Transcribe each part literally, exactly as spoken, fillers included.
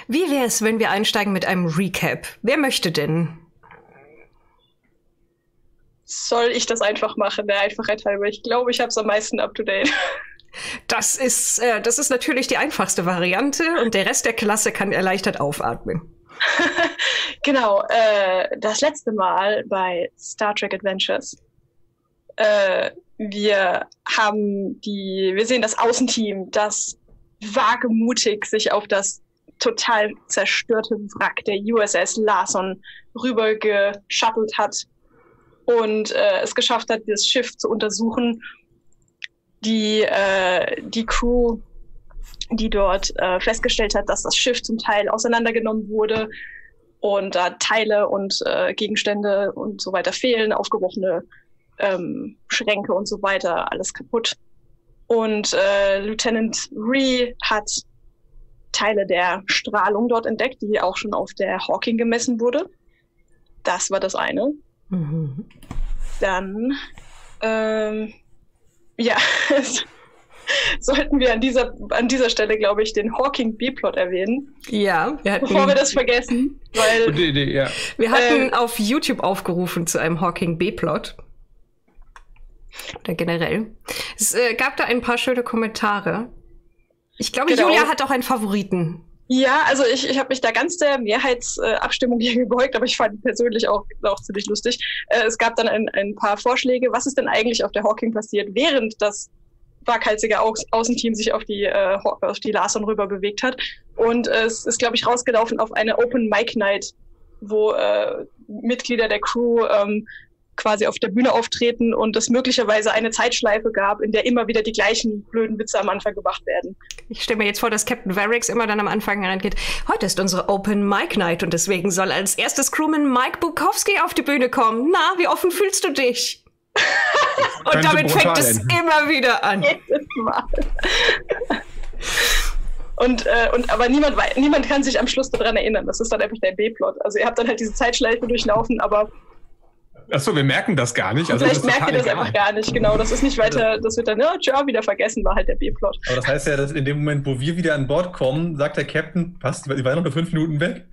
Wie wäre es, wenn wir einsteigen mit einem Recap? Wer möchte denn? Soll ich das einfach machen, der Einfachheit halber? Ich glaube, ich habe es am meisten up-to-date. Das ist, äh, das ist natürlich die einfachste Variante und der Rest der Klasse kann erleichtert aufatmen. Genau, äh, das letzte Mal bei Star Trek Adventures. Äh, wir haben die, wir sehen das Außenteam, das wagemutig sich auf das total zerstörte Wrack der U S S Larson rübergeschattelt hat und äh, es geschafft hat, das Schiff zu untersuchen. Die, äh, die Crew, die dort äh, festgestellt hat, dass das Schiff zum Teil auseinandergenommen wurde und da Teile und äh, Gegenstände und so weiter fehlen, aufgebrochene ähm, Schränke und so weiter, alles kaputt. Und äh, Lieutenant Ree hat Teile der Strahlung dort entdeckt, die auch schon auf der Hawking gemessen wurde. Das war das eine. Mhm. Dann, ähm, ja, sollten wir an dieser, an dieser Stelle, glaube ich, den Hawking B-Plot erwähnen. Ja, wir hatten, bevor wir das vergessen, weil Gute Idee, ja. wir hatten äh, auf YouTube aufgerufen zu einem Hawking B-Plot. Oder generell. Es äh, gab da ein paar schöne Kommentare. Ich glaube, Genau. Julia hat auch einen Favoriten. Ja, also ich, ich habe mich da ganz der Mehrheitsabstimmung hier gebeugt, aber ich fand die persönlich auch, auch ziemlich lustig. Äh, es gab dann ein, ein paar Vorschläge, was ist denn eigentlich auf der Hawking passiert, während das waghalsige Au Außenteam sich auf die, äh, auf die Larson rüber bewegt hat. Und äh, es ist, glaube ich, rausgelaufen auf eine Open Mic Night, wo äh, Mitglieder der Crew ähm, quasi auf der Bühne auftreten und es möglicherweise eine Zeitschleife gab, in der immer wieder die gleichen blöden Witze am Anfang gemacht werden. Ich stelle mir jetzt vor, dass Captain Varix immer dann am Anfang reingeht. Heute ist unsere Open Mic Night und deswegen soll als erstes Crewman Mike Bukowski auf die Bühne kommen. Na, wie offen fühlst du dich? Und Könnte damit fängt brutal es enden. immer wieder an. Jedes Mal. Und, äh, und aber niemand, wei- niemand kann sich am Schluss daran erinnern. Das ist dann einfach der B-Plot. Also ihr habt dann halt diese Zeitschleife durchlaufen, aber Achso, wir merken das gar nicht. Also vielleicht das ist merkt ihr total das egal. einfach gar nicht. Genau, das ist nicht weiter, das wird dann, ja, tja, wieder vergessen, war halt der B-Plot. Aber das heißt ja, dass in dem Moment, wo wir wieder an Bord kommen, sagt der Captain, passt, die waren noch nur fünf Minuten weg.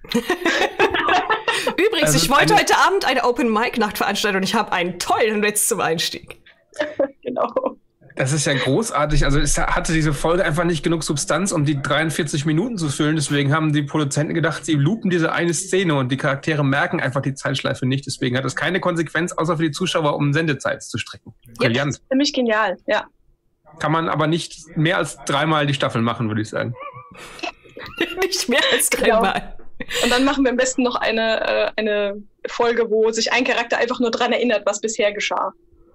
Übrigens, Also ich wollte eine- heute Abend eine Open Mic Nacht veranstalten und ich habe einen tollen Witz zum Einstieg. Genau. Das ist ja großartig. Also es hatte diese Folge einfach nicht genug Substanz, um die dreiundvierzig Minuten zu füllen. Deswegen haben die Produzenten gedacht, sie loopen diese eine Szene und die Charaktere merken einfach die Zeitschleife nicht. Deswegen hat es keine Konsequenz, außer für die Zuschauer, um Sendezeit zu strecken. Brillant. Ziemlich genial, ja. Kann man aber nicht mehr als dreimal die Staffel machen, würde ich sagen. Nicht mehr als Genau. dreimal. Und dann machen wir am besten noch eine, äh, eine Folge, wo sich ein Charakter einfach nur dran erinnert, was bisher geschah.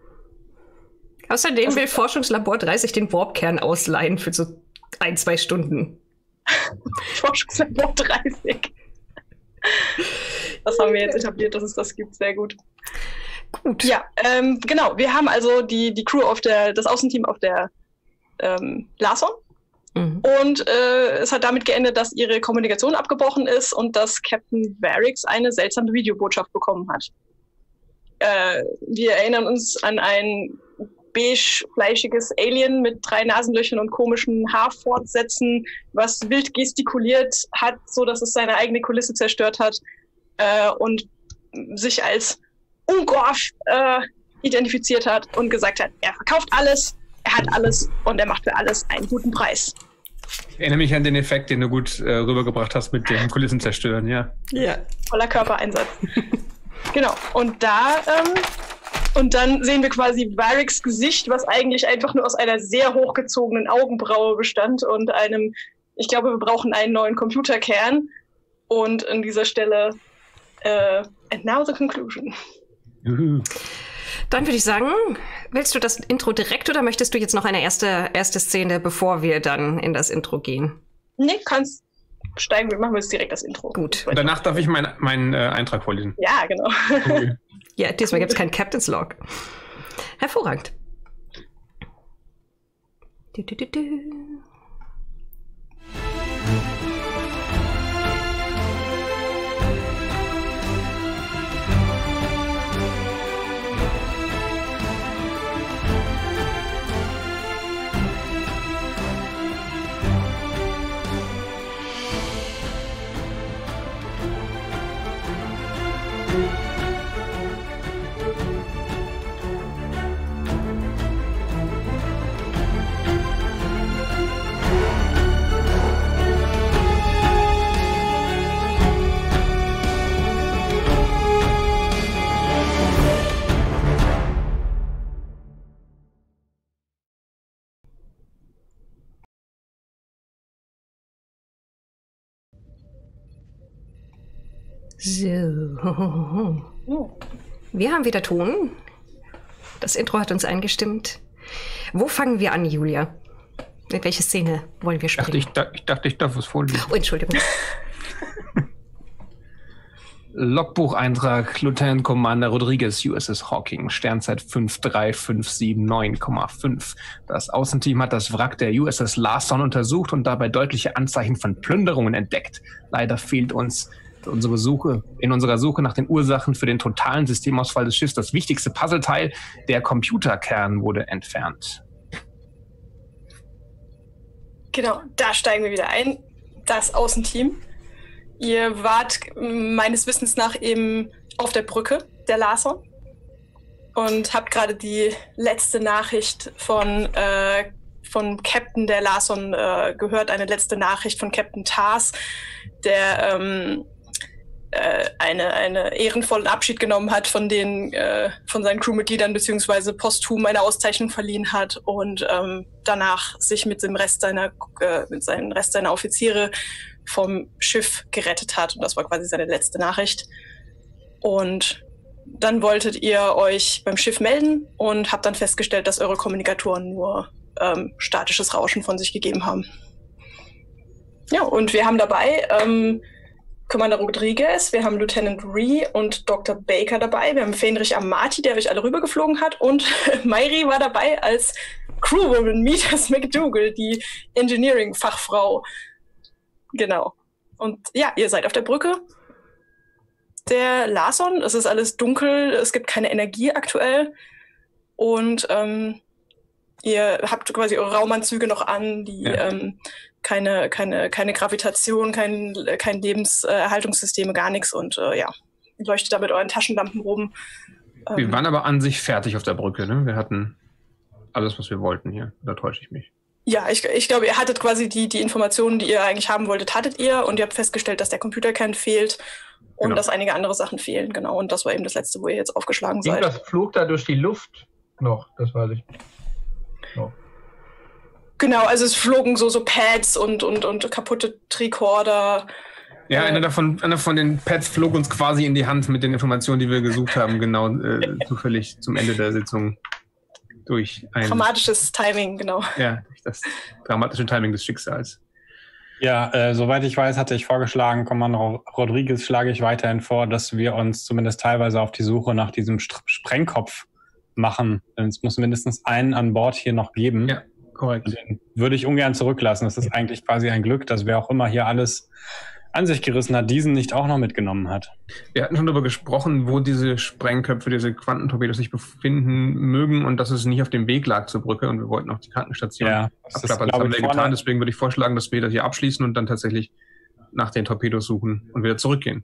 Außerdem Also- will Forschungslabor drei sich den Warpkern ausleihen für so ein, zwei Stunden. Forschungslabor dreißig. Das haben wir jetzt etabliert, dass es das gibt. Sehr gut. Gut. Ja, ähm, genau. Wir haben also die, die Crew auf der, das Außenteam auf der ähm, Larson. Mhm. Und äh, es hat damit geendet, dass ihre Kommunikation abgebrochen ist und dass Captain Varix eine seltsame Videobotschaft bekommen hat. Äh, wir erinnern uns an ein beige, fleischiges Alien mit drei Nasenlöchern und komischen Haarfortsätzen, was wild gestikuliert hat, so dass es seine eigene Kulisse zerstört hat äh, und sich als Ungorf äh, identifiziert hat und gesagt hat, er verkauft alles, er hat alles und er macht für alles einen guten Preis. Ich erinnere mich an den Effekt, den du gut äh, rübergebracht hast mit dem Kulissen zerstören, ja. Ja. Voller Körpereinsatz. Genau. Und da ähm, und dann sehen wir quasi Varix Gesicht, was eigentlich einfach nur aus einer sehr hochgezogenen Augenbraue bestand und einem, ich glaube, wir brauchen einen neuen Computerkern. Und an dieser Stelle äh, and now the conclusion. Juhu. Dann würde ich sagen, willst du das Intro direkt oder möchtest du jetzt noch eine erste, erste Szene, bevor wir dann in das Intro gehen? Nee, kannst steigen, wir machen jetzt direkt das Intro. Gut. Und danach darf ich meinen mein, äh, Eintrag vorlesen. Ja, genau. Okay. Ja, diesmal gibt es keinen Captain's Log. Hervorragend. Du, du, du, du. So. Wir haben wieder Ton. Das Intro hat uns eingestimmt. Wo fangen wir an, Julia? In welche Szene wollen wir springen? Ich dachte, ich, ich, dachte, ich darf was vorlesen. Oh, Entschuldigung. Logbucheintrag Lieutenant Commander Rodriguez, U S S Hawking, Sternzeit fünf drei fünf sieben neun Komma fünf. Das Außenteam hat das Wrack der U S S Larson untersucht und dabei deutliche Anzeichen von Plünderungen entdeckt. Leider fehlt uns unsere Suche, in unserer Suche nach den Ursachen für den totalen Systemausfall des Schiffs das wichtigste Puzzleteil, der Computerkern, wurde entfernt. Genau, da steigen wir wieder ein. Das Außenteam. Ihr wart meines Wissens nach eben auf der Brücke der Larson und habt gerade die letzte Nachricht von, äh, von Captain der Larson äh, gehört, eine letzte Nachricht von Captain Tars, der ähm, äh, eine, eine ehrenvollen Abschied genommen hat von den äh, von seinen Crewmitgliedern beziehungsweise posthum eine Auszeichnung verliehen hat und ähm, danach sich mit dem Rest seiner äh, mit seinem Rest seiner Offiziere vom Schiff gerettet hat. Und das war quasi seine letzte Nachricht. Und dann wolltet ihr euch beim Schiff melden und habt dann festgestellt, dass eure Kommunikatoren nur ähm, statisches Rauschen von sich gegeben haben. Ja, und wir haben dabei ähm, Commander Rodriguez, wir haben Lieutenant Ree und Doktor Baker dabei. Wir haben Fenrich Amati, der euch alle rübergeflogen hat. Und Mayri war dabei als Crewwoman, Midas McDougal, die Engineering-Fachfrau. Genau. Und ja, ihr seid auf der Brücke der Larson. Es ist alles dunkel, es gibt keine Energie aktuell. Und ähm, ihr habt quasi eure Raumanzüge noch an, die ja. ähm, keine, keine, keine Gravitation, kein, kein Lebenserhaltungssysteme, gar nichts. Und äh, ja, leuchtet da mit euren Taschenlampen rum. Ähm, wir waren aber an sich fertig auf der Brücke, ne? Wir hatten alles, was wir wollten hier. Da täusche ich mich. Ja, ich, ich glaube, ihr hattet quasi die, die Informationen, die ihr eigentlich haben wolltet, hattet ihr. Und ihr habt festgestellt, dass der Computerkern fehlt und genau. dass einige andere Sachen fehlen. Genau, und das war eben das Letzte, wo ihr jetzt aufgeschlagen seid. Irgendwas flog da durch die Luft noch, das weiß ich. No. Genau, also es flogen so, so Pads und, und, und kaputte Tricorder. Ja, einer davon, einer von den Pads flog uns quasi in die Hand mit den Informationen, die wir gesucht haben, genau äh, zufällig zum Ende der Sitzung. Durch ein dramatisches Timing, genau. Ja, das dramatische Timing des Schicksals. Ja, äh, soweit ich weiß, hatte ich vorgeschlagen, Commander Rodriguez schlage ich weiterhin vor, dass wir uns zumindest teilweise auf die Suche nach diesem St- Sprengkopf machen. Denn es muss mindestens einen an Bord hier noch geben. Ja, korrekt. Den würde ich ungern zurücklassen. Das ist eigentlich quasi ein Glück, dass wer auch immer hier alles an sich gerissen hat, diesen nicht auch noch mitgenommen hat. Wir hatten schon darüber gesprochen, wo diese Sprengköpfe, diese Quantentorpedos sich befinden mögen und dass es nicht auf dem Weg lag zur Brücke und wir wollten auch die Krankenstation ja, abklappern. Das haben wir getan, deswegen würde ich vorschlagen, dass wir das hier abschließen und dann tatsächlich nach den Torpedos suchen und wieder zurückgehen.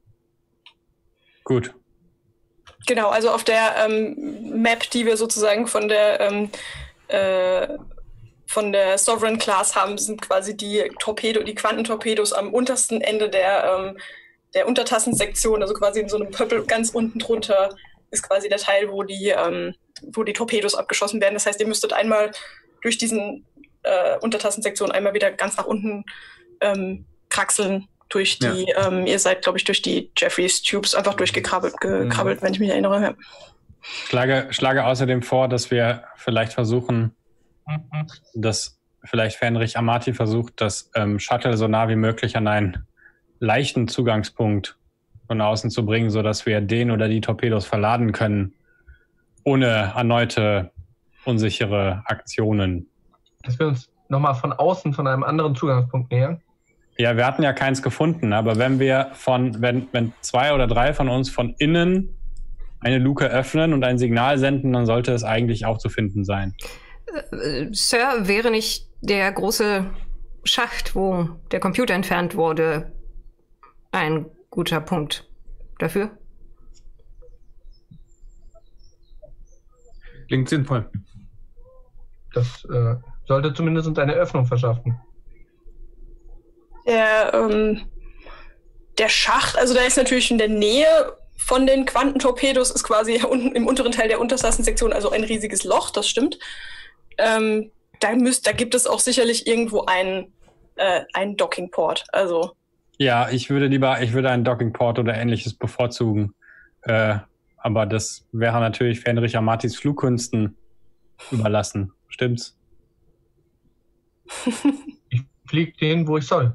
Gut. Genau, also auf der ähm, Map, die wir sozusagen von der ähm, äh, von der Sovereign Class haben, sind quasi die Torpedo, die Quantentorpedos am untersten Ende der, ähm, der Untertassensektion, also quasi in so einem Pöppel ganz unten drunter ist quasi der Teil, wo die, ähm, wo die Torpedos abgeschossen werden. Das heißt, ihr müsstet einmal durch diesen äh, Untertassensektion einmal wieder ganz nach unten ähm, kraxeln durch die, ja. ähm, ihr seid, glaube ich, durch die Jeffreys Tubes einfach durchgekrabbelt, gekrabbelt, mhm. wenn ich mich erinnere. Ja. Schlage, schlage außerdem vor, dass wir vielleicht versuchen, dass vielleicht Fenrich Amati versucht, das ähm, Shuttle so nah wie möglich an einen leichten Zugangspunkt von außen zu bringen, sodass wir den oder die Torpedos verladen können, ohne erneute unsichere Aktionen. Dass wir uns nochmal von außen von einem anderen Zugangspunkt nähern? Ja, wir hatten ja keins gefunden, aber wenn wir von, wenn, wenn zwei oder drei von uns von innen eine Luke öffnen und ein Signal senden, dann sollte es eigentlich auch zu finden sein. Äh, Sir, wäre nicht der große Schacht, wo der Computer entfernt wurde, ein guter Punkt dafür? Klingt sinnvoll. Das äh, sollte zumindest uns eine Öffnung verschaffen. Der, ähm, der Schacht, also der ist natürlich in der Nähe von den Quantentorpedos, ist quasi unten im unteren Teil der Untertassensektion, also ein riesiges Loch, das stimmt. Ähm, da, müsst, da gibt es auch sicherlich irgendwo einen, äh, einen Dockingport. Also Ja, ich würde lieber, ich würde einen Dockingport oder ähnliches bevorzugen. Äh, aber das wäre natürlich Fenrich Amatis Flugkünsten überlassen. Stimmt's? Ich fliege den, wo ich soll.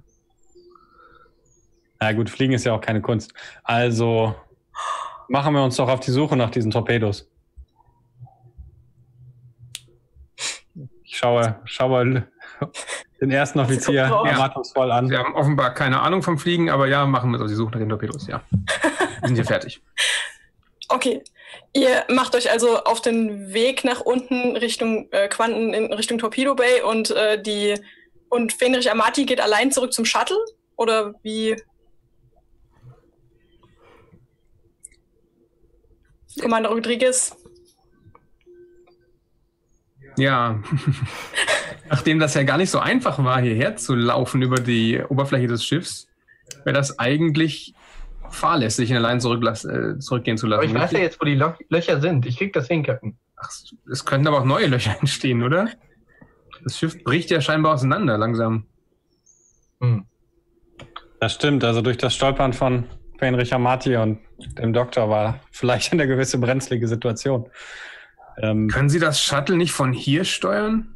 Na gut, Fliegen ist ja auch keine Kunst. Also machen wir uns doch auf die Suche nach diesen Torpedos. Ich schaue, schaue den ersten Offizier erwartungsvoll an. Sie haben offenbar keine Ahnung vom Fliegen, aber ja, machen wir uns auf die Suche nach den Torpedos, ja. Wir sind hier fertig. Okay, ihr macht euch also auf den Weg nach unten Richtung äh, Quanten, in Richtung Torpedo Bay und äh, die und Fenrich Amati geht allein zurück zum Shuttle? Oder wie? Commander Rodriguez? Ja, nachdem das ja gar nicht so einfach war, hierher zu laufen über die Oberfläche des Schiffs, wäre das eigentlich fahrlässig, ihn allein äh, zurückgehen zu lassen. Aber ich weiß ja jetzt, wo die Lo Löcher sind. Ich krieg das hin, Captain. Ach, es könnten aber auch neue Löcher entstehen, oder? Das Schiff bricht ja scheinbar auseinander langsam. Hm. Das stimmt, also durch das Stolpern von Fenrich Amati und dem Doktor war vielleicht eine gewisse brenzlige Situation. Ähm, Können Sie das Shuttle nicht von hier steuern?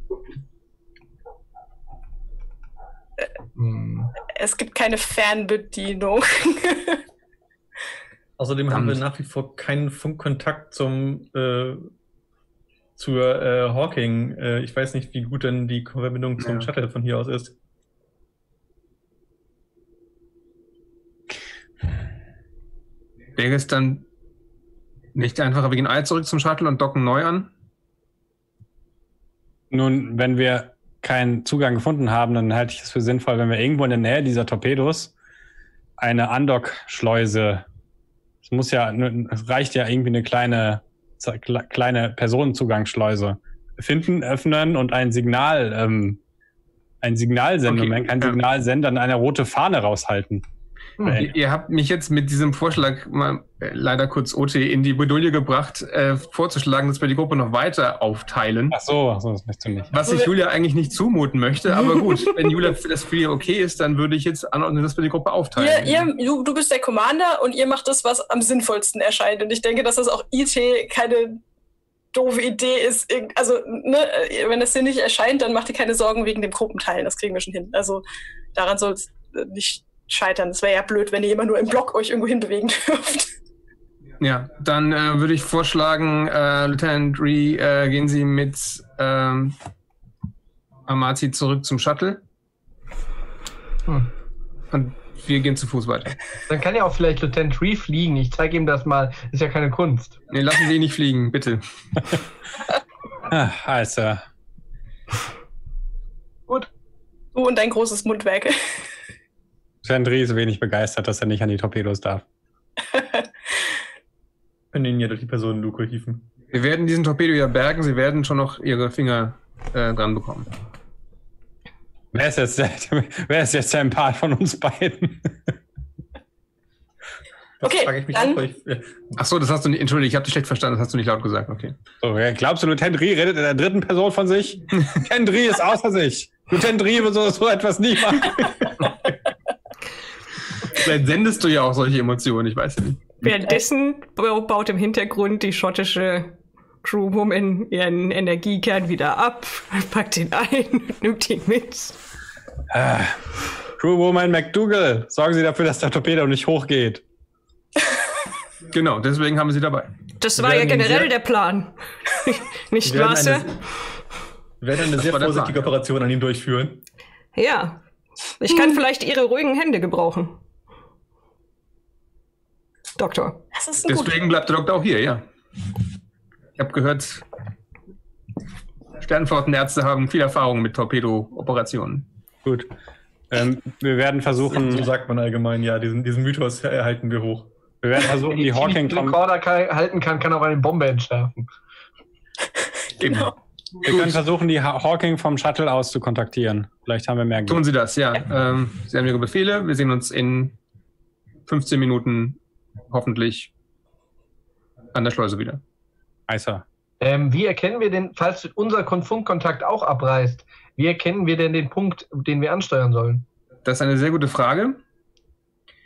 Hm. Es gibt keine Fernbedienung. Außerdem haben wir nach wie vor keinen Funkkontakt zum äh, zur äh, Hawking. Äh, ich weiß nicht, wie gut denn die Verbindung zum Ja. Shuttle von hier aus ist. Wäre es dann nicht einfacher, wir gehen alle zurück zum Shuttle und docken neu an? Nun, wenn wir keinen Zugang gefunden haben, dann halte ich es für sinnvoll, wenn wir irgendwo in der Nähe dieser Torpedos eine Andock-Schleuse, es muss ja, es reicht ja irgendwie eine kleine, kleine Personenzugangsschleuse finden, öffnen und ein Signal, ähm, ein Signal senden, Okay, und ein ja. Signal senden, dann eine rote Fahne raushalten. Hm. Ihr, ihr habt mich jetzt mit diesem Vorschlag mal äh, leider kurz O T in die Bredouille gebracht, äh, vorzuschlagen, dass wir die Gruppe noch weiter aufteilen. Ach so, ach so, das möchtest du nicht. Was ich Julia eigentlich nicht zumuten möchte, aber gut, wenn Julia für das für ihr okay ist, dann würde ich jetzt anordnen, dass wir die Gruppe Ihr, aufteilen. ihr, du, du bist der Commander und ihr macht das, was am sinnvollsten erscheint. Und ich denke, dass das auch I T keine doofe Idee ist. Irg- Also, ne, wenn das dir nicht erscheint, dann macht ihr keine Sorgen wegen dem Gruppenteilen. Das kriegen wir schon hin. Also, daran soll es nicht scheitern. Es wäre ja blöd, wenn ihr immer nur im Block euch irgendwo hinbewegen dürft. Ja, dann äh, würde ich vorschlagen, äh, Lieutenant Ree, äh, gehen Sie mit ähm, Amati zurück zum Shuttle Hm. und wir gehen zu Fuß weiter. Dann kann ja auch vielleicht Lieutenant Ree fliegen. Ich zeige ihm das mal. Ist ja keine Kunst. Nee, lassen Sie ihn nicht fliegen, bitte. Ah, also, Gut. Du und dein großes Mundwerk. Gendry ist wenig begeistert, dass er nicht an die Torpedos darf. Können Ihnen ja durch die Personenluke hieven. Wir werden diesen Torpedo ja bergen, Sie werden schon noch Ihre Finger äh, dran bekommen. Wer ist jetzt der, wer ist jetzt der Empath von uns beiden? Das Okay, frage ich mich dann- auch. Weil ich, äh, Ach so, das hast du nicht, Entschuldigung, ich habe dich schlecht verstanden, das hast du nicht laut gesagt, okay. So, wer- glaubst du, Lieutenant Ree redet in der dritten Person von sich? Lieutenant Ree ist außer sich. Lieutenant Ree würde so, so etwas nie machen. Vielleicht sendest du ja auch solche Emotionen, ich weiß ja nicht. Währenddessen ba- baut im Hintergrund die schottische Crewwoman ihren Energiekern wieder ab, packt ihn ein und nimmt ihn mit. Ah, Crewwoman McDougal, sorgen Sie dafür, dass der Torpedo nicht hochgeht. Genau, deswegen haben wir sie dabei. Das Wir war ja werden ihn generell sehr- der Plan. Nicht Wir werden wahr, Sir? eine- wir werden eine Das sehr war der vorsichtige Plan. Operation an ihm durchführen. Ja. Ich kann vielleicht Ihre ruhigen Hände gebrauchen. Doktor. Das ist ein gut. Deswegen bleibt der Doktor auch hier, ja. Ich habe gehört, Sternflottenärzte haben viel Erfahrung mit Torpedo-Operationen. Gut. Ähm, wir werden versuchen, So sagt man allgemein, ja, diesen, diesen Mythos erhalten wir hoch. wir werden versuchen, die Hawking die vom, Rekorder kann, halten kann, kann auch eine Bombe entschärfen. Genau. wir können versuchen, die Ha- Hawking vom Shuttle aus zu kontaktieren. Vielleicht haben wir mehr Tun Glück. Sie das, ja. Ähm, Sie haben Ihre Befehle. Wir sehen uns in fünfzehn Minuten hoffentlich an der Schleuse wieder. Eiser. Ähm, wie erkennen wir denn, falls unser Kon- Funkkontakt auch abreißt, wie erkennen wir denn den Punkt, den wir ansteuern sollen? Das ist eine sehr gute Frage.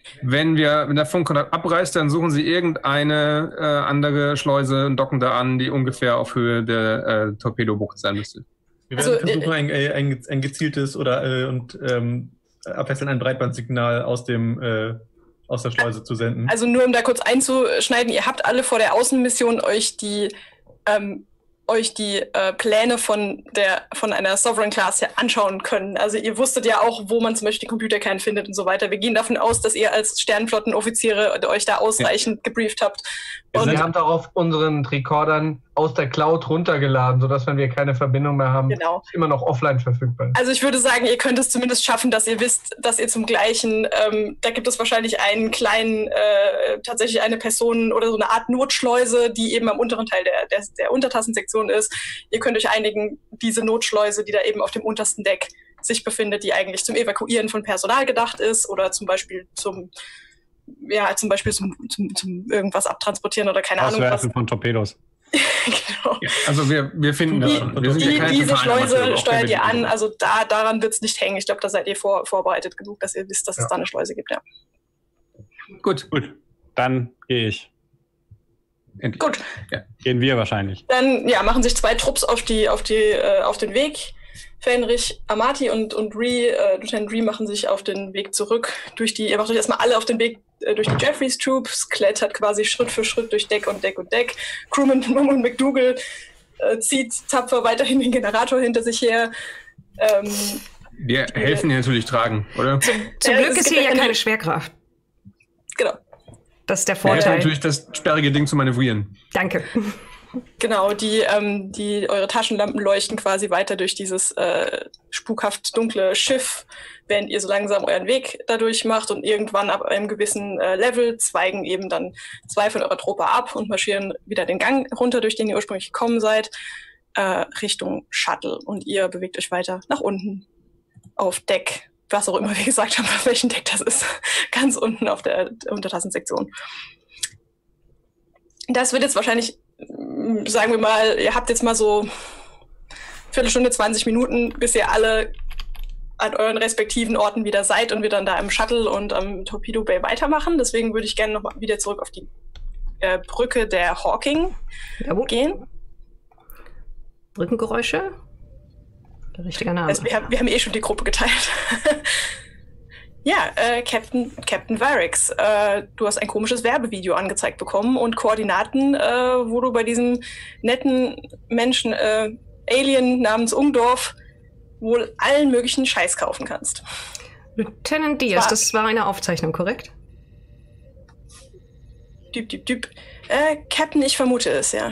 Wenn wir, wenn der Funkkontakt abreißt, dann suchen Sie irgendeine äh, andere Schleuse und docken da an, die ungefähr auf Höhe der äh, Torpedobucht sein müsste. Wir werden also, versuchen, ein, ein, ein gezieltes oder äh, und ähm, abwechselnd ein Breitbandsignal aus dem äh, aus der Schleuse zu senden. Also nur um da kurz einzuschneiden, ihr habt alle vor der Außenmission euch die ähm, euch die äh, Pläne von der von einer Sovereign Class ja anschauen können. Also ihr wusstet ja auch, wo man zum Beispiel die Computerkern findet und so weiter. Wir gehen davon aus, dass ihr als Sternenflottenoffiziere euch da ausreichend ja. gebrieft habt. Und wir haben darauf unseren Tricordern aus der Cloud runtergeladen, sodass, wenn wir keine Verbindung mehr haben, genau. immer noch offline verfügbar ist. Also ich würde sagen, ihr könnt es zumindest schaffen, dass ihr wisst, dass ihr zum gleichen, ähm, da gibt es wahrscheinlich einen kleinen, äh, tatsächlich eine Person oder so eine Art Notschleuse, die eben am unteren Teil der, der, der Untertassensektion ist. Ihr könnt euch einigen, diese Notschleuse, die da eben auf dem untersten Deck sich befindet, die eigentlich zum Evakuieren von Personal gedacht ist oder zum Beispiel zum ja, zum Beispiel zum, zum, zum irgendwas abtransportieren oder keine Ahnung was. Auswerfen von Torpedos. Genau. Ja, also wir, wir finden die, das. Wir sind die, ja diese Schleuse steuert ihr an, an. also da, daran wird es nicht hängen. Ich glaube, da seid ihr vor, vorbereitet genug, dass ihr wisst, dass ja. es da eine Schleuse gibt, ja. Gut. Gut, dann gehe ich. Endlich. Gut. Ja. Gehen wir wahrscheinlich. Dann ja, machen sich zwei Trupps auf, die, auf, die, äh, auf den Weg. Fenrich, Amati und, und Ree, äh, Lieutenant Ree machen sich auf den Weg zurück. Durch die, ihr macht euch erstmal alle auf den Weg äh, durch die Jeffries Troops, klettert quasi Schritt für Schritt durch Deck und Deck und Deck. Crewman und McDougal äh, zieht tapfer weiterhin den Generator hinter sich her. Ähm, Wir helfen dir natürlich tragen, oder? Zum, zum Ja, Glück es ist gibt hier ja eine- keine Schwerkraft. genau. Das ist der Wir helfen Vorteil. natürlich, das sperrige Ding zu manövrieren. Danke. Genau, die, ähm, die, eure Taschenlampen leuchten quasi weiter durch dieses äh, spukhaft dunkle Schiff, während ihr so langsam euren Weg dadurch macht und irgendwann ab einem gewissen äh, Level zweigen eben dann zwei von eurer Truppe ab und marschieren wieder den Gang runter, durch den ihr ursprünglich gekommen seid, äh, Richtung Shuttle und ihr bewegt euch weiter nach unten auf Deck, was auch immer wir gesagt haben, auf welchem Deck das ist, ganz unten auf der Untertassensektion. Das wird jetzt wahrscheinlich, sagen wir mal, ihr habt jetzt mal so Viertelstunde, zwanzig Minuten, bis ihr alle an euren respektiven Orten wieder seid und wir dann da im Shuttle und am Torpedo Bay weitermachen. Deswegen würde ich gerne noch mal wieder zurück auf die äh, Brücke der Hawking Jawohl. gehen. Brückengeräusche? Der richtige Name. Also wir, haben, wir haben eh schon die Gruppe geteilt. Ja, äh, Captain, Captain Varix, äh, du hast ein komisches Werbevideo angezeigt bekommen und Koordinaten, äh, wo du bei diesem netten Menschen, äh, Alien namens Ungdorf, wohl allen möglichen Scheiß kaufen kannst. Lieutenant Diaz, War- das war eine Aufzeichnung, korrekt? Düb, düb, düb. Äh, Captain, ich vermute es, ja.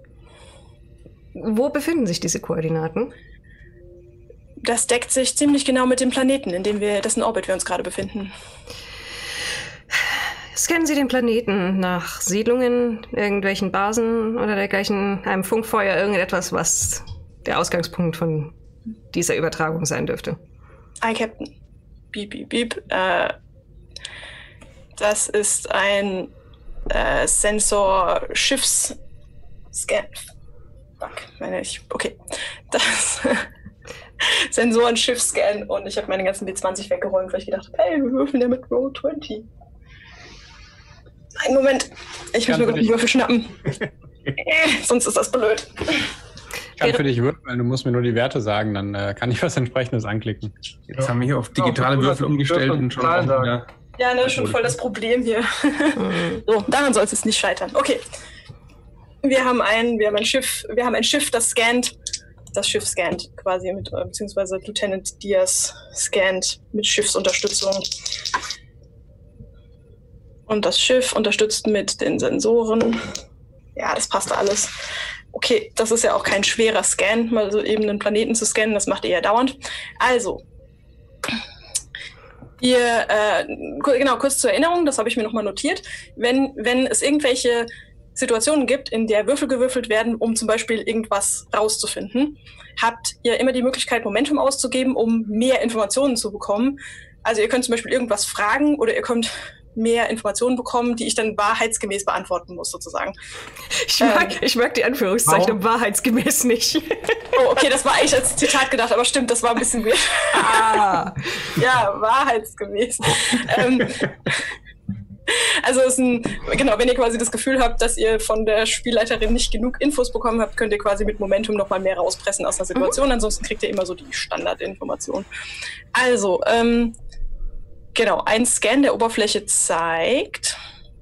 Wo befinden sich diese Koordinaten? Das deckt sich ziemlich genau mit dem Planeten, in dem wir, dessen Orbit wir uns gerade befinden. Scannen Sie den Planeten nach Siedlungen, irgendwelchen Basen oder dergleichen, einem Funkfeuer, irgendetwas, was der Ausgangspunkt von dieser Übertragung sein dürfte. Hi, Captain. Beep, beep, beep. Äh, das ist ein äh, Sensor-Schiffs-Scan. Fuck, meine ich. Okay. Das. Sensoren-Schiff-Scan und ich habe meine ganzen W zwanzig weggeräumt, weil ich gedacht habe, hey, wir würfeln ja mit Roll zwanzig. Einen Moment, ich muss mir gerade einen Würfel schnappen. äh, sonst ist das blöd. Ich kann für dich würfeln, du musst mir nur die Werte sagen, dann äh, kann ich was Entsprechendes anklicken. Jetzt ja. haben wir hier auf digitale Ja, Würfel umgestellt und schon auch wieder. Ja, ne, schon voll das Problem hier. So, daran soll es jetzt nicht scheitern. Okay. Wir haben ein, wir haben ein Schiff, wir haben ein Schiff, das scannt. Das Schiff scannt quasi mit, beziehungsweise Lieutenant Diaz scannt mit Schiffsunterstützung. Und das Schiff unterstützt mit den Sensoren. Ja, das passt alles. Okay, das ist ja auch kein schwerer Scan, mal so eben einen Planeten zu scannen, das macht ihr ja dauernd. Also, ihr, äh, genau, kurz zur Erinnerung, das habe ich mir nochmal notiert. Wenn, wenn es irgendwelche Situationen gibt, in der Würfel gewürfelt werden, um zum Beispiel irgendwas rauszufinden, habt ihr immer die Möglichkeit, Momentum auszugeben, um mehr Informationen zu bekommen. Also ihr könnt zum Beispiel irgendwas fragen oder ihr könnt mehr Informationen bekommen, die ich dann wahrheitsgemäß beantworten muss, sozusagen. Ich mag, Ähm, ich mag die Anführungszeichen warum? wahrheitsgemäß nicht. Oh, okay, das war eigentlich als Zitat gedacht, aber stimmt, das war ein bisschen weird. Ah. Ja, wahrheitsgemäß. ähm, Also es ist ein, genau, wenn ihr quasi das Gefühl habt, dass ihr von der Spielleiterin nicht genug Infos bekommen habt, könnt ihr quasi mit Momentum nochmal mehr rauspressen aus der Situation. Mhm. Ansonsten kriegt ihr immer so die Standardinformationen. Also, ähm, genau, ein Scan der Oberfläche zeigt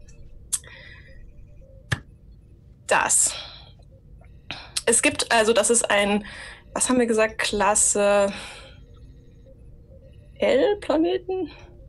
das. Es gibt, also das ist ein, was haben wir gesagt, Klasse L-Planeten?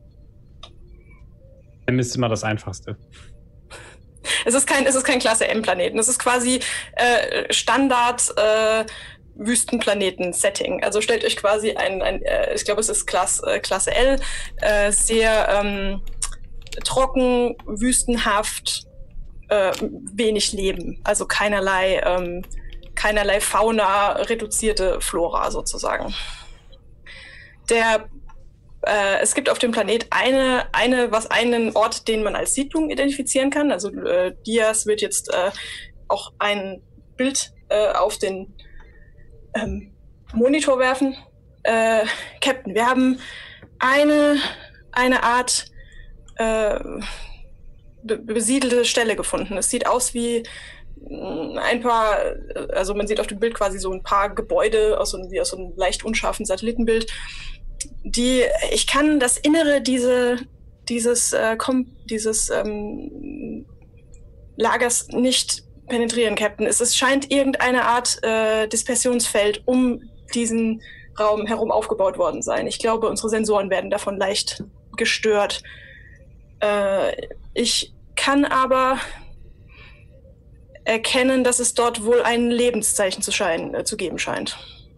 M ist immer das Einfachste. Es ist kein, es ist kein Klasse M-Planeten. Es ist quasi äh, Standard äh, Wüstenplaneten-Setting. Also stellt euch quasi ein, ein äh, ich glaube, es ist Klasse, äh, Klasse L, äh, sehr ähm, trocken, wüstenhaft, äh, wenig Leben. Also keinerlei, ähm, keinerlei Fauna, reduzierte Flora sozusagen. Der Äh, es gibt auf dem Planet eine, eine, was einen Ort, den man als Siedlung identifizieren kann. Also äh, Diaz wird jetzt äh, auch ein Bild äh, auf den ähm, Monitor werfen. Äh, Captain, wir haben eine, eine Art äh, be besiedelte Stelle gefunden. Es sieht aus wie ein paar, also man sieht auf dem Bild quasi so ein paar Gebäude aus so, wie aus so einem leicht unscharfen Satellitenbild. Die, ich kann das Innere diese, dieses, äh, kom, dieses ähm, Lagers nicht penetrieren, Captain. Es, es scheint irgendeine Art äh, Dispersionsfeld um diesen Raum herum aufgebaut worden sein. Ich glaube, unsere Sensoren werden davon leicht gestört. Äh, ich kann aber erkennen, dass es dort wohl ein Lebenszeichen zu, scheinen, äh, zu geben scheint.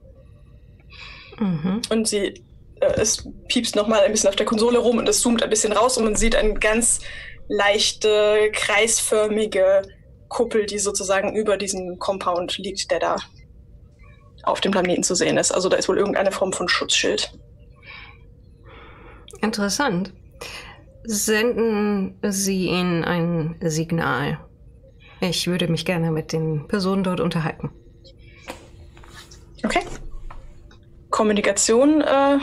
Mhm. Und sie es piepst nochmal ein bisschen auf der Konsole rum und es zoomt ein bisschen raus und man sieht eine ganz leichte, kreisförmige Kuppel, die sozusagen über diesem Compound liegt, der da auf dem Planeten zu sehen ist. Also da ist wohl irgendeine Form von Schutzschild. Interessant. Senden Sie ihnen ein Signal. Ich würde mich gerne mit den Personen dort unterhalten. Okay. Kommunikation, äh,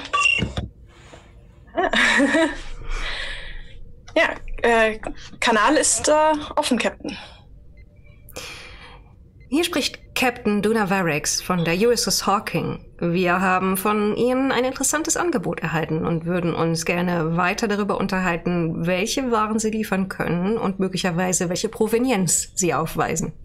ja, äh, Kanal ist äh, offen, Captain. Hier spricht Captain Duna Varix von der U S S Hawking. Wir haben von Ihnen ein interessantes Angebot erhalten und würden uns gerne weiter darüber unterhalten, welche Waren Sie liefern können und möglicherweise welche Provenienz Sie aufweisen.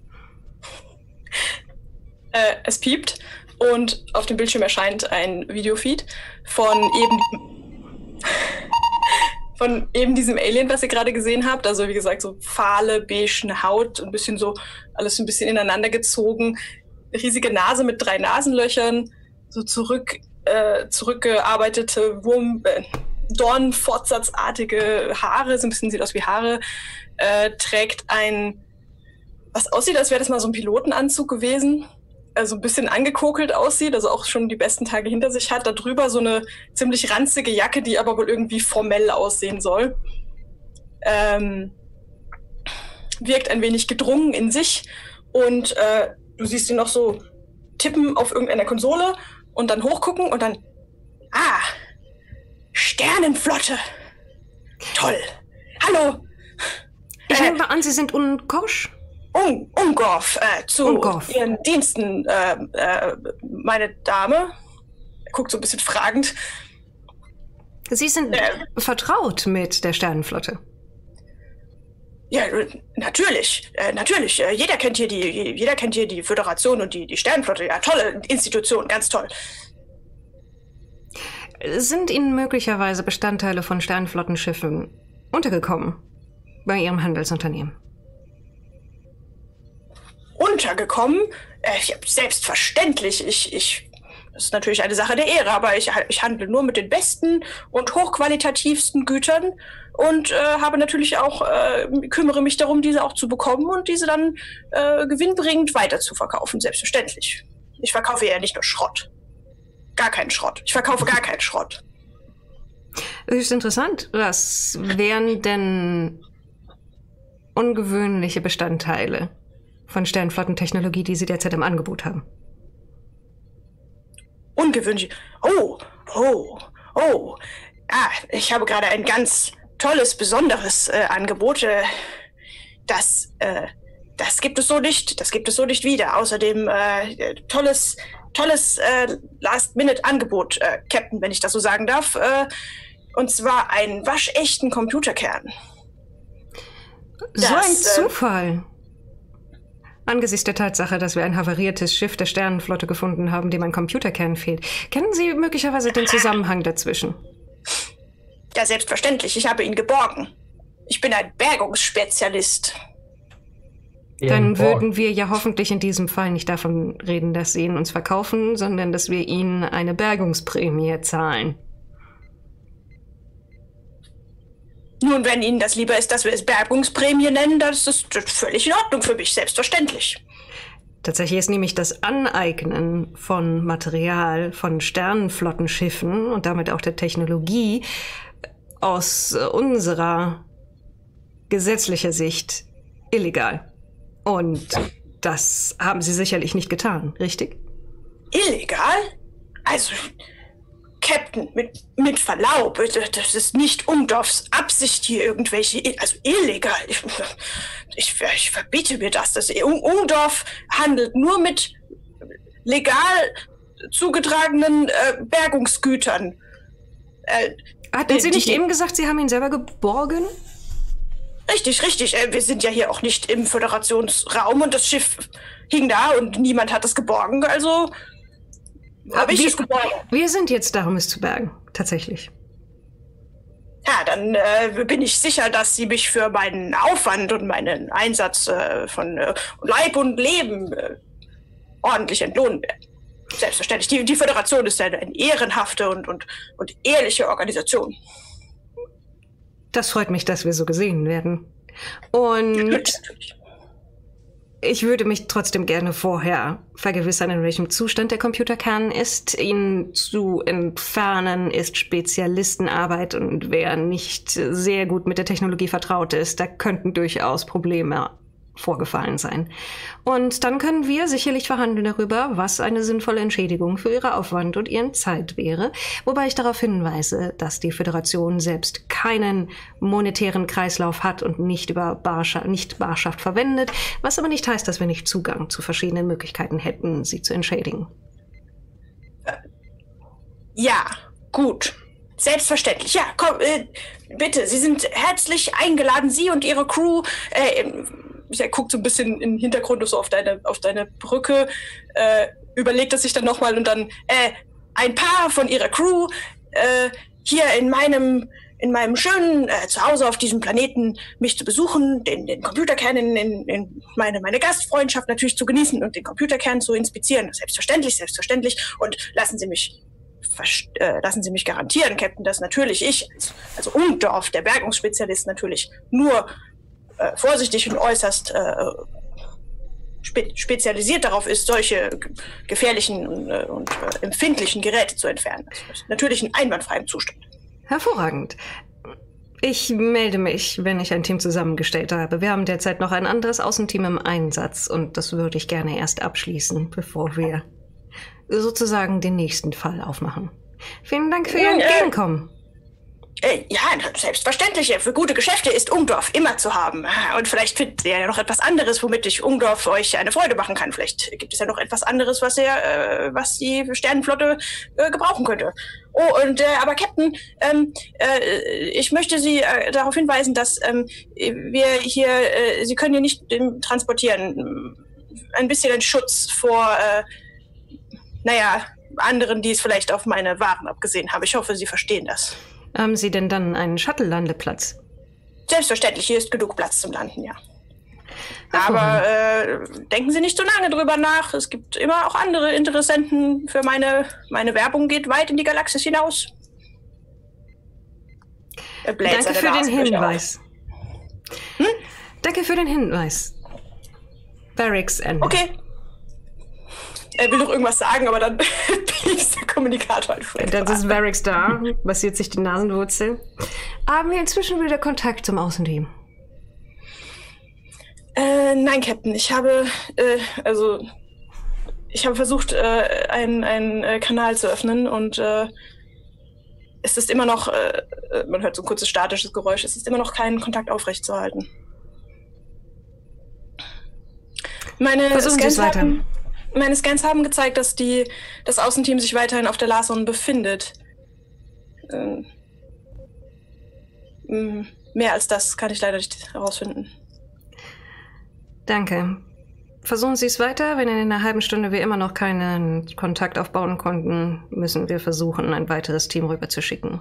Äh, es piept. Und auf dem Bildschirm erscheint ein Videofeed von eben, von eben diesem Alien, was ihr gerade gesehen habt. Also wie gesagt, so fahle, beige Haut, ein bisschen so, alles ein bisschen ineinander gezogen. Riesige Nase mit drei Nasenlöchern, so zurück, äh, zurückgearbeitete Wurm, äh, Dornfortsatzartige Haare, so ein bisschen sieht aus wie Haare, äh, trägt ein, was aussieht, als wäre das mal so ein Pilotenanzug gewesen. Also ein bisschen angekokelt aussieht, also auch schon die besten Tage hinter sich hat. Darüber so eine ziemlich ranzige Jacke, die aber wohl irgendwie formell aussehen soll. Ähm, wirkt ein wenig gedrungen in sich und äh, du siehst ihn noch so tippen auf irgendeiner Konsole und dann hochgucken und dann, ah, Sternenflotte. Toll. Hallo. Ich äh, nehme mal an, Sie sind Unkosch? Um, Umgorf, äh, zu Umgorf. Ihren Diensten, äh, äh, meine Dame. Guckt so ein bisschen fragend. Sie sind äh, vertraut mit der Sternenflotte? Ja, natürlich, äh, natürlich. Äh, jeder kennt hier die, jeder kennt hier die Föderation und die, die Sternenflotte. Ja, tolle Institution, ganz toll. Sind Ihnen möglicherweise Bestandteile von Sternenflottenschiffen untergekommen bei Ihrem Handelsunternehmen? Untergekommen? Äh, ja, selbstverständlich. Ich, ich, das ist natürlich eine Sache der Ehre, aber ich, ich handle nur mit den besten und hochqualitativsten Gütern und äh, habe natürlich auch, äh, kümmere mich darum, diese auch zu bekommen und diese dann äh, gewinnbringend weiter zu verkaufen, selbstverständlich. Ich verkaufe ja nicht nur Schrott. Gar keinen Schrott. Ich verkaufe gar keinen Schrott. Das ist interessant. Was wären denn ungewöhnliche Bestandteile von Sternenflottentechnologie, die Sie derzeit im Angebot haben? Ungewöhnlich. Oh, oh, oh. Ah, ich habe gerade ein ganz tolles, besonderes äh, Angebot. Äh, das, äh, das gibt es so nicht. Das gibt es so nicht wieder. Außerdem äh, tolles, tolles äh, Last-Minute-Angebot, äh, Captain, wenn ich das so sagen darf. Äh, und zwar einen waschechten Computerkern. So ein Das, äh, Zufall. Angesichts der Tatsache, dass wir ein havariertes Schiff der Sternenflotte gefunden haben, dem ein Computerkern fehlt, kennen Sie möglicherweise den Zusammenhang dazwischen? Ja, selbstverständlich. Ich habe ihn geborgen. Ich bin ein Bergungsspezialist. Dann Borg. würden wir ja hoffentlich in diesem Fall nicht davon reden, dass Sie ihn uns verkaufen, sondern dass wir Ihnen eine Bergungsprämie zahlen. Nun, wenn Ihnen das lieber ist, dass wir es Bergungsprämie nennen, das ist völlig in Ordnung für mich, selbstverständlich. Tatsächlich ist nämlich das Aneignen von Material von Sternenflottenschiffen und damit auch der Technologie aus unserer gesetzlicher Sicht illegal. Und das haben Sie sicherlich nicht getan, richtig? Illegal? Also, Captain, mit, mit Verlaub, das ist nicht Umdorfs Absicht hier irgendwelche, also illegal. Ich, ich, ich verbiete mir das. das um, Umdorf handelt nur mit legal zugetragenen äh, Bergungsgütern. Äh, Hatten Sie die- nicht die- eben gesagt, Sie haben ihn selber geborgen? Richtig, richtig. Äh, wir sind ja hier auch nicht im Föderationsraum und das Schiff hing da und niemand hat es geborgen, also habe ich wir, es geborgen. wir sind jetzt darum, es zu bergen. Tatsächlich. Ja, dann äh, bin ich sicher, dass Sie mich für meinen Aufwand und meinen Einsatz äh, von äh, Leib und Leben äh, ordentlich entlohnen werden. Selbstverständlich. Die, die Föderation ist eine, eine ehrenhafte und, und, und ehrliche Organisation. Das freut mich, dass wir so gesehen werden. Und Natürlich. ich würde mich trotzdem gerne vorher vergewissern, in welchem Zustand der Computerkern ist. Ihn zu entfernen ist Spezialistenarbeit und wer nicht sehr gut mit der Technologie vertraut ist, da könnten durchaus Probleme vorgefallen sein. Und dann können wir sicherlich verhandeln darüber, was eine sinnvolle Entschädigung für Ihre Aufwand und Ihren Zeit wäre, wobei ich darauf hinweise, dass die Föderation selbst keinen monetären Kreislauf hat und nicht über Barschaft, nicht Barschaft verwendet, was aber nicht heißt, dass wir nicht Zugang zu verschiedenen Möglichkeiten hätten, sie zu entschädigen. Ja, gut. Selbstverständlich. Ja, komm, äh, bitte, Sie sind herzlich eingeladen, Sie und Ihre Crew. Äh, er guckt so ein bisschen im Hintergrund so auf deine, auf deine Brücke, äh, überlegt es sich dann nochmal und dann äh, ein paar von Ihrer Crew äh, hier in meinem in meinem schönen äh, Zuhause auf diesem Planeten mich zu besuchen, den, den Computerkern in, in, in meine, meine Gastfreundschaft natürlich zu genießen und den Computerkern zu inspizieren. Selbstverständlich, selbstverständlich. Und lassen Sie mich Äh, lassen Sie mich garantieren, Captain, dass natürlich ich, also Umdorf, der Bergungsspezialist, natürlich nur äh, vorsichtig und äußerst äh, spe spezialisiert darauf ist, solche gefährlichen und, äh, und äh, empfindlichen Geräte zu entfernen. Also natürlich in einwandfreiem Zustand. Hervorragend. Ich melde mich, wenn ich ein Team zusammengestellt habe. Wir haben derzeit noch ein anderes Außenteam im Einsatz und das würde ich gerne erst abschließen, bevor wir sozusagen den nächsten Fall aufmachen. Vielen Dank für Ihr Ja, äh, Entgegenkommen. Äh, ja, selbstverständlich. Für gute Geschäfte ist Umdorf immer zu haben. Und vielleicht findet ihr ja noch etwas anderes, womit ich Umdorf euch eine Freude machen kann. Vielleicht gibt es ja noch etwas anderes, was ihr, äh, was die Sternenflotte äh, gebrauchen könnte. Oh, und äh, aber Captain, ähm, äh, ich möchte Sie äh, darauf hinweisen, dass ähm, wir hier, äh, Sie können hier nicht ähm, transportieren. Ein bisschen ein Schutz vor, äh, naja, anderen, die es vielleicht auf meine Waren abgesehen haben. Ich hoffe, Sie verstehen das. Haben Sie denn dann einen Shuttle-Landeplatz? Selbstverständlich, hier ist genug Platz zum Landen, ja. Aber äh, denken Sie nicht so lange drüber nach. Es gibt immer auch andere Interessenten für meine, meine Werbung geht weit in die Galaxis hinaus. Er bläht Danke seine für den Nase durch Hinweis. Hm? Danke für den Hinweis. Barracks Ende. Okay. Er will noch irgendwas sagen, aber dann piepst der Kommunikator einfach. Dann ist Varix da, massiert sich die Nasenwurzel. Haben wir inzwischen wieder Kontakt zum Außenteam? Äh, nein, Captain. Ich habe, äh, also, ich habe versucht, äh, einen, einen äh, Kanal zu öffnen und äh, es ist immer noch, äh, man hört so ein kurzes statisches Geräusch, es ist immer noch kein Kontakt aufrechtzuerhalten. Meine Versuchen Sie es Scans weiter. haben, meine Scans haben gezeigt, dass die, das Außenteam sich weiterhin auf der Larson befindet. Ähm, mh, mehr als das kann ich leider nicht herausfinden. Danke. Versuchen Sie es weiter. Wenn in einer halben Stunde wir immer noch keinen Kontakt aufbauen konnten, müssen wir versuchen, ein weiteres Team rüberzuschicken.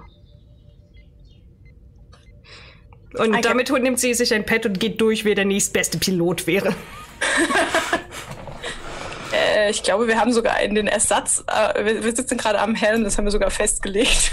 Und Okay. damit nimmt sie sich ein Pad und geht durch, wer der nächstbeste Pilot wäre. Äh, ich glaube, wir haben sogar einen den Ersatz. Äh, wir, wir sitzen gerade am Helm, das haben wir sogar festgelegt.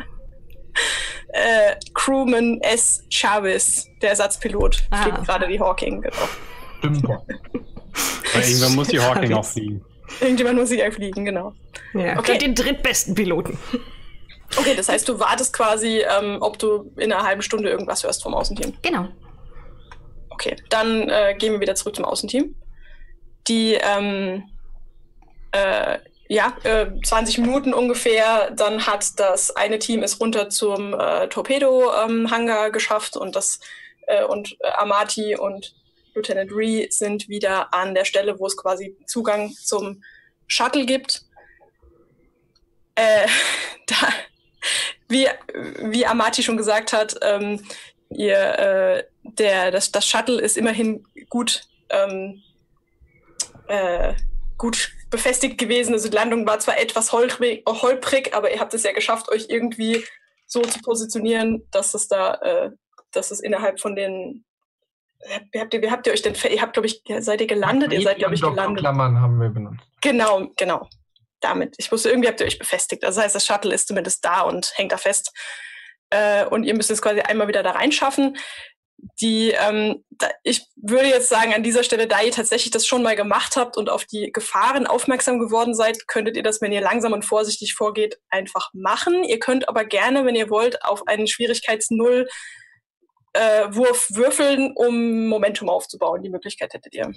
äh, Crewman S. Chavez, der Ersatzpilot, Ah. fliegt gerade die Hawking. Genau. Stimmt. Weil irgendwann muss die Hawking auch fliegen. Irgendjemand muss sich fliegen, genau. Ja, Okay. und den drittbesten Piloten. Okay, das heißt, du wartest quasi, ähm, ob du in einer halben Stunde irgendwas hörst vom Außenteam. Genau. Okay, dann äh, gehen wir wieder zurück zum Außenteam. Die, ähm, äh, ja, äh, zwanzig Minuten ungefähr, dann hat das eine Team es runter zum äh, Torpedo-Hangar ähm, geschafft und das äh, und äh, Amati und Lieutenant Ree sind wieder an der Stelle, wo es quasi Zugang zum Shuttle gibt. Äh, da, wie, wie Amati schon gesagt hat, ähm, ihr, äh, der, das, das Shuttle ist immerhin gut, ähm, äh, gut befestigt gewesen. Also die Landung war zwar etwas holprig, holprig, aber ihr habt es ja geschafft, euch irgendwie so zu positionieren, dass es da, äh, dass es innerhalb von den, wie habt ihr, wie habt ihr euch denn, ihr habt, glaube ich, seid ihr gelandet? Ihr seid, glaube ich, gelandet. Klammern haben wir benutzt. Genau, genau. Damit. Ich wusste, irgendwie habt ihr euch befestigt. Also das heißt, das Shuttle ist zumindest da und hängt da fest. Äh, und ihr müsst es quasi einmal wieder da reinschaffen. Die, ähm, da, ich würde jetzt sagen, an dieser Stelle, da ihr tatsächlich das schon mal gemacht habt und auf die Gefahren aufmerksam geworden seid, könntet ihr das, wenn ihr langsam und vorsichtig vorgeht, einfach machen. Ihr könnt aber gerne, wenn ihr wollt, auf einen Schwierigkeitsnull äh, Wurf würfeln, um Momentum aufzubauen. Die Möglichkeit hättet ihr.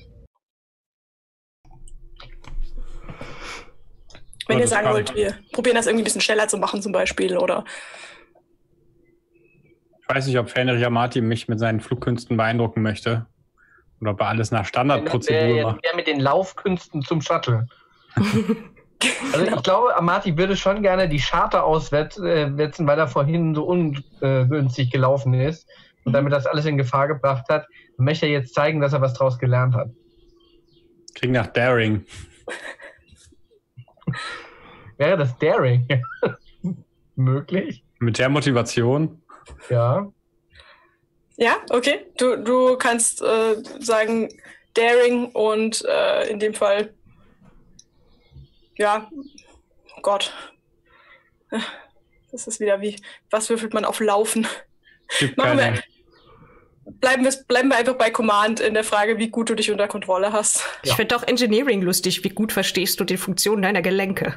Wenn Ja, ihr das sagen kann wollt, ich. wir probieren das irgendwie ein bisschen schneller zu machen zum Beispiel, oder? Ich weiß nicht, ob Fenrir Amati mich mit seinen Flugkünsten beeindrucken möchte. Oder ob er alles nach Standardprozedur Der, macht. der mit den Laufkünsten zum Shuttle. Also ich glaube, Amati würde schon gerne die Charter auswetzen, äh, weil er vorhin so ungünstig gelaufen ist und damit das alles in Gefahr gebracht hat. Und möchte er jetzt zeigen, dass er was draus gelernt hat. Klingt nach Daring. Wäre das Daring möglich? Mit der Motivation. Ja. Ja, okay. Du, du kannst äh, sagen Daring und äh, in dem Fall, ja, oh Gott. Das ist wieder wie, was würfelt man auf Laufen? Gibt Machen keine. wir, bleiben, wir, bleiben wir einfach bei Command in der Frage, wie gut du dich unter Kontrolle hast. Ich finde auch Engineering lustig. Wie gut verstehst du die Funktion deiner Gelenke?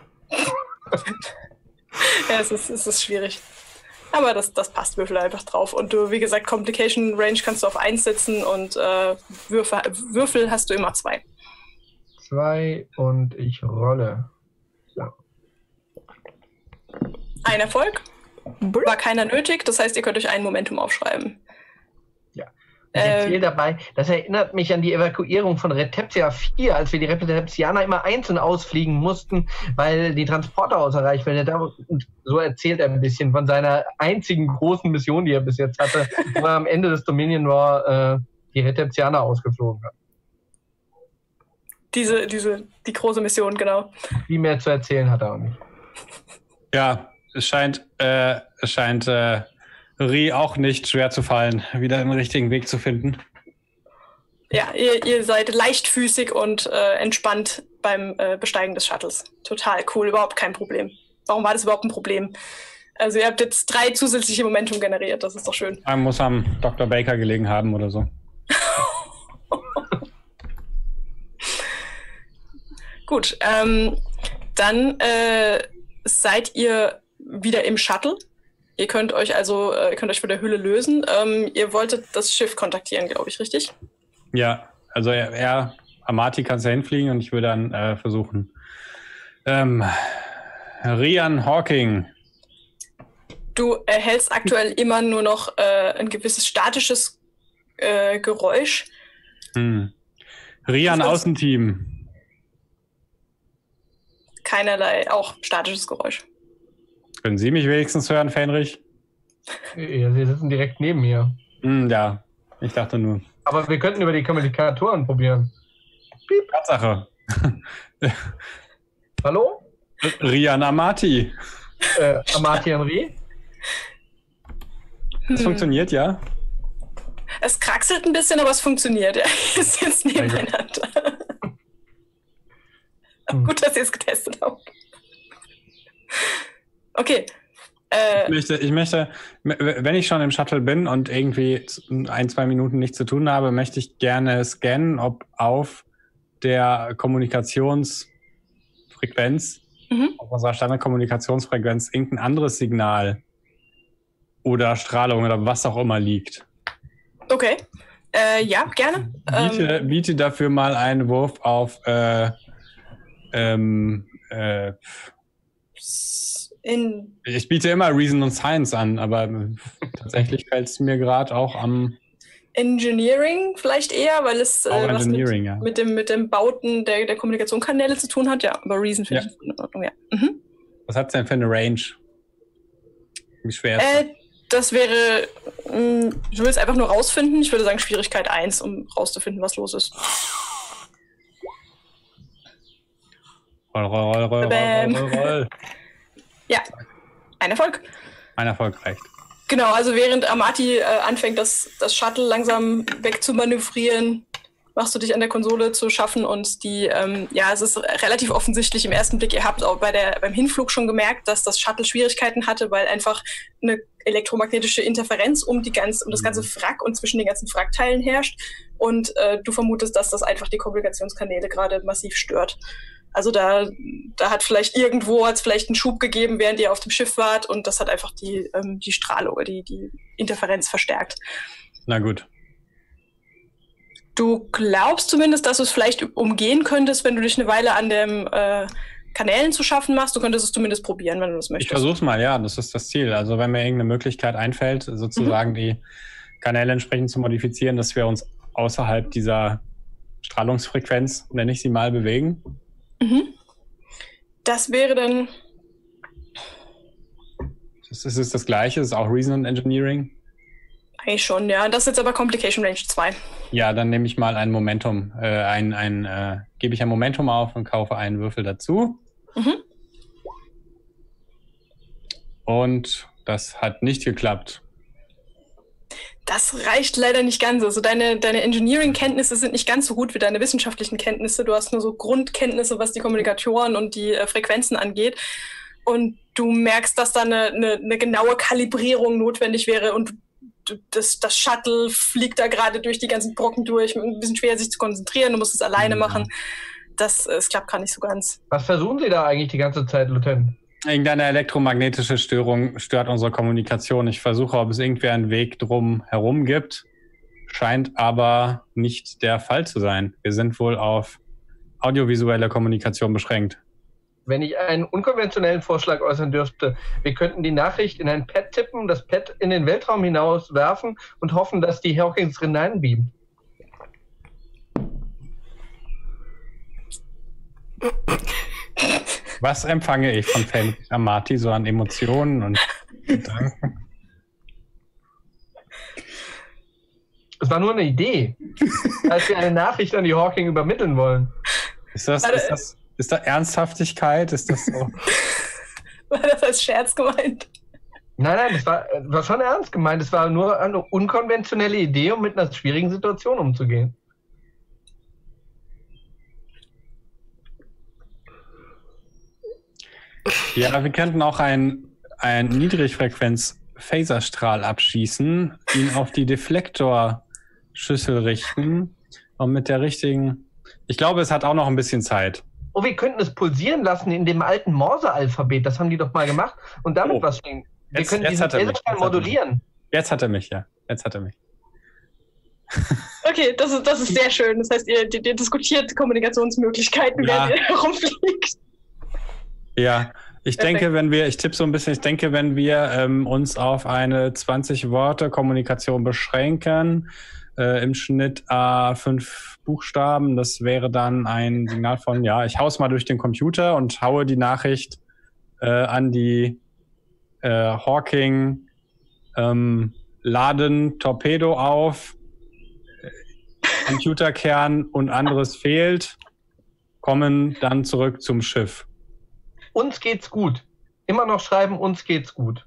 Ja, es ist, es ist schwierig. Aber das, das passt, Würfel einfach drauf. Und du, wie gesagt, Complication Range kannst du auf eins setzen und äh, Würfel, Würfel hast du immer zwei. Zwei und ich rolle. So. Ein Erfolg. War keiner nötig, das heißt, ihr könnt euch ein Momentum aufschreiben. Ich Äh, erzähle dabei, das erinnert mich an die Evakuierung von Retepsia vier, als wir die Retepsianer immer einzeln ausfliegen mussten, weil die Transporter außer Reichweite da waren. Und so erzählt er ein bisschen von seiner einzigen großen Mission, die er bis jetzt hatte, wo er am Ende des Dominion War äh, die Retepsianer ausgeflogen hat. diese, diese, die große Mission, genau. Viel mehr zu erzählen hat er auch nicht. Ja, es scheint, äh, es scheint äh, Rie auch nicht schwer zu fallen, wieder den richtigen Weg zu finden. Ja, ihr, ihr seid leichtfüßig und äh, entspannt beim äh, Besteigen des Shuttles. Total cool, überhaupt kein Problem. Warum war das überhaupt ein Problem? Also ihr habt jetzt drei zusätzliche Momentum generiert, das ist doch schön. Man muss am Doktor Baker gelegen haben oder so. Gut, ähm, dann äh, seid ihr wieder im Shuttle. Ihr könnt euch also, äh, ihr könnt euch von der Hülle lösen. Ähm, ihr wolltet das Schiff kontaktieren, glaube ich, richtig? Ja, also er, er Amati kann ja hinfliegen und ich würde dann äh, versuchen. Ähm, Rian Hawking, Du erhältst aktuell immer nur noch äh, ein gewisses statisches äh, Geräusch. Hm. Rian Außenteam. Keinerlei, auch statisches Geräusch. Können Sie mich wenigstens hören, Fenrich? Ja, Sie sitzen direkt neben mir. Hm, ja, ich dachte nur. Aber wir könnten über die Kommunikatoren probieren. Piep. Tatsache. Hallo? Rian Amati. Äh, Amati Henry? Das Hm. funktioniert, ja? Es kraxelt ein bisschen, aber es funktioniert. Ja. Wir sitzen nebeneinander. Hm. Gut, dass ihr es getestet habt. Okay. Äh, Ich möchte, ich möchte, wenn ich schon im Shuttle bin und irgendwie ein, zwei Minuten nichts zu tun habe, möchte ich gerne scannen, ob auf der Kommunikationsfrequenz, mhm. auf unserer Standardkommunikationsfrequenz, irgendein anderes Signal oder Strahlung oder was auch immer liegt. Okay. Äh, ja, gerne. Biete, Ähm, biete dafür mal einen Wurf auf äh, ähm, äh, in ich biete immer Reason und Science an, aber tatsächlich fällt es mir gerade auch am Engineering vielleicht eher, weil es äh, auch was mit, Engineering, ja. mit dem mit dem Bauten der, der Kommunikationskanäle zu tun hat. Ja, aber Reason finde Ja. ich in Ordnung, ja. Mhm. Was hat's denn für eine Range? Wie schwer ist das? Äh, das wäre, mh, ich will es einfach nur rausfinden. Ich würde sagen Schwierigkeit eins, um rauszufinden, was los ist. Roll, roll, roll, roll, Bam. roll, roll, roll. Ja, ein Erfolg. Ein Erfolg reicht. Genau, also während Amati äh, anfängt, das, das Shuttle langsam wegzumanövrieren, machst du dich an der Konsole zu schaffen und die, ähm, ja, es ist relativ offensichtlich im ersten Blick, ihr habt auch bei der, beim Hinflug schon gemerkt, dass das Shuttle Schwierigkeiten hatte, weil einfach eine elektromagnetische Interferenz um, die ganz, um das ganze Wrack und zwischen den ganzen Wrackteilen herrscht und äh, du vermutest, dass das einfach die Kommunikationskanäle gerade massiv stört. Also da, da hat vielleicht irgendwo hat's vielleicht einen Schub gegeben, während ihr auf dem Schiff wart und das hat einfach die, ähm, die Strahlung, die, die Interferenz verstärkt. Na gut. Du glaubst zumindest, dass du es vielleicht umgehen könntest, wenn du dich eine Weile an den äh, Kanälen zu schaffen machst. Du könntest es zumindest probieren, wenn du das möchtest. Ich versuch's mal, ja, das ist das Ziel. Also wenn mir irgendeine Möglichkeit einfällt, sozusagen mhm. die Kanäle entsprechend zu modifizieren, dass wir uns außerhalb dieser Strahlungsfrequenz, nenne ich sie mal, bewegen. Mhm. Das wäre dann... Das ist, ist das Gleiche, das ist auch Reason und Engineering. Eigentlich schon, ja. Das ist jetzt aber Complication Range zwei. Ja, dann nehme ich mal ein Momentum, äh, ein, ein, äh, gebe ich ein Momentum auf und kaufe einen Würfel dazu. Mhm. Und das hat nicht geklappt. Das reicht leider nicht ganz. Also deine, deine Engineering-Kenntnisse sind nicht ganz so gut wie deine wissenschaftlichen Kenntnisse. Du hast nur so Grundkenntnisse, was die Kommunikatoren und die äh, Frequenzen angeht. Und du merkst, dass da eine, eine, eine genaue Kalibrierung notwendig wäre und Das, das Shuttle fliegt da gerade durch die ganzen Brocken durch. Ein bisschen schwer, sich zu konzentrieren. Du musst es alleine ja. machen. Das, es klappt gar nicht so ganz. Was versuchen Sie da eigentlich die ganze Zeit, Lieutenant? Irgendeine elektromagnetische Störung stört unsere Kommunikation. Ich versuche, ob es irgendwie einen Weg drum herum gibt. Scheint aber nicht der Fall zu sein. Wir sind wohl auf audiovisuelle Kommunikation beschränkt. Wenn ich einen unkonventionellen Vorschlag äußern dürfte, wir könnten die Nachricht in ein Pad tippen, das Pad in den Weltraum hinaus werfen und hoffen, dass die Hawkins hineinbeamen. Was empfange ich von Fenrich Amati so an Emotionen und Gedanken? Es war nur eine Idee, als wir eine Nachricht an die Hawking übermitteln wollen. Ist das, ist das, ist da Ernsthaftigkeit? Ist das so? War das als Scherz gemeint? Nein, nein, das war, das war schon ernst gemeint. Es war nur eine unkonventionelle Idee, um mit einer schwierigen Situation umzugehen. Ja, wir könnten auch einen, einen Niedrigfrequenz-Phaserstrahl abschießen, ihn auf die Deflektorschüssel richten und mit der richtigen... Ich glaube, es hat auch noch ein bisschen Zeit. Oh, wir könnten es pulsieren lassen in dem alten Morse-Alphabet. Das haben die doch mal gemacht. Und damit Oh. was stehen. Wir Jetzt- können jetzt diesen hat er mich, Laserstrahl jetzt hat er mich. modulieren. Jetzt hat er mich, ja. Jetzt hat er mich. Okay, das ist, das ist sehr schön. Das heißt, ihr, ihr, ihr diskutiert Kommunikationsmöglichkeiten, Ja. während ihr herumfliegt. Ja, Ich Perfekt. denke, wenn wir, ich tippe so ein bisschen, ich denke, wenn wir ähm, uns auf eine zwanzig Worte Kommunikation beschränken, äh, im Schnitt äh, fünf Buchstaben, das wäre dann ein Signal von, ja, ich hau's mal durch den Computer und haue die Nachricht äh, an die äh, Hawking ähm, Laden Torpedo auf, Computerkern und anderes fehlt, kommen dann zurück zum Schiff. Uns geht's gut. Immer noch schreiben, uns geht's gut.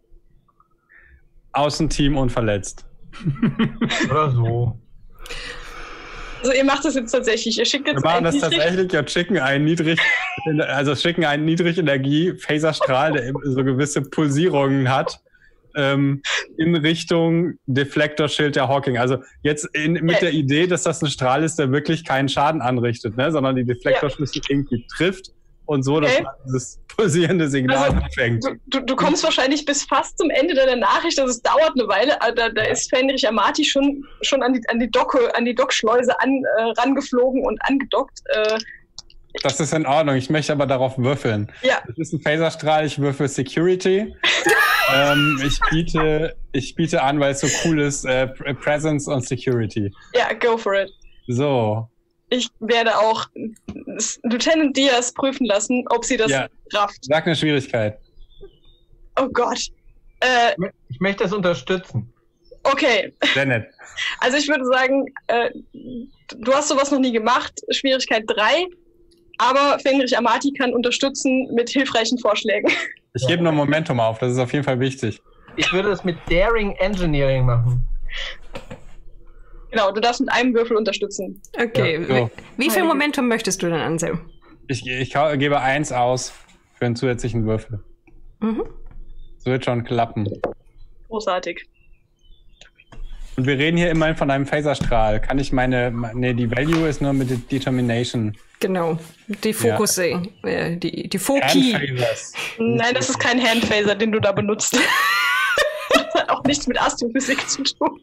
Außenteam unverletzt. Oder so. Also ihr macht das jetzt tatsächlich. Ihr schickt Wir jetzt machen das niedrig- tatsächlich und schicken einen niedrig, also schicken einen Niedrigenergie-Phaserstrahl, der eben so gewisse Pulsierungen hat, ähm, in Richtung Deflektorschild der Hawking. Also jetzt in, mit Ja. der Idee, dass das ein Strahl ist, der wirklich keinen Schaden anrichtet, ne, sondern die Deflektorschlüssel irgendwie trifft und so, dass Okay. man dieses pulsierende Signal Also, empfängt. Du, du, du kommst wahrscheinlich bis fast zum Ende deiner Nachricht, also es dauert eine Weile, aber da, da ist Fenrich Amati schon, schon an die, an die Docke, an die Dockschleuse an, äh, rangeflogen und angedockt. Äh, Das ist in Ordnung. Ich möchte aber darauf würfeln. Ja. Das ist ein Phaserstrahl. Ich würfel Security. ähm, ich biete, ich biete an, weil es so cool ist, äh, Presence und Security. ja, go for it. So. Ich werde auch Lieutenant Diaz prüfen lassen, ob sie das Ja. rafft. Sag eine Schwierigkeit. Oh Gott. Äh, Ich möchte das unterstützen. okay, Sehr nett. also ich würde sagen, äh, du hast sowas noch nie gemacht, Schwierigkeit drei, aber Fenrich Amati kann unterstützen mit hilfreichen Vorschlägen. Ich gebe noch Momentum auf. Das ist auf jeden Fall wichtig. Ich würde das mit Daring Engineering machen. Genau, du darfst mit einem Würfel unterstützen. Okay, Ja, so. wie, wie viel Momentum möchtest du denn, Anselm? Ich, ich hau- gebe eins aus für einen zusätzlichen Würfel. Mhm. Das wird schon klappen. Großartig. Und wir reden hier immerhin von einem Phaserstrahl. Kann ich meine, nee, die Value ist nur mit der Determination. Genau, die Fokus, äh, die, die Foki. Handphasers. Nein, das ist kein Handphaser, den du da benutzt. Das hat auch nichts mit Astrophysik zu tun.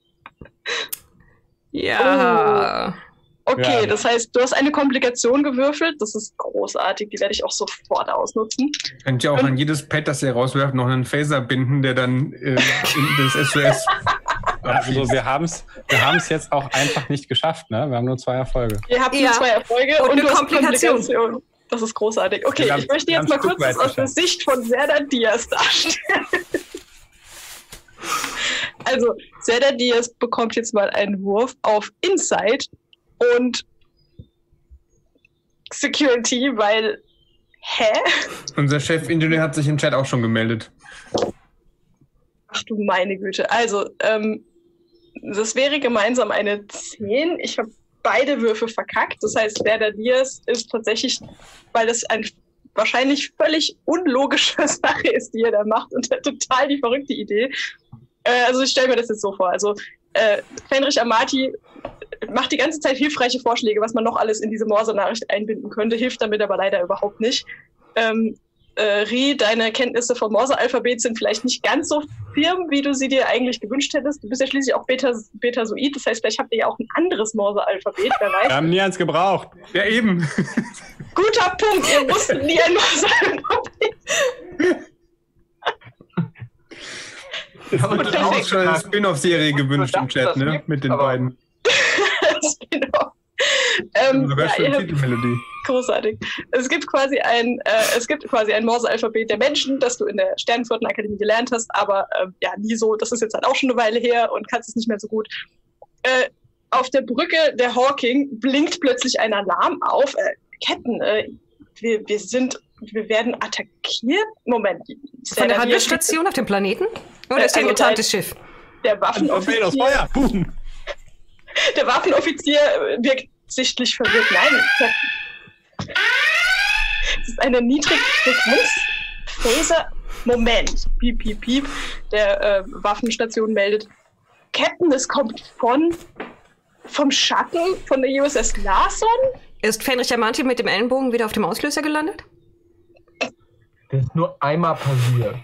Ja. Okay, Ja. das heißt, du hast eine Komplikation gewürfelt. Das ist großartig. Die werde ich auch sofort ausnutzen. Könnt ihr auch an jedes Pad, das ihr rauswerft, noch einen Phaser binden, der dann äh, in das S O S. Also wir haben es wir haben's jetzt auch einfach nicht geschafft, ne? Wir haben nur zwei Erfolge. Ihr habt Ja. nur zwei Erfolge Und und, eine du hast Komplikation. Komplikation. Das ist großartig. Okay, Wir haben- ich möchte wir jetzt haben mal ein kurz Stück weit das aus der geschafft. Sicht von Serdar Diaz darstellen. Also, Serdar Diaz bekommt jetzt mal einen Wurf auf Insight und Security, weil. Hä? Unser Chefingenieur hat sich im Chat auch schon gemeldet. Ach du meine Güte. Also, ähm, das wäre gemeinsam eine zehn. Ich habe beide Würfe verkackt. Das heißt, Serdar Diaz ist tatsächlich, weil das ein wahrscheinlich völlig unlogische Sache ist, die er da macht und total die verrückte Idee. Äh, also ich stelle mir das jetzt so vor. Also äh, Fenrich Amati macht die ganze Zeit hilfreiche Vorschläge, was man noch alles in diese Morse-Nachricht einbinden könnte, hilft damit aber leider überhaupt nicht. Ähm, äh, Ri, deine Kenntnisse vom Morse-Alphabet sind vielleicht nicht ganz so firm, wie du sie dir eigentlich gewünscht hättest. Du bist ja schließlich auch Beta, Betasoid, das heißt, vielleicht habt ihr ja auch ein anderes Morse-Alphabet, wer weiß. Wir haben nie eins gebraucht. Ja, eben. Guter Punkt, ihr wusstet nie ein Morse-Alphabet. Es wird perfekt. auch schon eine Spin-off-Serie gewünscht im Chat, ne? Mit den Aber- beiden. Genau. Ähm, Sogar ja, schon ihr habt- Titelmelodie. Großartig. Es gibt quasi ein, äh, es gibt quasi ein Morse-Alphabet der Menschen, das du in der Sternenflottenakademie gelernt hast, aber äh, ja, nie so. Das ist jetzt halt auch schon eine Weile her und kannst es nicht mehr so gut. Äh, auf der Brücke der Hawking blinkt plötzlich ein Alarm auf. Äh, Captain, äh, wir, wir sind, wir werden attackiert. Moment. Von der Handelsstation auf dem Planeten? Oder ist der ein Also getarntes Schiff? Der Torpedos, Waffenoffizier, Feuer! Boom! der Waffenoffizier wirkt sichtlich verwirrt. Nein, es ist eine Niedrigfrequenz-Phaser. Moment. Piep, piep, piep. Der äh, Waffenstation meldet. Captain, es kommt von vom Schatten von der U S S Larson? Ist Fenrich Amati mit dem Ellenbogen wieder auf dem Auslöser gelandet? Das ist nur einmal passiert.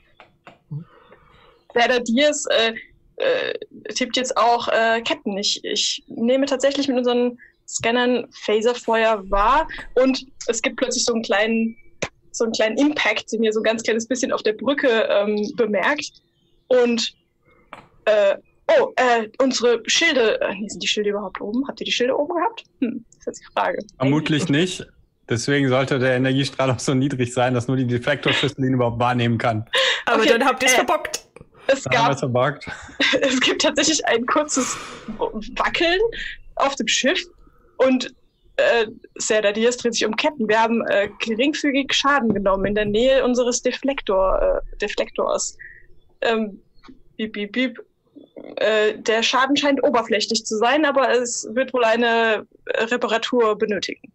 Serdar Diaz äh, äh, tippt jetzt auch äh, Captain. Ich, ich nehme tatsächlich mit unseren Scannern Phaserfeuer wahr und es gibt plötzlich so einen kleinen so einen kleinen Impact, den ihr so ein ganz kleines bisschen auf der Brücke ähm, bemerkt. Und äh, oh, äh, unsere Schilde, äh, sind die Schilde überhaupt oben? Habt ihr die Schilde oben gehabt? Hm, das ist jetzt die Frage. Vermutlich nicht. Deswegen sollte der Energiestrahl auch so niedrig sein, dass nur die Deflektorschüssel ihn überhaupt wahrnehmen kann. Aber Okay, dann habt ihr es äh, verbockt. Es Da haben wir gab es verbuggt. es gibt tatsächlich ein kurzes Wackeln auf dem Schiff und äh, Serda Diaz dreht sich um Captain. Wir haben äh, geringfügig Schaden genommen in der Nähe unseres Deflektor, äh, Deflektors. Ähm, piep, piep, piep. Äh, der Schaden scheint oberflächlich zu sein, aber es wird wohl eine Reparatur benötigen.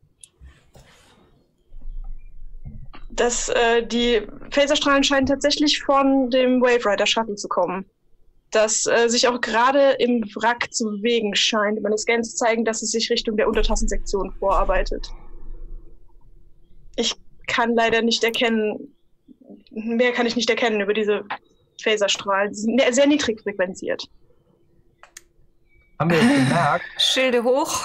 Das, äh, die Phaserstrahlen scheinen tatsächlich von dem Wave Rider Shuttle zu kommen. Das äh, sich auch gerade im Wrack zu bewegen scheint. Meine Scans zeigen, dass es sich Richtung der Untertassensektion vorarbeitet. Ich kann leider nicht erkennen, mehr kann ich nicht erkennen über diese Phaserstrahlen. Sie sind sehr niedrig frequenziert. Haben wir es gemerkt? Schilde hoch.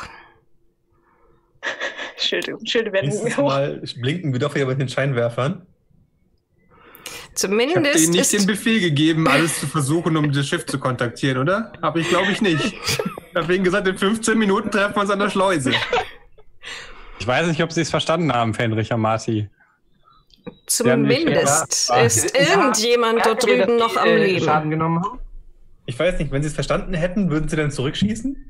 Schilde, Schilde werden Nächstes hoch. Mal blinken wir doch wieder mit den Scheinwerfern. Ich habe Zumindest denen nicht ist den Befehl gegeben, alles zu versuchen, um das Schiff zu kontaktieren, oder? Habe ich, glaube ich, nicht. Ich habe ihnen gesagt, in fünfzehn Minuten treffen wir uns an der Schleuse. Ich weiß nicht, ob Sie es verstanden haben, Fenrich Amati. zumindest Ja, ist Ja, irgendjemand dort merken wir, drüben dass noch die, am äh, Leben. Schaden genommen haben? Ich weiß nicht, wenn sie es verstanden hätten, würden sie dann zurückschießen?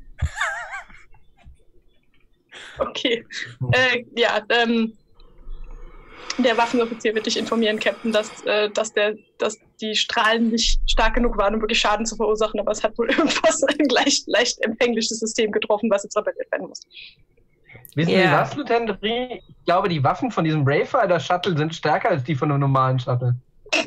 Okay. Äh, ja, ähm, der Waffenoffizier wird dich informieren, Captain, dass, äh, dass, der, dass die Strahlen nicht stark genug waren, um wirklich Schaden zu verursachen, aber es hat wohl irgendwas ein leicht, leicht empfängliches System getroffen, was jetzt repariert werden muss. Wissen Ja. Sie was, Lieutenant Rie? Ich glaube, die Waffen von diesem Brave Rider Shuttle sind stärker als die von einem normalen Shuttle.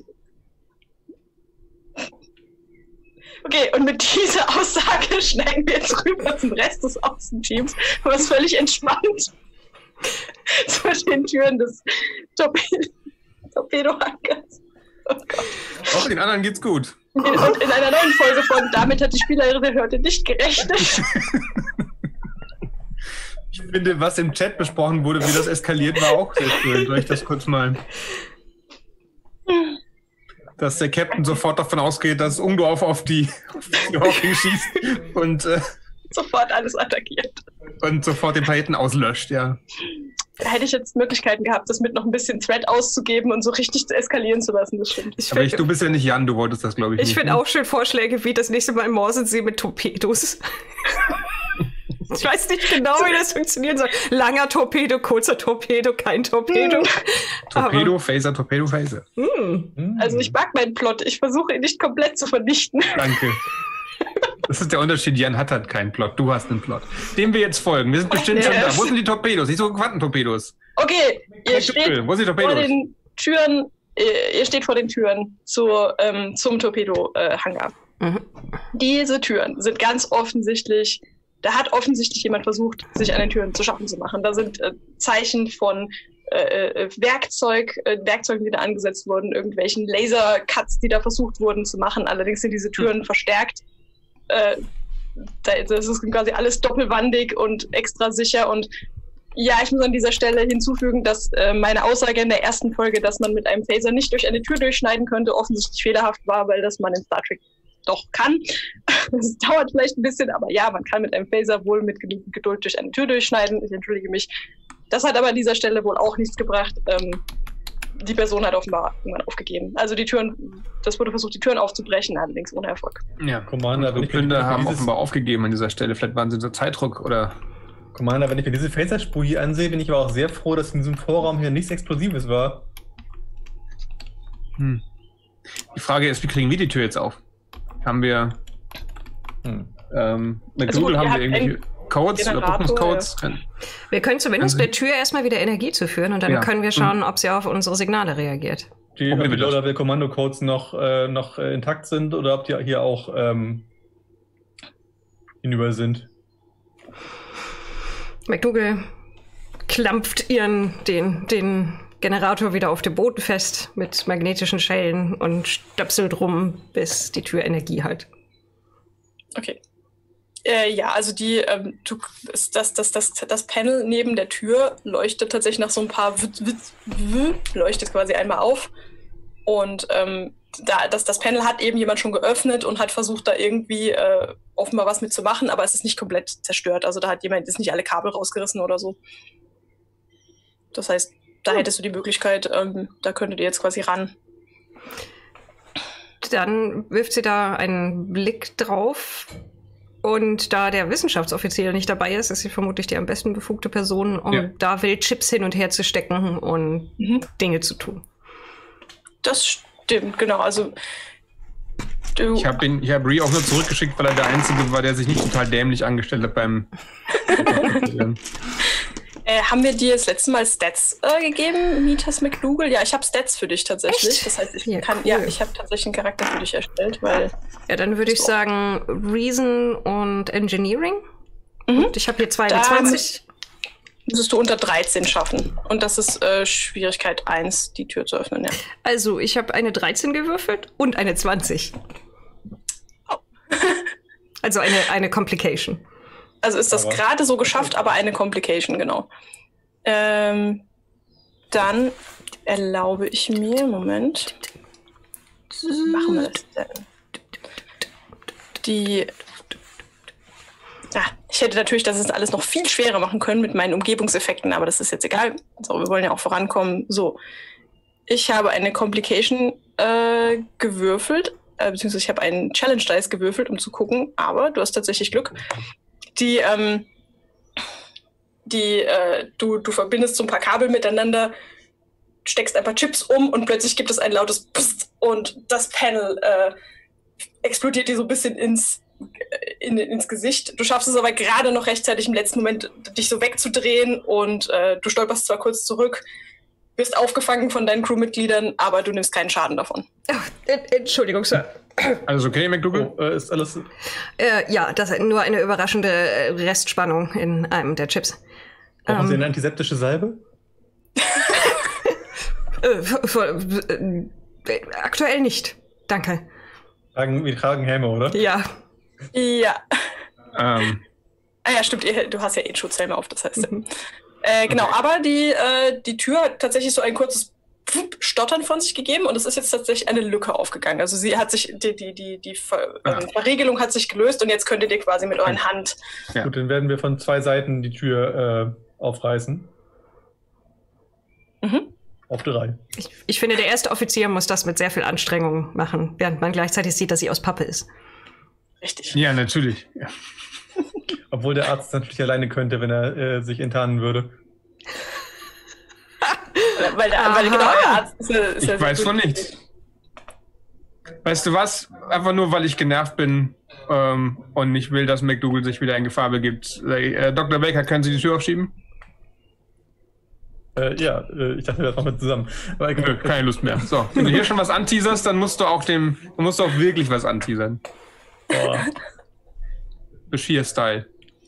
Okay, und mit dieser Aussage schneiden wir jetzt rüber zum Rest des Außenteams, was völlig entspannt zu den Türen des Torped- Torpedohangars. Oh Gott. Auch den anderen geht's gut. Und in einer neuen Folge von Damit hat die Spielerin heute nicht gerechnet. Ich finde, was im Chat besprochen wurde, wie das eskaliert, war auch sehr schön. Soll ich das kurz mal... Dass der Captain sofort davon ausgeht, dass Ungdorf auf die, auf die Hawking schießt und, äh, Sofort alles attackiert. und sofort den Planeten auslöscht, ja. Da hätte ich jetzt Möglichkeiten gehabt, das mit noch ein bisschen Thread auszugeben und so richtig zu eskalieren zu lassen, das stimmt. Ich Aber ich, du finde bist ja nicht Jan, du wolltest das, glaube ich, nicht. find ne? auch schön Vorschläge wie das nächste Mal Morsensee mit Torpedos. Ich weiß nicht genau, wie das funktionieren soll. Langer Torpedo, kurzer Torpedo, kein Torpedo. Torpedo, Phaser, Torpedo, Phaser. Hm. Also ich mag meinen Plot, ich versuche ihn nicht komplett zu vernichten. Danke. Das ist der Unterschied. Jan hat halt keinen Plot. Du hast einen Plot. Dem wir jetzt folgen. Wir sind bestimmt schon da. Wo sind die Torpedos? Nicht so Quantentorpedos. Okay, ihr Hey, steht Wo sind die vor Torpedos? den Türen, äh, ihr steht vor den Türen zur, ähm, zum Torpedo-Hangar. Mhm. Diese Türen sind ganz offensichtlich, da hat offensichtlich jemand versucht, sich an den Türen zu schaffen zu machen. Da sind äh, Zeichen von äh, äh, Werkzeug, äh, Werkzeugen, die da angesetzt wurden, irgendwelchen Lasercuts, die da versucht wurden zu machen. Allerdings sind diese Türen verstärkt. Äh, da, das ist quasi alles doppelwandig und extra sicher. Und ja, ich muss an dieser Stelle hinzufügen, dass äh, meine Aussage in der ersten Folge, dass man mit einem Phaser nicht durch eine Tür durchschneiden könnte, offensichtlich fehlerhaft war, weil das man in Star Trek doch kann. Es dauert vielleicht ein bisschen, aber ja, man kann mit einem Phaser wohl mit genügend Geduld durch eine Tür durchschneiden. Ich entschuldige mich. Das hat aber an dieser Stelle wohl auch nichts gebracht. Ähm, die Person hat offenbar irgendwann aufgegeben. Also die Türen, das wurde versucht, die Türen aufzubrechen, allerdings ohne Erfolg. Ja. Commander, wenn ich mir Plünder haben dieses- offenbar aufgegeben an dieser Stelle. Vielleicht waren sie unter Zeitdruck oder... Commander, wenn ich mir diese Phaserspur hier ansehe, bin ich aber auch sehr froh, dass in diesem Vorraum hier nichts Explosives war. Hm. Die Frage ist, wie kriegen wir die Tür jetzt auf? Haben wir... Hm. Ähm, mit Also Google gut, ihr haben wir habt irgendwie Codes, Generator, Überbrückungscodes? Wir können zumindest Also- der Tür erstmal wieder Energie zuführen und dann Ja. können wir schauen, ob sie auf unsere Signale reagiert. Die, Probieren wir ob, das. oder die Kommandocodes noch, äh, noch äh, intakt sind oder ob die hier auch ähm, hinüber sind. McDougal klampft ihren, den, den Generator wieder auf dem Boden fest mit magnetischen Schellen und stöpselt rum, bis die Tür Energie hat. Okay. Äh, ja, also die, ähm, du, das, das, das, das, das Panel neben der Tür leuchtet tatsächlich nach so ein paar w w w leuchtet quasi einmal auf. Und ähm, da, das, das Panel hat eben jemand schon geöffnet und hat versucht, da irgendwie äh, offenbar was mitzumachen, aber es ist nicht komplett zerstört. Also da hat jemand, ist nicht alle Kabel rausgerissen oder so. Das heißt, da hättest du die Möglichkeit, ähm, da könntet ihr jetzt quasi ran. Dann wirft sie da einen Blick drauf. Und da der Wissenschaftsoffizier nicht dabei ist, ist sie vermutlich die am besten befugte Person, um ja. da wild Chips hin und her zu stecken und mhm. Dinge zu tun. Das stimmt, genau. Also du ich habe hab Ree auch nur zurückgeschickt, weil er der Einzige war, der sich nicht total dämlich angestellt hat beim äh, haben wir dir das letzte Mal Stats äh, gegeben, Mitas McDougal? Ja, ich habe Stats für dich tatsächlich. Echt? Das heißt, ich ja, kann, cool. ja, ich habe tatsächlich einen Charakter für dich erstellt, weil. Ja, dann würde ich sagen Reason und Engineering. Mhm. Und ich habe hier zweiundzwanzig. Müsstest du unter dreizehn schaffen. Und das ist äh, Schwierigkeit eins, die Tür zu öffnen, ja. Also, ich habe eine dreizehn gewürfelt und eine zwanzig. Oh. Also eine, eine Complication. Also ist das gerade so geschafft, aber eine Complication, genau. Ähm, dann erlaube ich mir, Moment. Wie machen wir das denn? Die. Ja, ich hätte natürlich das ist alles noch viel schwerer machen können mit meinen Umgebungseffekten, aber das ist jetzt egal. So, wir wollen ja auch vorankommen. So. Ich habe eine Complication äh, gewürfelt, äh, beziehungsweise ich habe einen Challenge Dice gewürfelt, um zu gucken, aber du hast tatsächlich Glück. Die, ähm, die, äh, du, du verbindest so ein paar Kabel miteinander, steckst ein paar Chips um und plötzlich gibt es ein lautes Psst und das Panel äh, explodiert dir so ein bisschen ins, in, ins Gesicht. Du schaffst es aber gerade noch rechtzeitig im letzten Moment, dich so wegzudrehen und äh, du stolperst zwar kurz zurück, wirst aufgefangen von deinen Crewmitgliedern, aber du nimmst keinen Schaden davon. Ach, Entschuldigung, Sir. Alles okay, McDougal? Oh, äh, ist alles... Äh, ja, das ist nur eine überraschende Restspannung in einem der Chips. Brauchen ähm, Sie eine antiseptische Salbe? äh, für, für, äh, aktuell nicht. Danke. Tragen, wir tragen Helme, oder? Ja. Ja. Ähm. Ah ja, stimmt, du hast ja eh Schutzhelme auf, das heißt. Mhm. Äh, genau, okay. Aber die, äh, die Tür hat tatsächlich so ein kurzes Stottern von sich gegeben und es ist jetzt tatsächlich eine Lücke aufgegangen. Also sie hat sich, die, die, die, die Ver ah. Verriegelung hat sich gelöst und jetzt könntet ihr quasi mit euren Hand... Ja. Gut, dann werden wir von zwei Seiten die Tür äh, aufreißen. Mhm. Auf drei. Ich, ich finde, der erste Offizier muss das mit sehr viel Anstrengung machen, während man gleichzeitig sieht, dass sie aus Pappe ist. Richtig. Ja, natürlich. Ja. Obwohl der Arzt natürlich alleine könnte, wenn er äh, sich enttarnen würde. Weil, der, weil genau, der Arzt ist, ist Ich ja weiß von nichts. Weißt du was? Einfach nur, weil ich genervt bin ähm, und nicht will, dass McDougal sich wieder in Gefahr begibt. Äh, Doktor Baker, können Sie die Tür aufschieben? Äh, ja, äh, ich dachte, wir machen mit zusammen. Aber Nö, keine Lust mehr. So, wenn du hier schon was anteaserst, dann musst du auch dem, dann musst du auch wirklich was anteasern. Boah. Bashir-Style.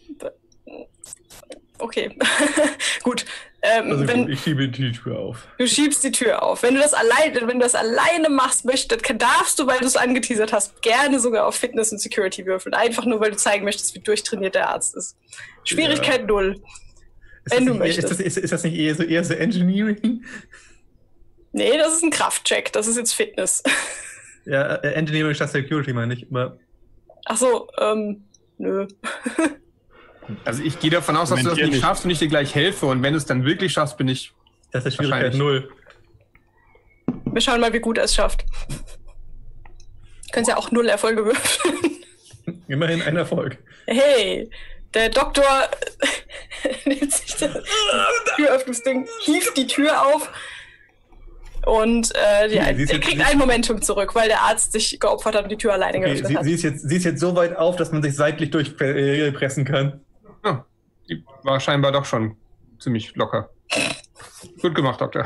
Okay, gut. Ähm, also wenn, gut, ich schiebe die Tür auf. Du schiebst die Tür auf. Wenn du das alleine, wenn du das alleine machst möchtest, darfst du, weil du es angeteasert hast, gerne sogar auf Fitness und Security würfeln. Einfach nur, weil du zeigen möchtest, wie durchtrainiert der Arzt ist. Schwierigkeit ja. null. Ist wenn du nicht, möchtest. Ist das, ist, ist das nicht eher so, eher so Engineering? Nee, das ist ein Kraftcheck. Das ist jetzt Fitness. Ja, Engineering statt Security meine ich. Aber ach so, ähm, nö. Also ich gehe davon aus, dass du das nicht schaffst und ich dir gleich helfe. Und wenn du es dann wirklich schaffst, bin ich... Das ist Schwierigkeit null. Wir schauen mal, wie gut er es schafft. Können ja auch null Erfolge würfeln. Immerhin ein Erfolg. Hey, der Doktor nimmt sich das Türöffnungsding, hieft die Tür auf und äh, die, er kriegt jetzt, ein Momentum zurück, weil der Arzt sich geopfert hat und die Tür alleine okay, geöffnet sie, hat. Sie ist, jetzt, sie ist jetzt so weit auf, dass man sich seitlich durchpressen kann. Ja, die war scheinbar doch schon ziemlich locker. Gut gemacht, Doktor.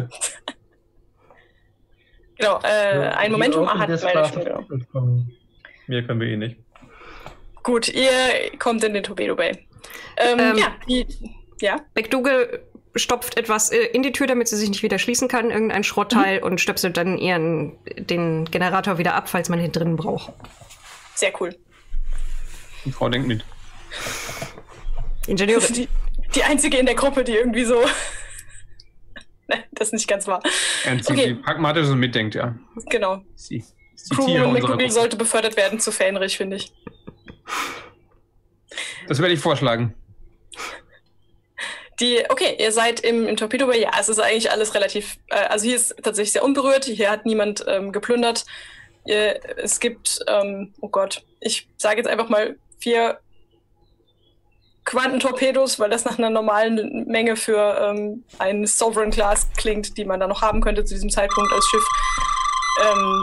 Genau, äh, ein Momentum hat meine Stimme. Mehr können wir eh nicht. Gut, ihr kommt in den Torpedo Bay. Ähm, ähm, ja, die, ja. McDougal stopft etwas äh, in die Tür, damit sie sich nicht wieder schließen kann, irgendein Schrottteil, mhm. und stöpselt dann ihren, den Generator wieder ab, falls man den drinnen braucht. Sehr cool. Die Frau denkt mit. Ingenieurin. Das ist die, die einzige in der Gruppe, die irgendwie so... Nein, das ist nicht ganz wahr. Ernst, Okay. die pragmatisch so mitdenkt, ja. Genau. Sie ist die Tiere Crewman unserer McDougal Gruppe. sollte befördert werden zu Fähnrich, finde ich. Das werde ich vorschlagen. Die, okay, ihr seid im, im Torpedo Bay. Ja, es ist eigentlich alles relativ, äh, also hier ist tatsächlich sehr unberührt. Hier hat niemand ähm, geplündert. Ihr, es gibt, ähm, oh Gott, ich sage jetzt einfach mal vier Quantentorpedos, weil das nach einer normalen Menge für ähm, einen Sovereign Class klingt, die man da noch haben könnte zu diesem Zeitpunkt als Schiff. Ähm,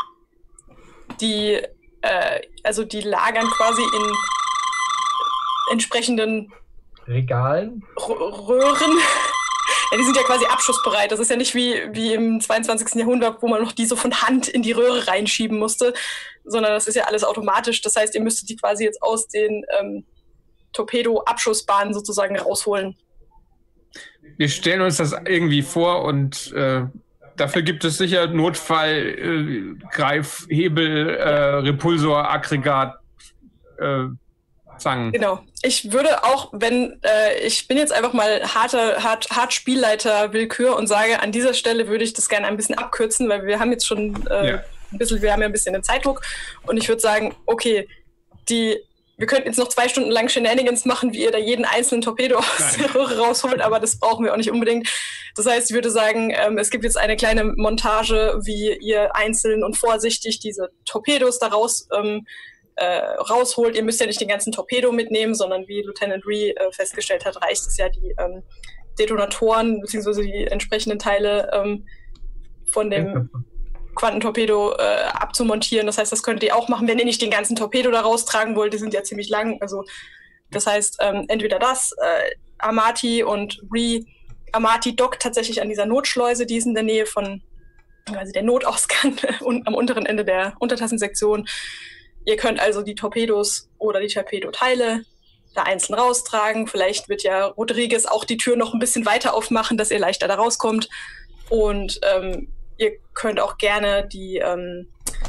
die, äh, also die lagern quasi in entsprechenden Regalen? R Röhren. Ja, die sind ja quasi abschussbereit. Das ist ja nicht wie, wie im zweiundzwanzigsten Jahrhundert, wo man noch die so von Hand in die Röhre reinschieben musste, sondern das ist ja alles automatisch. Das heißt, ihr müsstet die quasi jetzt aus den ähm, Torpedo-Abschussbahnen sozusagen rausholen. Wir stellen uns das irgendwie vor und äh, dafür gibt es sicher Notfall, äh, Greif, Hebel, äh, Repulsor, Aggregat, äh, Zangen. Genau. Ich würde auch, wenn, äh, ich bin jetzt einfach mal harter, hart, hart Spielleiter Willkür und sage, an dieser Stelle würde ich das gerne ein bisschen abkürzen, weil wir haben jetzt schon äh, Ja. ein bisschen, wir haben ja ein bisschen den Zeitdruck und ich würde sagen, okay, die, wir könnten jetzt noch zwei Stunden lang Shenanigans machen, wie ihr da jeden einzelnen Torpedo aus der Röhre rausholt, aber das brauchen wir auch nicht unbedingt. Das heißt, ich würde sagen, ähm, es gibt jetzt eine kleine Montage, wie ihr einzeln und vorsichtig diese Torpedos da raus ähm, Äh, rausholt. Ihr müsst ja nicht den ganzen Torpedo mitnehmen, sondern wie Lieutenant Ree äh, festgestellt hat, reicht es ja, die ähm, Detonatoren bzw. die entsprechenden Teile ähm, von dem Quantentorpedo äh, abzumontieren. Das heißt, das könntet ihr auch machen, wenn ihr nicht den ganzen Torpedo da raustragen wollt. Die sind ja ziemlich lang. Also das heißt, ähm, entweder das, äh, Amati und Ree. Amati dockt tatsächlich an dieser Notschleuse, die ist in der Nähe von, also der Notausgang und am unteren Ende der Untertassensektion. Ihr könnt also die Torpedos oder die Torpedoteile da einzeln raustragen. Vielleicht wird ja Rodriguez auch die Tür noch ein bisschen weiter aufmachen, dass ihr leichter da rauskommt. Und ähm, ihr könnt auch gerne die, ähm,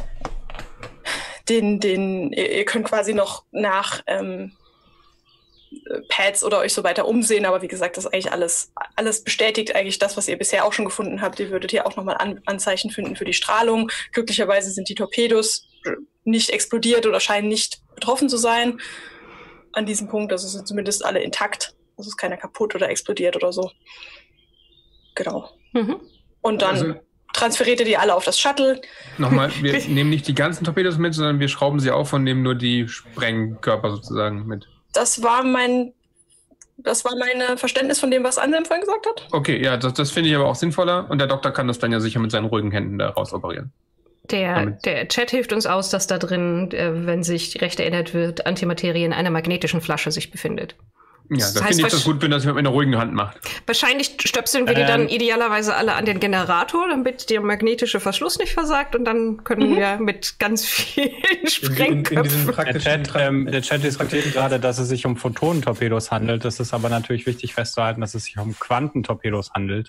den, den, ihr, ihr könnt quasi noch nach ähm, Pads oder euch so weiter umsehen. Aber wie gesagt, das ist eigentlich alles, alles bestätigt eigentlich das, was ihr bisher auch schon gefunden habt. Ihr würdet hier auch nochmal An Anzeichen finden für die Strahlung. Glücklicherweise sind die Torpedos nicht explodiert oder scheinen nicht betroffen zu sein an diesem Punkt. Also sind zumindest alle intakt. Also ist keiner kaputt oder explodiert oder so. Genau. Mhm. Und dann Also, transferiert ihr die alle auf das Shuttle. nochmal, wir nehmen nicht die ganzen Torpedos mit, sondern wir schrauben sie auf und nehmen nur die Sprengkörper sozusagen mit. Das war mein, das war mein Verständnis von dem, was Anselm vorhin gesagt hat. Okay, ja, das, das finde ich aber auch sinnvoller und der Doktor kann das dann ja sicher mit seinen ruhigen Händen da raus operieren. Der, der Chat hilft uns aus, dass da drin, äh, wenn sich recht erinnert wird, Antimaterie in einer magnetischen Flasche sich befindet. Ja, Das da heißt, finde ich das wahrsch- gut, wenn das jemand mit einer ruhigen Hand macht. Wahrscheinlich stöpseln wir die Ähm. dann idealerweise alle an den Generator, damit der magnetische Verschluss nicht versagt und dann können Mhm. wir mit ganz vielen In, in, in diesem Sprengköpfen... Der praktischen Chat, ähm, der Chat diskutiert gerade, dass es sich um Photonentorpedos handelt. Es ist aber natürlich wichtig festzuhalten, dass es sich um Quantentorpedos handelt.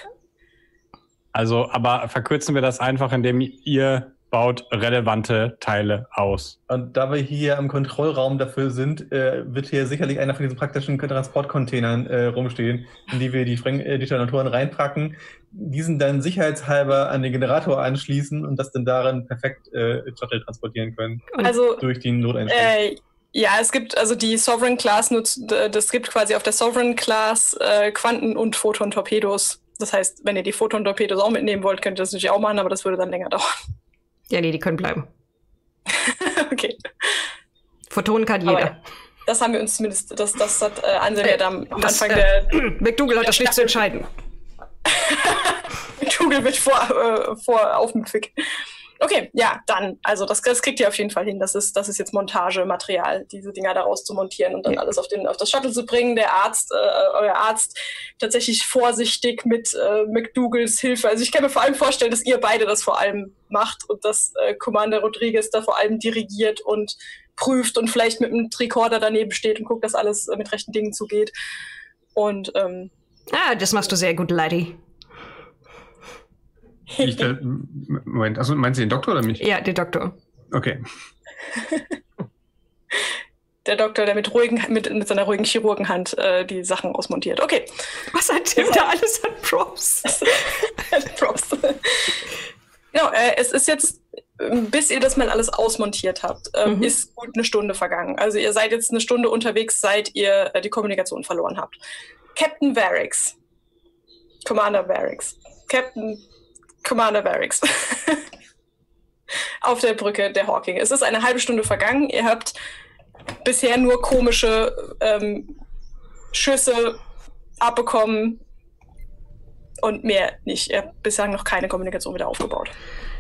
Also, aber verkürzen wir das einfach, indem ihr baut relevante Teile aus. Und da wir hier im Kontrollraum dafür sind, äh, wird hier sicherlich einer von diesen praktischen Transportcontainern äh, rumstehen, in die wir die Sprengdetonatoren reinpacken, diesen dann sicherheitshalber an den Generator anschließen und das dann darin perfekt äh, Shuttle transportieren können. Also Durch die Noteinstieg. Äh, ja, es gibt also die Sovereign Class nutzt, das gibt quasi auf der Sovereign Class äh, Quanten- und Photon-Torpedos. Das heißt, wenn ihr die Photon-Torpedos auch mitnehmen wollt, könnt ihr das natürlich auch machen, aber das würde dann länger dauern. Ja, nee, die können bleiben. Okay. Photonen kann Aber jeder. das haben wir uns zumindest, das, das hat äh, Anselm ja da am am Das, Anfang äh, der McDougal hat das schlicht zu entscheiden. Google mit vor, äh, vor auf mit Fick. Okay, ja, dann, also das, das kriegt ihr auf jeden Fall hin. Das ist, das ist jetzt Montagematerial, diese Dinger daraus zu montieren und dann Ja. alles auf, den, auf das Shuttle zu bringen. Der Arzt, äh, euer Arzt, tatsächlich vorsichtig mit äh, McDougals Hilfe. Also ich kann mir vor allem vorstellen, dass ihr beide das vor allem macht und dass äh, Commander Rodriguez da vor allem dirigiert und prüft und vielleicht mit einem Tricorder daneben steht und guckt, dass alles äh, mit rechten Dingen zugeht. Und ähm, Ah, das machst du sehr gut, Lady. Ich, da, Moment, also meinst du den Doktor oder mich? Ja, der Doktor. Okay. der Doktor, der mit, ruhigen, mit, mit seiner ruhigen Chirurgenhand äh, die Sachen ausmontiert. Okay. Was hat Tim da alles an Props? Props. Genau, äh, es ist jetzt, bis ihr das mal alles ausmontiert habt, äh, mhm. ist gut eine Stunde vergangen. Also ihr seid jetzt eine Stunde unterwegs, seit ihr äh, die Kommunikation verloren habt. Captain Varix. Commander Varix. Captain Commander Varix. Auf der Brücke der Hawking. Es ist eine halbe Stunde vergangen. Ihr habt bisher nur komische ähm, Schüsse abbekommen und mehr nicht. Ihr habt bislang noch keine Kommunikation wieder aufgebaut.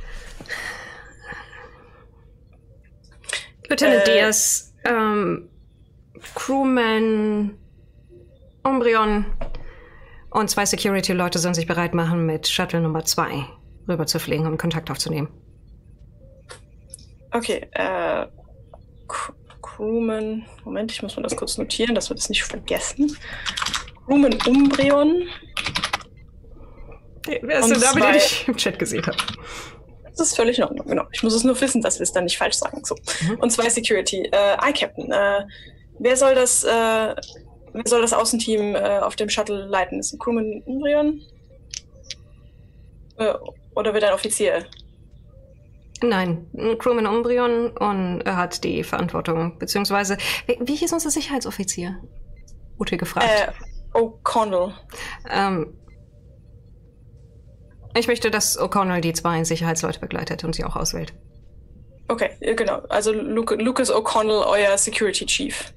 Lieutenant Äh, Diaz, ähm, Crewman, Umbreon und zwei Security-Leute sollen sich bereit machen, mit Shuttle Nummer zwei rüber zu fliegen, um Kontakt aufzunehmen. Okay, äh, Crewman, Moment, ich muss mir das kurz notieren, dass wir das nicht vergessen. Crewman Umbreon. Wer ist denn da, den ich im Chat gesehen habe? Das ist völlig in Ordnung, genau. Ich muss es nur wissen, dass wir es dann nicht falsch sagen. So. Mhm. Und zwei Security. Äh, I-Captain, äh, wer soll das, äh, wer soll das Außenteam äh, auf dem Shuttle leiten? Ist ein Crewman Umbreon? Äh, oder wird ein Offizier? Nein, ein Crewman Umbreon und er hat die Verantwortung, beziehungsweise, wie, wie hieß unser Sicherheitsoffizier? Ute gefragt. Äh, O'Connell. Ähm, ich möchte, dass O'Connell die zwei Sicherheitsleute begleitet und sie auch auswählt. Okay, genau. Also Luke, Lucas O'Connell, euer Security Chief.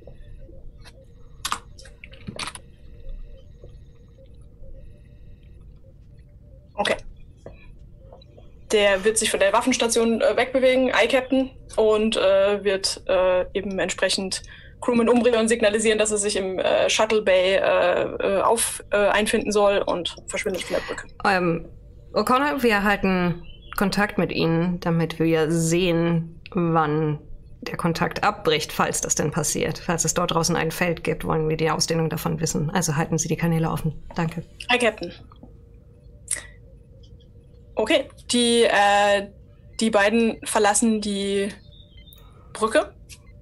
Okay. Der wird sich von der Waffenstation äh, wegbewegen, I-Captain, und äh, wird äh, eben entsprechend Crewman Umbreon signalisieren, dass er sich im äh, Shuttle Bay äh, auf äh, einfinden soll und verschwindet von der Brücke. Ähm, O'Connell, wir halten Kontakt mit Ihnen, damit wir sehen, wann der Kontakt abbricht, falls das denn passiert. Falls es dort draußen ein Feld gibt, wollen wir die Ausdehnung davon wissen. Also halten Sie die Kanäle offen. Danke. I-Captain. Okay, die, äh, die beiden verlassen die Brücke.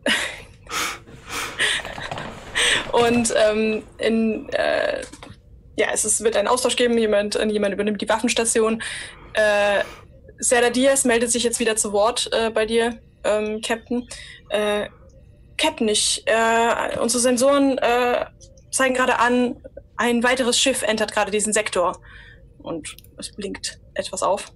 Und ähm, in, äh, ja, es ist, wird einen Austausch geben, jemand, jemand übernimmt die Waffenstation. Äh, Sarah Diaz meldet sich jetzt wieder zu Wort äh, bei dir, ähm, Captain. Äh, Captain, ich, äh, unsere Sensoren äh, zeigen gerade an, ein weiteres Schiff entert gerade diesen Sektor. Und es blinkt etwas auf.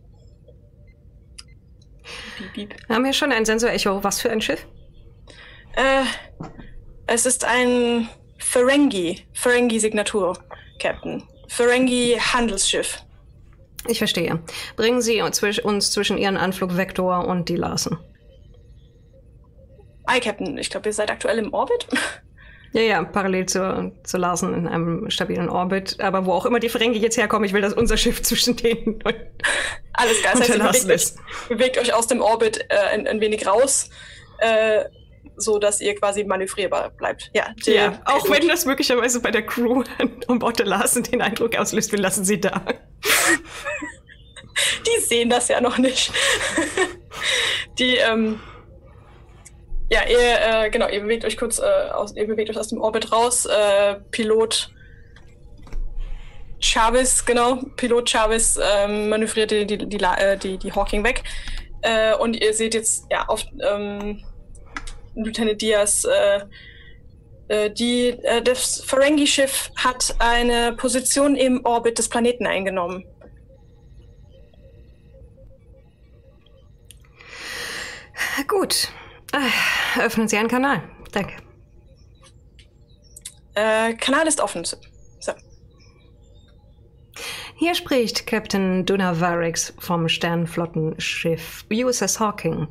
Piep, piep. Haben wir schon ein Sensor-Echo? Was für ein Schiff? Äh, es ist ein Ferengi, Ferengi-Signatur, Captain. Ferengi-Handelsschiff. Ich verstehe. Bringen Sie uns zwischen Ihren Anflugvektor und die Larsen. Ei, Captain, ich glaube, ihr seid aktuell im Orbit. Ja, ja, parallel zu, zu Larsen in einem stabilen Orbit. Aber wo auch immer die Ferengi jetzt herkommen, ich will, dass unser Schiff zwischen denen und alles klar. Das heißt, ihr bewegt euch, bewegt euch aus dem Orbit äh, ein, ein wenig raus, äh, so dass ihr quasi manövrierbar bleibt. Ja, die, ja auch wenn das möglicherweise bei der Crew um Bord der Larsen den Eindruck auslöst, wir lassen sie da. Die sehen das ja noch nicht. Die, ähm, ja, ihr, äh, genau, ihr bewegt euch kurz, äh, aus, ihr bewegt euch aus dem Orbit raus. Äh, Pilot Chavez, genau, Pilot Chavez ähm, manövriert die, die, die, die, die, die Hawking weg. Äh, und ihr seht jetzt, ja, auf ähm, Lieutenant Diaz, äh, äh, die, äh, das Ferengi-Schiff hat eine Position im Orbit des Planeten eingenommen. Gut. Öffnen Sie einen Kanal. Danke. Äh, Kanal ist offen. So. Hier spricht Captain Duna Varix vom Sternflottenschiff U S S Hawking.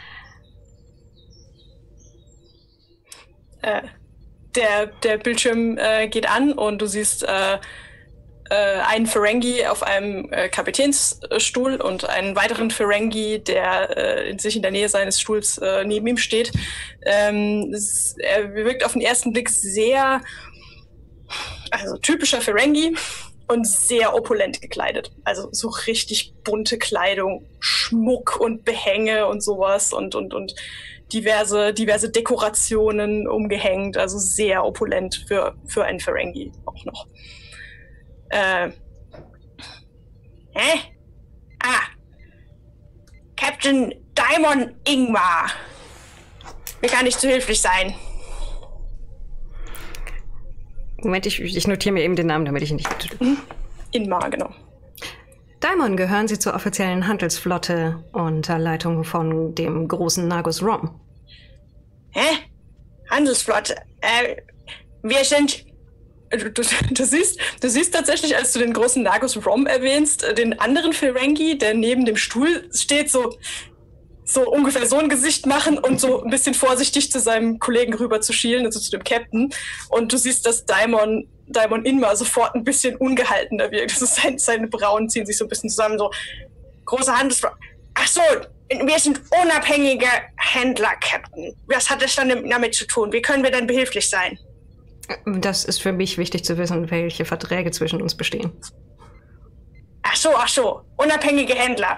Äh, der, der Bildschirm äh, geht an und du siehst äh, äh, einen Ferengi auf einem äh, Kapitänsstuhl und einen weiteren Ferengi, der äh, in sich in der Nähe seines Stuhls äh, neben ihm steht. Ähm, es, er wirkt auf den ersten Blick sehr, also typischer Ferengi. und sehr opulent gekleidet. Also so richtig bunte Kleidung, Schmuck und Behänge und sowas und, und, und diverse, diverse Dekorationen umgehängt. Also sehr opulent für, für einen Ferengi auch noch. Äh. Hä? Ah. Captain Daimon Ingmar. Mir kann ich zuhilflich sein. Moment, ich, ich notiere mir eben den Namen, damit ich ihn nicht... Ingmar, genau. Daimon, gehören Sie zur offiziellen Handelsflotte unter Leitung von dem großen Nagus Rom. Hä? Handelsflotte? Äh, wir sind... Du, du, du, siehst, du siehst tatsächlich, als du den großen Nagus Rom erwähnst, den anderen Ferengi, der neben dem Stuhl steht, so, so ungefähr so ein Gesicht machen und so ein bisschen vorsichtig zu seinem Kollegen rüber zu schielen, also zu dem Captain. Und du siehst, dass Daimon, Daimon Ingmar sofort ein bisschen ungehaltener wirkt. Das ist sein, seine Brauen ziehen sich so ein bisschen zusammen, so große Handelsflotte. Ach so, wir sind unabhängige Händler, Captain. Was hat das dann damit zu tun? Wie können wir denn behilflich sein? Das ist für mich wichtig zu wissen, welche Verträge zwischen uns bestehen. Ach so, ach so. Unabhängige Händler.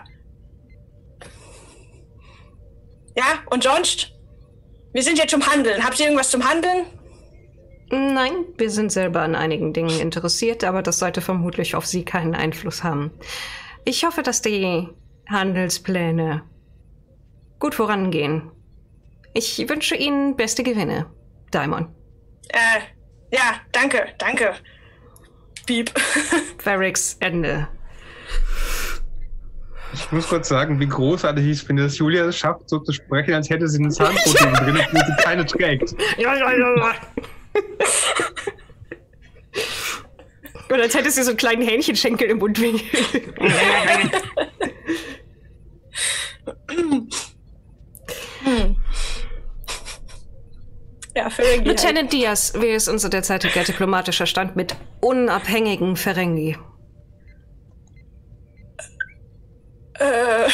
Ja, und sonst? Wir sind jetzt zum Handeln. Habt ihr irgendwas zum Handeln? Nein, wir sind selber an einigen Dingen interessiert, aber das sollte vermutlich auf Sie keinen Einfluss haben. Ich hoffe, dass die Handelspläne gut vorangehen. Ich wünsche Ihnen beste Gewinne, Daimon. Äh, ja, danke, danke. Piep. Varrics Ende. Ich muss kurz sagen, wie großartig ich finde, dass Julia es schafft, so zu sprechen, als hätte sie eine Zahnprothese drin, obwohl sie keine trägt. Ja, ja, ja, ja. Und als hätte sie so einen kleinen Hähnchenschenkel im Mundwinkel. hm. Ja, Ferengi. Lieutenant halt. Diaz, wie ist unser derzeitiger diplomatischer Stand mit unabhängigen Ferengi? Äh.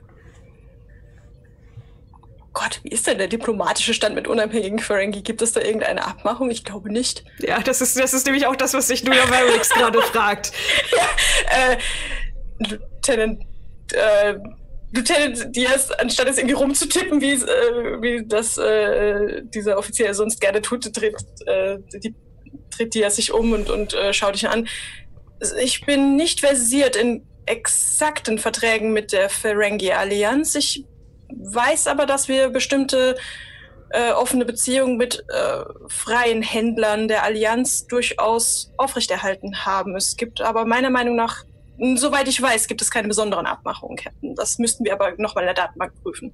Gott, wie ist denn der diplomatische Stand mit unabhängigen Ferengi? Gibt es da irgendeine Abmachung? Ich glaube nicht. Ja, das ist, das ist nämlich auch das, was sich Nuya Varrix gerade fragt. Ja, äh, Lieutenant, äh, Lieutenant Diaz, anstatt es irgendwie rumzutippen, wie, äh, wie das äh, dieser Offizier sonst gerne tut, dreht, äh, die, dreht Diaz sich um und, und äh, schaut dich an. Ich bin nicht versiert in exakten Verträgen mit der Ferengi-Allianz. Ich weiß aber, dass wir bestimmte äh, offene Beziehungen mit äh, freien Händlern der Allianz durchaus aufrechterhalten haben. Es gibt aber meiner Meinung nach, soweit ich weiß, gibt es keine besonderen Abmachungen, Captain. Das müssten wir aber nochmal in der Datenbank prüfen.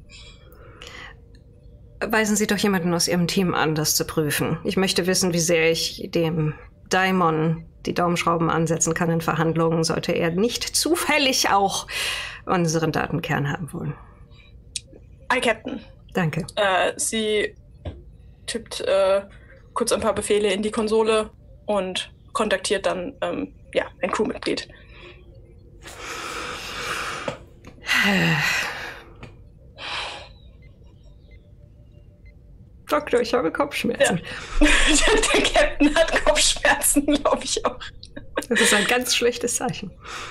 Weisen Sie doch jemanden aus Ihrem Team an, das zu prüfen. Ich möchte wissen, wie sehr ich dem Daimon die Daumenschrauben ansetzen kann in Verhandlungen, sollte er nicht zufällig auch unseren Datenkern haben wollen. Hi, Captain. Danke. Äh, sie tippt äh, kurz ein paar Befehle in die Konsole und kontaktiert dann ähm, ja, ein Crewmitglied. Doktor, ich habe Kopfschmerzen. Ja. Der Captain hat Kopfschmerzen, glaube ich auch. Das ist ein ganz schlechtes Zeichen.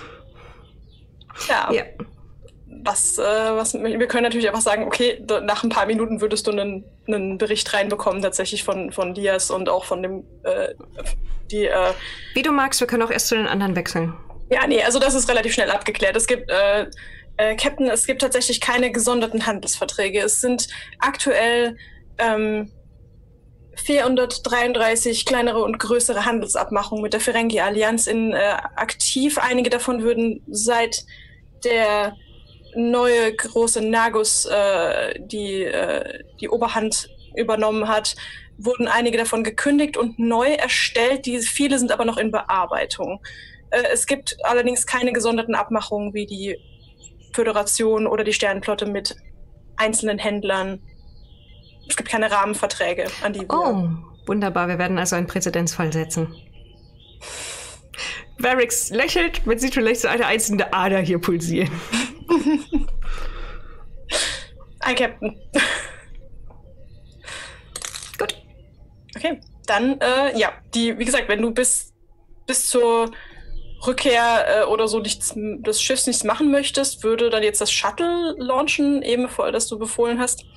Ja. Ja. Was, äh, was, wir können natürlich einfach sagen, okay, da, nach ein paar Minuten würdest du einen, einen Bericht reinbekommen, tatsächlich von, von Diaz und auch von dem, äh, die, äh, Wie du magst, wir können auch erst zu den anderen wechseln. Ja, nee, also das ist relativ schnell abgeklärt. Es gibt, äh, äh, Captain, es gibt tatsächlich keine gesonderten Handelsverträge. Es sind aktuell ähm, vierhundertdreiunddreißig kleinere und größere Handelsabmachungen mit der Ferengi-Allianz in äh, aktiv. Einige davon würden seit der neue große Nagus äh, die, äh, die Oberhand übernommen hat, wurden einige davon gekündigt und neu erstellt. Die, viele sind aber noch in Bearbeitung. Äh, es gibt allerdings keine gesonderten Abmachungen wie die Föderation oder die Sternenflotte mit einzelnen Händlern. Es gibt keine Rahmenverträge, an die wir... Oh, wunderbar. Wir werden also einen Präzedenzfall setzen. Varrix lächelt, man sieht vielleicht so eine einzelne Ader hier pulsieren. Ein Captain. Gut. Okay, dann, äh, ja, die, wie gesagt, wenn du bis, bis zur Rückkehr äh, oder so nichts des Schiffs nichts machen möchtest, würde dann jetzt das Shuttle launchen, eben vor, das du befohlen hast.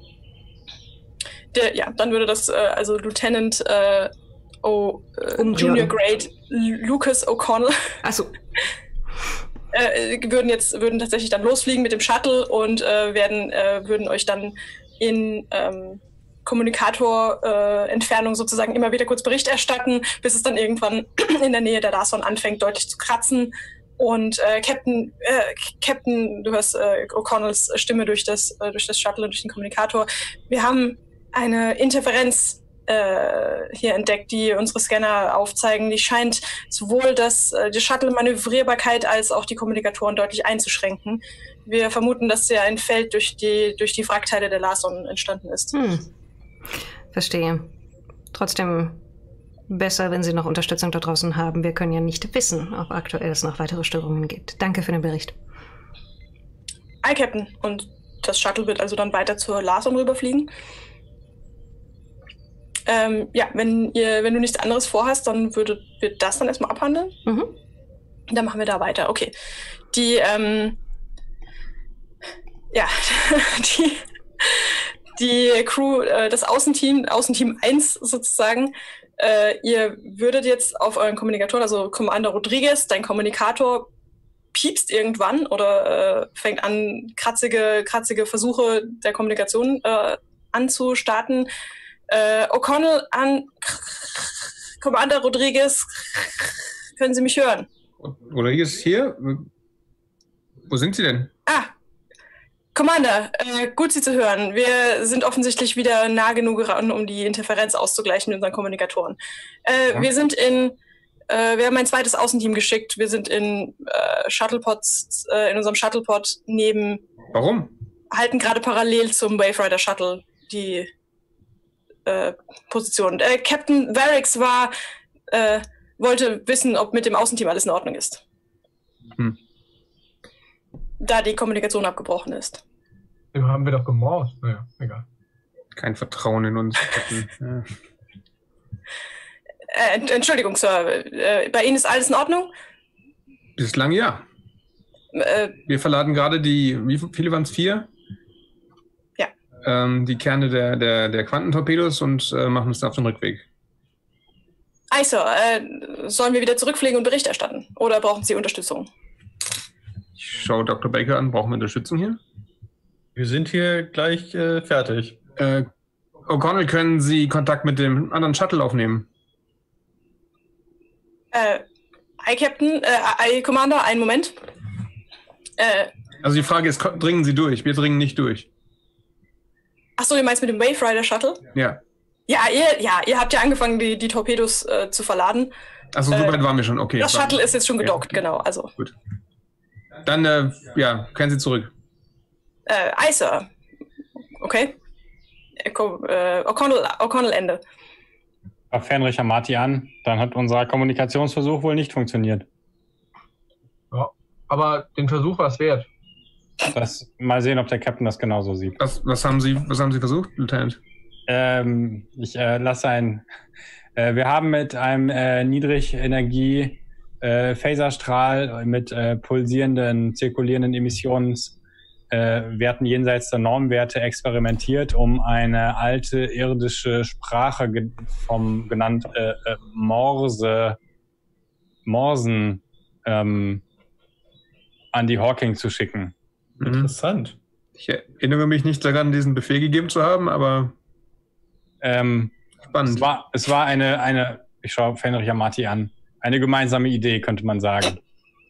Der, ja, dann würde das, äh, also Lieutenant äh, o, äh, Junior Grade Lucas O'Connell Achso. äh, würden jetzt würden tatsächlich dann losfliegen mit dem Shuttle und äh, werden äh, würden euch dann in ähm, Kommunikator-Entfernung äh, sozusagen immer wieder kurz Bericht erstatten, bis es dann irgendwann in der Nähe der Larson anfängt, deutlich zu kratzen. Und äh, Captain, äh, Captain, du hörst äh, O'Connells Stimme durch das, äh, durch das Shuttle und durch den Kommunikator. Wir haben eine Interferenz äh, hier entdeckt, die unsere Scanner aufzeigen. Die scheint sowohl das, äh, die Shuttle-Manövrierbarkeit als auch die Kommunikatoren deutlich einzuschränken. Wir vermuten, dass ja ein Feld durch die, durch die Wrackteile der Larson entstanden ist. Hm. Verstehe. Trotzdem besser, wenn Sie noch Unterstützung da draußen haben. Wir können ja nicht wissen, ob aktuell es noch weitere Störungen gibt. Danke für den Bericht. Aye, Captain. Und das Shuttle wird also dann weiter zur Larson rüberfliegen. Ähm, ja, wenn, ihr, wenn du nichts anderes vorhast, dann würde wir das dann erstmal abhandeln. Mhm. Dann machen wir da weiter. Okay. Die, ähm, ja, die, die Crew, äh, das Außenteam, Außenteam eins sozusagen, äh, ihr würdet jetzt auf euren Kommunikator, also Commander Rodriguez, dein Kommunikator piepst irgendwann oder äh, fängt an, kratzige, kratzige Versuche der Kommunikation äh, anzustarten. Äh, O'Connell an Commander Rodriguez, können Sie mich hören? Rodriguez ist hier? Wo sind Sie denn? Ah, Commander, äh, gut Sie zu hören. Wir sind offensichtlich wieder nah genug ran, um die Interferenz auszugleichen in unseren Kommunikatoren. Äh, ja. Wir sind in, äh, wir haben ein zweites Außenteam geschickt. Wir sind in äh, Shuttlepods, äh, in unserem Shuttlepod neben. Warum? Halten gerade parallel zum Wave Rider Shuttle die äh, Position. Äh, Captain Varix war, äh, wollte wissen, ob mit dem Außenteam alles in Ordnung ist. Hm. Da die Kommunikation abgebrochen ist. Den haben wir doch gemorst. Naja, egal. Kein Vertrauen in uns. ja. äh, Entschuldigung, Sir. Äh, bei Ihnen ist alles in Ordnung? Bislang ja. Äh, wir verladen gerade die, wie viele waren es? Vier? Ja. Ähm, die Kerne der, der, der Quantentorpedos und äh, machen uns auf den Rückweg. Ei, Sir. Äh, sollen wir wieder zurückfliegen und Bericht erstatten? Oder brauchen Sie Unterstützung? Ich schaue Doktor Baker an. Brauchen wir Unterstützung hier? Wir sind hier gleich äh, fertig. Äh, O'Connell, können Sie Kontakt mit dem anderen Shuttle aufnehmen? Äh, Aye, Captain. Äh, Aye, Commander. Einen Moment. Äh, also die Frage ist, dringen Sie durch? Wir dringen nicht durch. Achso, du meinst mit dem Wave Rider Shuttle? Ja. Ja, ihr, ja, ihr habt ja angefangen, die, die Torpedos äh, zu verladen. Achso, so äh, weit waren wir schon. Okay. Das Shuttle ist jetzt schon gedockt, okay. Genau. Also. Gut. Dann, äh, ja, kehren Sie zurück. Äh, Aye, Sir. Okay. Äh, O'Connell, O'Connell Ende. Auf Fenrich Amati an, dann hat unser Kommunikationsversuch wohl nicht funktioniert. Ja, aber den Versuch war es wert. Das, mal sehen, ob der Captain das genauso sieht. Was, was, haben, Sie, was haben Sie versucht, Lieutenant? Ähm, ich äh, lasse ein... Äh, wir haben mit einem äh, Niedrigenergie äh, Phaserstrahl mit äh, pulsierenden, zirkulierenden Emissionswerten äh, jenseits der Normwerte experimentiert, um eine alte irdische Sprache ge vom genannt äh, äh, Morse, Morsen ähm, an die Hawking zu schicken. Interessant. Ich erinnere mich nicht daran, diesen Befehl gegeben zu haben, aber ähm, spannend. Es war, es war eine, eine, ich schaue Fenrich Amati an, eine gemeinsame Idee, könnte man sagen.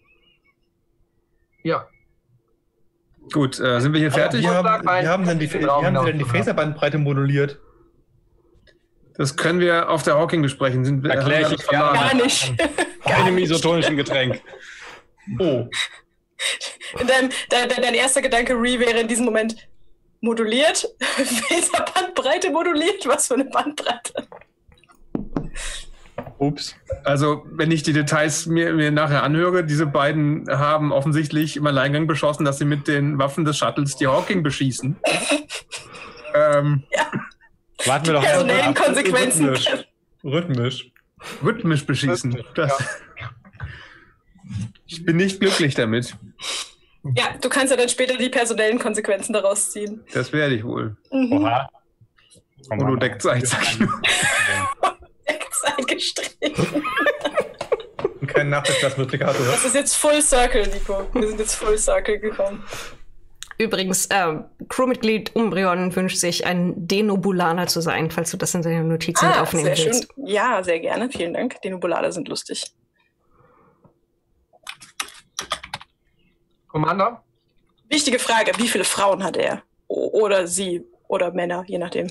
Ja. Gut, äh, sind wir hier fertig? Wie haben, wie haben denn die, wie haben Sie denn die Phaserbandbreite moduliert? Das können wir auf der Hawking besprechen. Sind wir, Erkläre ich gar, gar nicht. Keine isotonischen Getränk. Oh. Dein, dein, dein erster Gedanke, Ree, wäre in diesem Moment moduliert? Phaserbandbreite moduliert? Was für eine Bandbreite? Ups. Also, wenn ich die Details mir, mir nachher anhöre, diese beiden haben offensichtlich im Alleingang beschlossen, dass sie mit den Waffen des Shuttles die Hawking beschießen. ähm, ja. Warten wir doch personellen Konsequenzen. Rhythmisch. Rhythmisch. Rhythmisch beschießen. Rhythmisch, das. Ja. Ich bin nicht glücklich damit. Ja, du kannst ja dann später die personellen Konsequenzen daraus ziehen. Das werde ich wohl. Mhm. Oha. Holodeck-Zeit, sag ich nur. Deckzeit gestrichen. Und kein Nachrichtensreplikator. Das ist jetzt Full Circle, Nico. Wir sind jetzt Full Circle gekommen. Übrigens, äh, Crewmitglied Umbreon wünscht sich, ein Denobulaner zu sein, falls du das in deine Notizen mit Ah, aufnehmen sehr willst. schön. Ja, sehr gerne. Vielen Dank. Denobulaner sind lustig. Commander? Wichtige Frage. Wie viele Frauen hat er? O- Oder sie? Oder Männer, je nachdem.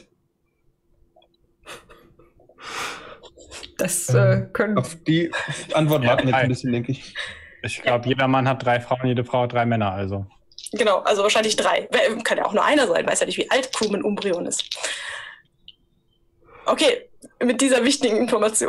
Das äh, können. Auf die Antwort Ja, warten wir jetzt drei. ein bisschen, denke ich. Ich glaube, jeder Mann hat drei Frauen, jede Frau hat drei Männer, also. Genau, also wahrscheinlich drei. Wer- Kann ja auch nur einer sein. Weiß ja nicht, wie alt Crewman Umbreon ist. Okay, mit dieser wichtigen Information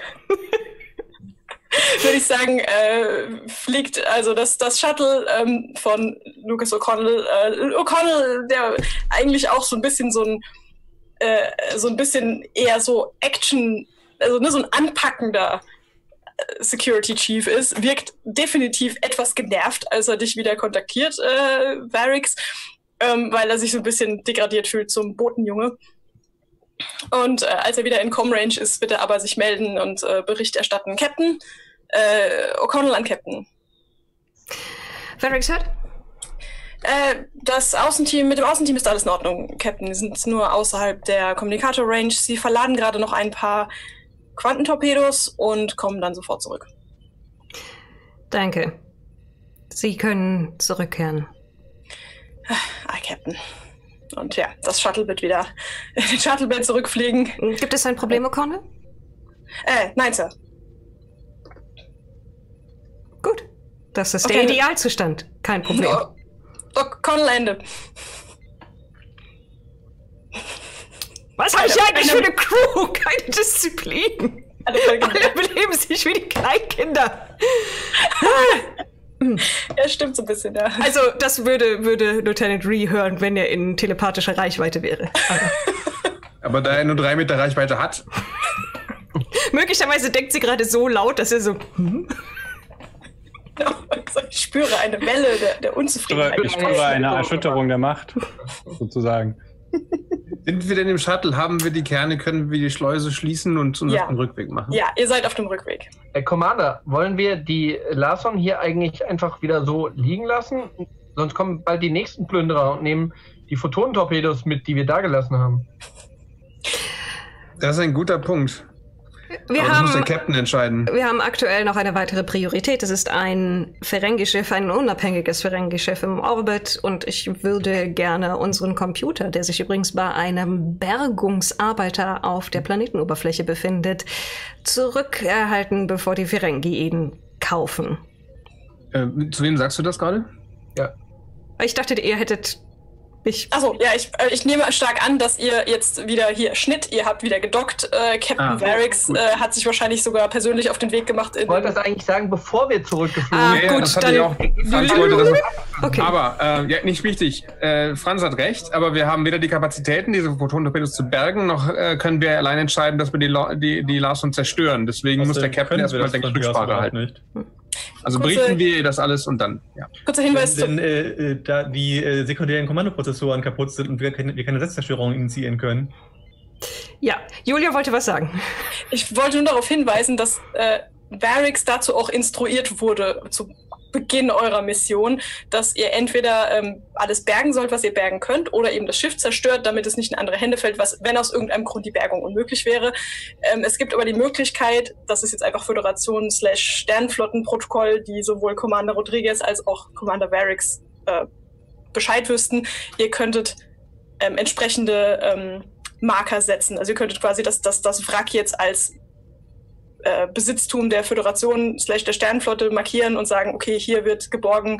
würde ich sagen, äh, fliegt also das, das Shuttle ähm, von Lucas O'Connell, äh, O'Connell, der eigentlich auch so ein bisschen so ein, äh, so ein bisschen eher so Action, also ne, so ein anpackender Security Chief ist, wirkt definitiv etwas genervt, als er dich wieder kontaktiert, äh, Varix, ähm, weil er sich so ein bisschen degradiert fühlt zum Botenjunge. Und äh, als er wieder in Com-Range ist, wird er aber sich melden und äh, Bericht erstatten. Captain, äh, O'Connell an Captain. Varix hört? Äh, das Außenteam, mit dem Außenteam ist alles in Ordnung, Captain. Die sind nur außerhalb der Kommunikator-Range. Sie verladen gerade noch ein paar Quantentorpedos und kommen dann sofort zurück. Danke. Sie können zurückkehren. Ah, Captain. Und ja, das Shuttle wird wieder in den Shuttlebed zurückfliegen. Gibt es ein Problem, O'Connell? Äh, nein, Sir. Gut. Das ist der Okay. Idealzustand. Kein Problem. Oh, O'Connell Ende. Was habe ich Eine- eigentlich eine- für eine Crew? Keine Disziplin. Alle Folgen- Alle beleben sich wie die Kleinkinder. Ja, stimmt so ein bisschen, ja. Also, das würde, würde Lieutenant Ree hören, wenn er in telepathischer Reichweite wäre. Aber Aber da er nur drei Meter Reichweite hat, möglicherweise denkt sie gerade so laut, dass er so. Hm? Ich spüre eine Welle der, der Unzufriedenheit. Ich spüre eine Erschütterung der Macht, sozusagen. sind wir denn im Shuttle? Haben wir die Kerne? Können wir die Schleuse schließen und uns Ja. auf den Rückweg machen? Ja, ihr seid auf dem Rückweg. Herr Commander, wollen wir die Larson hier eigentlich einfach wieder so liegen lassen? Sonst kommen bald die nächsten Plünderer und nehmen die Photonentorpedos mit, die wir da gelassen haben. Das ist ein guter Punkt. Wir Aber das muss der haben, Captain entscheiden. wir haben aktuell noch eine weitere Priorität. Es ist ein Ferengi-Schiff, ein unabhängiges Ferengi-Schiff im Orbit. Und ich würde gerne unseren Computer, der sich übrigens bei einem Bergungsarbeiter auf der Planetenoberfläche befindet, zurückerhalten, bevor die Ferengi ihn kaufen. Äh, zu wem sagst du das gerade? Ja. Ich dachte, ihr hättet mich... Achso, ja, ich, äh, ich nehme stark an, dass ihr jetzt wieder hier Schnitt, ihr habt wieder gedockt. Äh, Captain Ah, Varix gut. äh, hat sich wahrscheinlich sogar persönlich auf den Weg gemacht. In Ich wollte das eigentlich sagen, bevor wir zurückgeflogen Ah, sind. Ja, ja, gut, das hatte dann- ich auch. Franz wollte das Okay. Aber äh, ja, nicht wichtig. Äh, Franz hat recht, aber wir haben weder die Kapazitäten, diese Photonentorpedos zu bergen, noch äh, können wir allein entscheiden, dass wir die, La die, die Larson zerstören. Deswegen muss der Captain erstmal, denke ich, Rücksprache halten. nicht. Also Kurze- berichten wir ihr das alles und dann, ja. Kurzer Hinweis Wenn, zu. äh, äh, da die äh, sekundären Kommandoprozessoren kaputt sind und wir keine, wir keine Selbstzerstörung initiieren können. Ja, Julia wollte was sagen. Ich wollte nur darauf hinweisen, dass äh, Varix dazu auch instruiert wurde, zu Beginn eurer Mission, dass ihr entweder ähm, alles bergen sollt, was ihr bergen könnt, oder eben das Schiff zerstört, damit es nicht in andere Hände fällt, was, wenn aus irgendeinem Grund die Bergung unmöglich wäre. Ähm, es gibt aber die Möglichkeit, das ist jetzt einfach Föderation slash Sternflottenprotokoll, die sowohl Commander Rodriguez als auch Commander Varix äh, Bescheid wüssten. Ihr könntet ähm, entsprechende ähm, Marker setzen. Also ihr könntet quasi das, das, das Wrack jetzt als äh, Besitztum der Föderation slash der Sternenflotte markieren und sagen, okay, hier wird geborgen.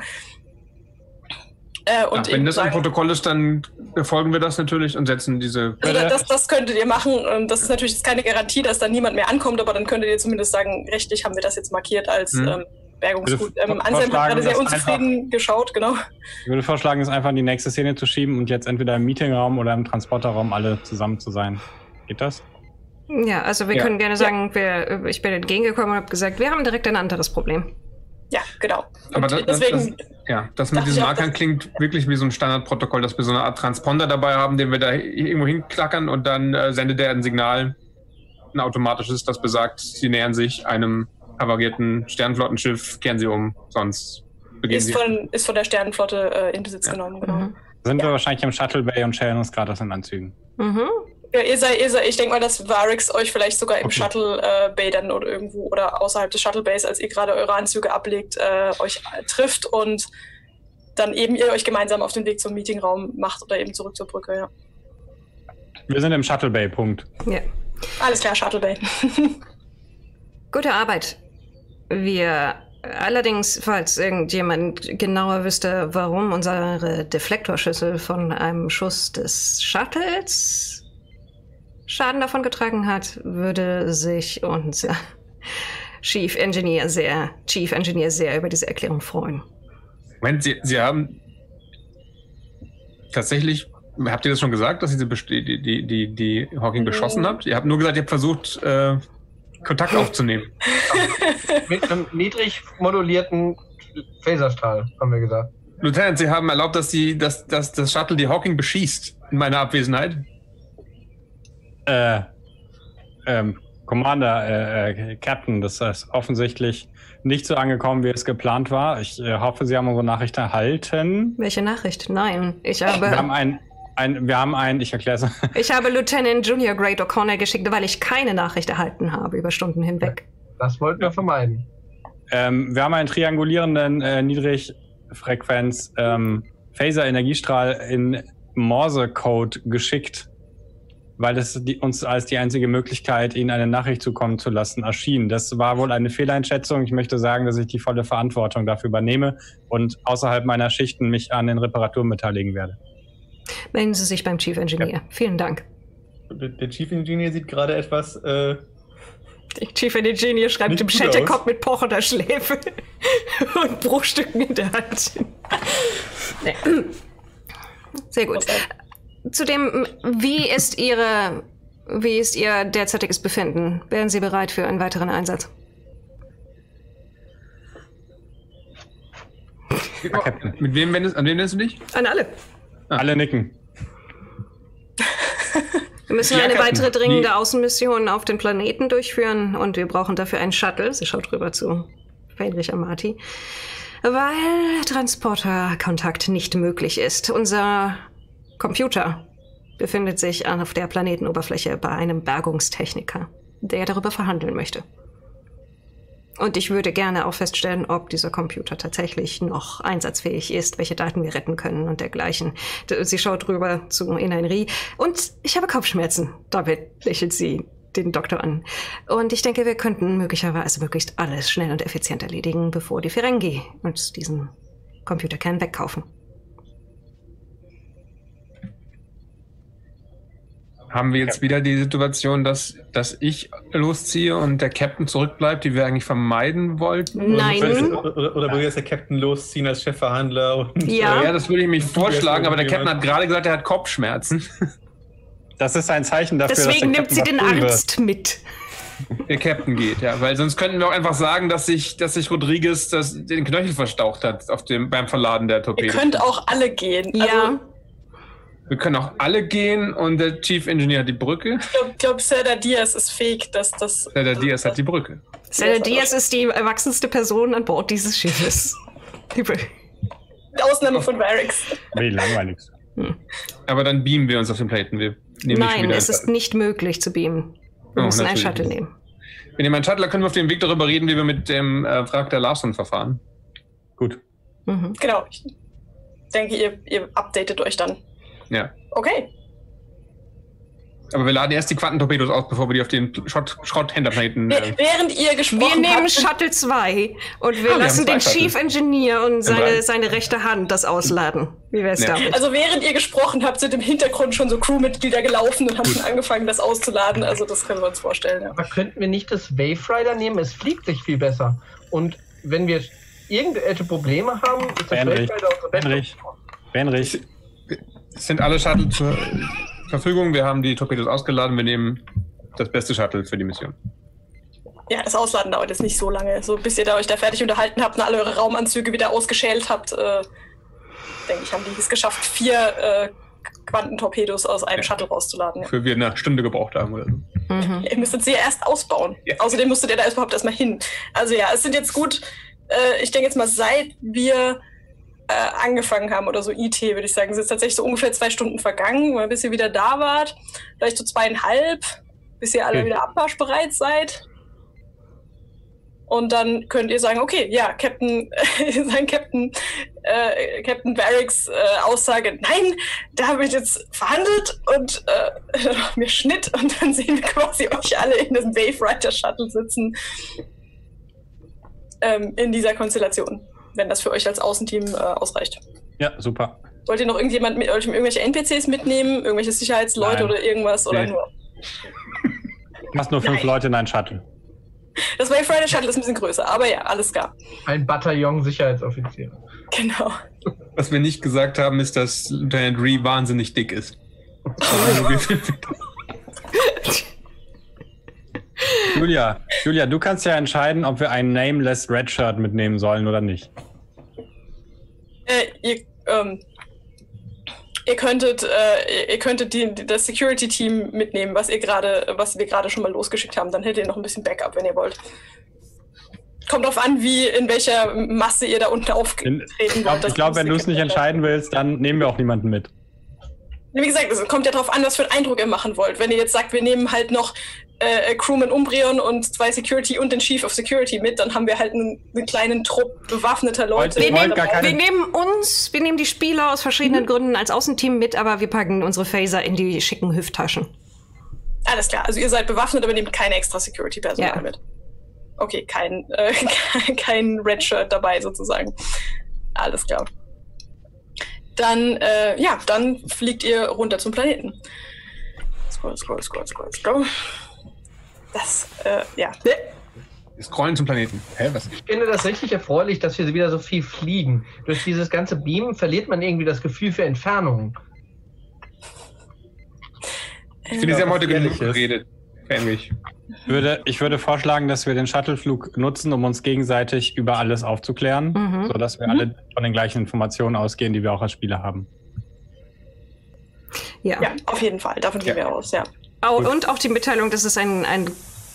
Äh, und Ach, wenn eben das im sagen, Protokoll ist, dann befolgen wir das natürlich und setzen diese. also das, das könntet ihr machen. Ähm, Das ist natürlich jetzt keine Garantie, dass da niemand mehr ankommt, aber dann könntet ihr zumindest sagen, rechtlich haben wir das jetzt markiert als Hm. ähm, Bergungsgut. Würde Ähm, Anselm hat vorschlagen, gerade sehr dass unzufrieden geschaut, genau. Ich würde vorschlagen, es einfach in die nächste Szene zu schieben und jetzt entweder im Meetingraum oder im Transporterraum alle zusammen zu sein. Geht das? Ja, also wir Ja. können gerne sagen, wir, ich bin entgegengekommen und habe gesagt, wir haben direkt ein anderes Problem. Ja, genau. Aber Und das, deswegen, das, ja, das mit dachte diesen ich auch, Markern dass- klingt wirklich wie so ein Standardprotokoll, dass wir so eine Art Transponder dabei haben, den wir da irgendwo hinklackern und dann äh, sendet er ein Signal, ein automatisches, das besagt, sie nähern sich einem havarierten Sternflottenschiff, kehren sie um, sonst beginnen ist sie. von, ist von der Sternenflotte äh, in Besitz Ja. genommen, genau. Mhm. Sind Ja. wir wahrscheinlich im Shuttle Bay und schälen uns gerade aus den Anzügen. Mhm. Ja, ihr seid, ihr seid, ich denke mal, dass Varix euch vielleicht sogar im Okay. Shuttle äh, Bay dann oder irgendwo oder außerhalb des Shuttle Bays, als ihr gerade eure Anzüge ablegt, äh, euch äh, trifft und dann eben ihr euch gemeinsam auf den Weg zum Meetingraum macht oder eben zurück zur Brücke, ja. Wir sind im Shuttle Bay, Punkt. Ja. Alles klar, Shuttle Bay. Gute Arbeit. Wir allerdings, falls irgendjemand genauer wüsste, warum unsere Deflektorschüssel von einem Schuss des Shuttles Schaden davon getragen hat, würde sich unser Chief Engineer sehr, Chief Engineer sehr über diese Erklärung freuen. Moment, Sie, Sie haben tatsächlich, habt ihr das schon gesagt, dass ihr die, die, die, die, die Hawking beschossen habt? Ihr habt nur gesagt, ihr habt versucht, äh, Kontakt aufzunehmen. Mit einem niedrig modulierten Phaserstrahl, haben wir gesagt. Lieutenant, Sie haben erlaubt, dass, die, dass, dass das Shuttle die Hawking beschießt in meiner Abwesenheit. Äh, ähm, Commander, äh, äh, Captain, das ist offensichtlich nicht so angekommen, wie es geplant war. Ich äh, hoffe, Sie haben unsere Nachricht erhalten. Welche Nachricht? Nein, ich Wir haben habe, ein, ein, wir haben ein, ich erkläre es. ich habe Lieutenant Junior Great O'Connor geschickt, weil ich keine Nachricht erhalten habe über Stunden hinweg. Das wollten wir vermeiden. Ähm, wir haben einen triangulierenden äh, Niedrigfrequenz ähm, Phaser-Energiestrahl in Morse-Code geschickt, weil es die, uns als die einzige Möglichkeit, Ihnen eine Nachricht zukommen zu lassen, erschien. Das war wohl eine Fehleinschätzung. Ich möchte sagen, dass ich die volle Verantwortung dafür übernehme und außerhalb meiner Schichten mich an den Reparaturen beteiligen werde. Melden Sie sich beim Chief Engineer. Ja. Vielen Dank. Der, der Chief Engineer sieht gerade etwas. Äh, Der Chief Engineer schreibt Nicht im gut Shatterkopf aus. mit pochender Schläfe und Bruchstücken in der Hand. Nee. Sehr gut. Zudem, wie ist Ihre, wie ist Ihr derzeitiges Befinden? Wären Sie bereit für einen weiteren Einsatz? Herr Captain. Mit wem wendest, an wen wendest du dich? An alle. Alle nicken. Wir müssen Ja, eine Captain. weitere dringende Die- Außenmission auf den Planeten durchführen und wir brauchen dafür einen Shuttle. Sie schaut rüber zu Fenrich Amati. Weil Transporterkontakt nicht möglich ist. Unser Computer befindet sich auf der Planetenoberfläche bei einem Bergungstechniker, der darüber verhandeln möchte. Und ich würde gerne auch feststellen, ob dieser Computer tatsächlich noch einsatzfähig ist, welche Daten wir retten können und dergleichen. D- Sie schaut rüber zu Inanri. Und ich habe Kopfschmerzen. Damit lächelt sie den Doktor an. Und ich denke, wir könnten möglicherweise möglichst alles schnell und effizient erledigen, bevor die Ferengi uns diesen Computerkern wegkaufen. Haben wir jetzt wieder die Situation, dass, dass ich losziehe und der Captain zurückbleibt, die wir eigentlich vermeiden wollten? Nein. Oder, oder, oder will jetzt der Captain losziehen als Chefverhandler? Und, Ja. Ja, das würde ich mich vorschlagen, aber der irgendjemand- Captain hat gerade gesagt, er hat Kopfschmerzen. Das ist ein Zeichen dafür, Deswegen dass der nimmt sie Captain den was tun wird. Arzt mit. Der Captain geht, ja. Weil sonst könnten wir auch einfach sagen, dass sich, dass sich Rodriguez das, den Knöchel verstaucht hat auf dem, beim Verladen der Ihr Torpedos. könnt auch alle gehen. Ja. Also, Wir können auch alle gehen und der Chief Engineer hat die Brücke. ich glaube, glaub, Zelda Diaz ist fähig, dass das. Der, der Diaz hat die Brücke. Sarah Diaz ist die erwachsenste Person an Bord dieses Schiffes. Die Ausnahme von Varix. Wie langweilig. Aber dann beamen wir uns auf den Planeten. Wir nehmen nicht Nein, wieder es ist nicht möglich zu beamen. Wir Oh, müssen einen natürlich Shuttle nicht. nehmen. Wir nehmen einen Shuttle, können wir auf dem Weg darüber reden, wie wir mit dem äh, Wrack der Larson verfahren. Gut. Mhm. Genau. Ich denke, ihr, ihr updatet euch dann. Ja. Okay. Aber wir laden erst die Quantentorpedos aus, bevor wir die auf den Schrott, Schrotthänderplaneten. W- Äh, Während ihr gesprochen Wir nehmen habt, Shuttle zwei und wir Ah, wir lassen haben den zwei Chief Shuttle. Engineer und drei. seine, seine rechte Hand das ausladen. Wie wär's Ja. damit? also während ihr gesprochen habt, sind im Hintergrund schon so Crewmitglieder gelaufen und haben schon angefangen, das auszuladen. Also das können wir uns vorstellen. Ja. Aber könnten wir nicht das Wave Rider nehmen? Es fliegt sich viel besser. Und wenn wir irgendwelche Probleme haben, ist das Henrich, Wave Rider unsere beste Henrich. Option. Benrich, es sind alle Shuttle zur Verfügung. Wir haben die Torpedos ausgeladen. Wir nehmen das beste Shuttle für die Mission. Ja, das Ausladen dauert jetzt nicht so lange. So, bis ihr da euch da fertig unterhalten habt und alle eure Raumanzüge wieder ausgeschält habt, äh, denke ich, haben die es geschafft, vier äh, Quantentorpedos aus einem ja. Shuttle rauszuladen. Ja. Für wir eine Stunde gebraucht haben oder so. Mhm. Ihr müsstet sie ja erst ausbauen. Ja. Außerdem musstet ihr da überhaupt erstmal hin. Also ja, es sind jetzt gut, äh, ich denke jetzt mal, seit wir äh, angefangen haben oder so I T, würde ich sagen, sind jetzt tatsächlich so ungefähr zwei Stunden vergangen, bis ihr wieder da wart. Vielleicht so zweieinhalb, bis ihr alle okay. wieder abmarschbereit seid. Und dann könnt ihr sagen, okay, ja, Captain, äh, sein Captain, äh, Captain Barracks äh, Aussage, nein, da wird jetzt verhandelt und äh, mir Schnitt und dann sehen wir quasi euch alle in diesem Wave Rider Shuttle sitzen ähm, in dieser Konstellation, wenn das für euch als Außenteam äh, ausreicht. Ja, super. Wollt ihr noch irgendjemand mit euch irgendwelche N P Cs mitnehmen, irgendwelche Sicherheitsleute Nein. oder irgendwas oder nee. nur? Du machst nur fünf Nein. Leute in einen Shuttle. Das Wave Rider Shuttle ist ein bisschen größer, aber ja, alles klar. Ein Bataillon Sicherheitsoffiziere. Genau. Was wir nicht gesagt haben, ist, dass Lieutenant Ree wahnsinnig dick ist. Julia, Julia, du kannst ja entscheiden, ob wir ein Nameless Redshirt mitnehmen sollen oder nicht. Äh, ihr, ähm, ihr könntet, äh, ihr könntet die, die, das Security-Team mitnehmen, was ihr gerade, was wir gerade schon mal losgeschickt haben. Dann hättet ihr noch ein bisschen Backup, wenn ihr wollt. Kommt drauf an, wie, in welcher Masse ihr da unten auftreten wollt. Ich glaube, glaub, wenn du es nicht entscheiden willst, dann nehmen wir auch niemanden mit. Wie gesagt, es kommt ja drauf an, was für einen Eindruck ihr machen wollt. Wenn ihr jetzt sagt, wir nehmen halt noch äh, Crewman Umbreon und zwei Security und den Chief of Security mit, dann haben wir halt einen, einen kleinen Trupp bewaffneter Leute. Wir nehmen, wir nehmen uns, wir nehmen die Spieler aus verschiedenen mhm. Gründen als Außenteam mit, aber wir packen unsere Phaser in die schicken Hüfttaschen. Alles klar, also ihr seid bewaffnet, aber nehmt keine extra Security-Personal ja. mit. Okay, kein, äh, kein Redshirt dabei sozusagen. Alles klar. Dann, äh, ja, dann fliegt ihr runter zum Planeten. Scroll, scroll, scroll, scroll, scroll. Das, äh, ja. Wir scrollen zum Planeten. Hä, was? Ich finde das richtig erfreulich, dass wir wieder so viel fliegen. Durch dieses ganze Beamen verliert man irgendwie das Gefühl für Entfernung. Ich finde, Sie haben heute genug geredet. Fänglich. Würde, ich würde vorschlagen, dass wir den Shuttleflug nutzen, um uns gegenseitig über alles aufzuklären, mhm. sodass wir mhm. alle von den gleichen Informationen ausgehen, die wir auch als Spieler haben. Ja, ja auf jeden Fall. Davon ja. gehen wir aus, ja. Oh, und auch die Mitteilung, dass es ein, ein,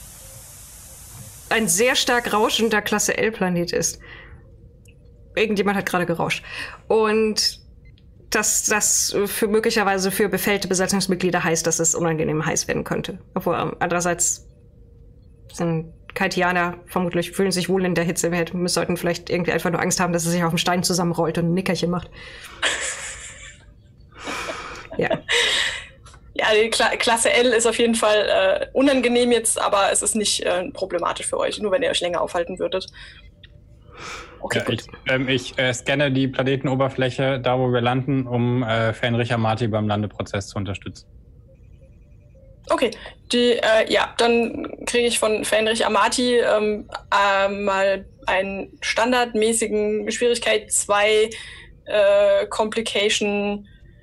ein sehr stark rauschender Klasse L-Planet ist. Irgendjemand hat gerade gerauscht. Und dass das für möglicherweise für befällte Besatzungsmitglieder heißt, dass es unangenehm heiß werden könnte. Obwohl andererseits sind Kaitianer vermutlich fühlen sich wohl in der Hitze. Wir hätten, wir sollten vielleicht irgendwie einfach nur Angst haben, dass es sich auf dem Stein zusammenrollt und ein Nickerchen macht. Ja. Ja, die Kla Klasse L ist auf jeden Fall äh, unangenehm jetzt, aber es ist nicht äh, problematisch für euch, nur wenn ihr euch länger aufhalten würdet. Okay, ja, ich ähm, ich äh, scanne die Planetenoberfläche, da wo wir landen, um äh, Fenrich Amati beim Landeprozess zu unterstützen. Okay, die, äh, ja, dann kriege ich von Fenrich Amati ähm, äh, mal einen standardmäßigen Schwierigkeit zwei äh, Complication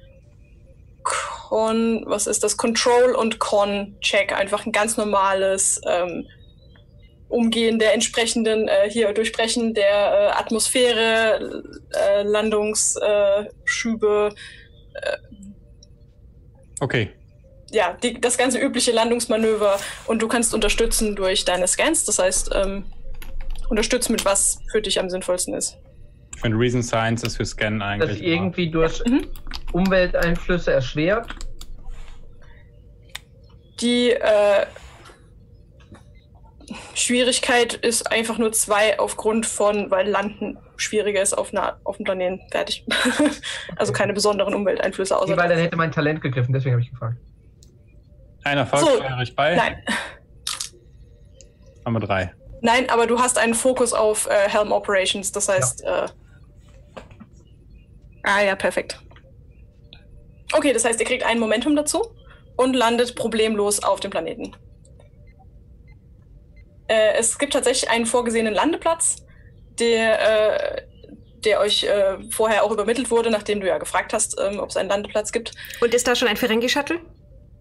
Con, was ist das? Control und Con-Check, einfach ein ganz normales ähm, Umgehen der entsprechenden, äh, hier Durchbrechen der äh, Atmosphäre, äh, Landungsschübe. Äh, okay. Ja, die, das ganze übliche Landungsmanöver und du kannst unterstützen durch deine Scans, das heißt, ähm, unterstützen mit was für dich am sinnvollsten ist. Ich finde Reason Science ist für Scan eigentlich. Das irgendwie durch ja. mhm. Umwelteinflüsse erschwert? Die äh, Schwierigkeit ist einfach nur zwei aufgrund von, weil Landen schwieriger ist auf, einer, auf dem Planeten. Fertig. Also keine besonderen Umwelteinflüsse außer. Nee, weil dann hätte mein Talent gegriffen, deswegen habe ich gefragt. Ein Erfolg so, wäre ich bei. Nein. Haben wir drei. Nein, aber du hast einen Fokus auf äh, Helm Operations, das heißt. Ja. Äh, ah ja, perfekt. Okay, das heißt, ihr kriegt ein Momentum dazu und landet problemlos auf dem Planeten. Äh, es gibt tatsächlich einen vorgesehenen Landeplatz, der, äh, der euch äh, vorher auch übermittelt wurde, nachdem du ja gefragt hast, ähm, ob es einen Landeplatz gibt. Und ist da schon ein Ferengi-Shuttle?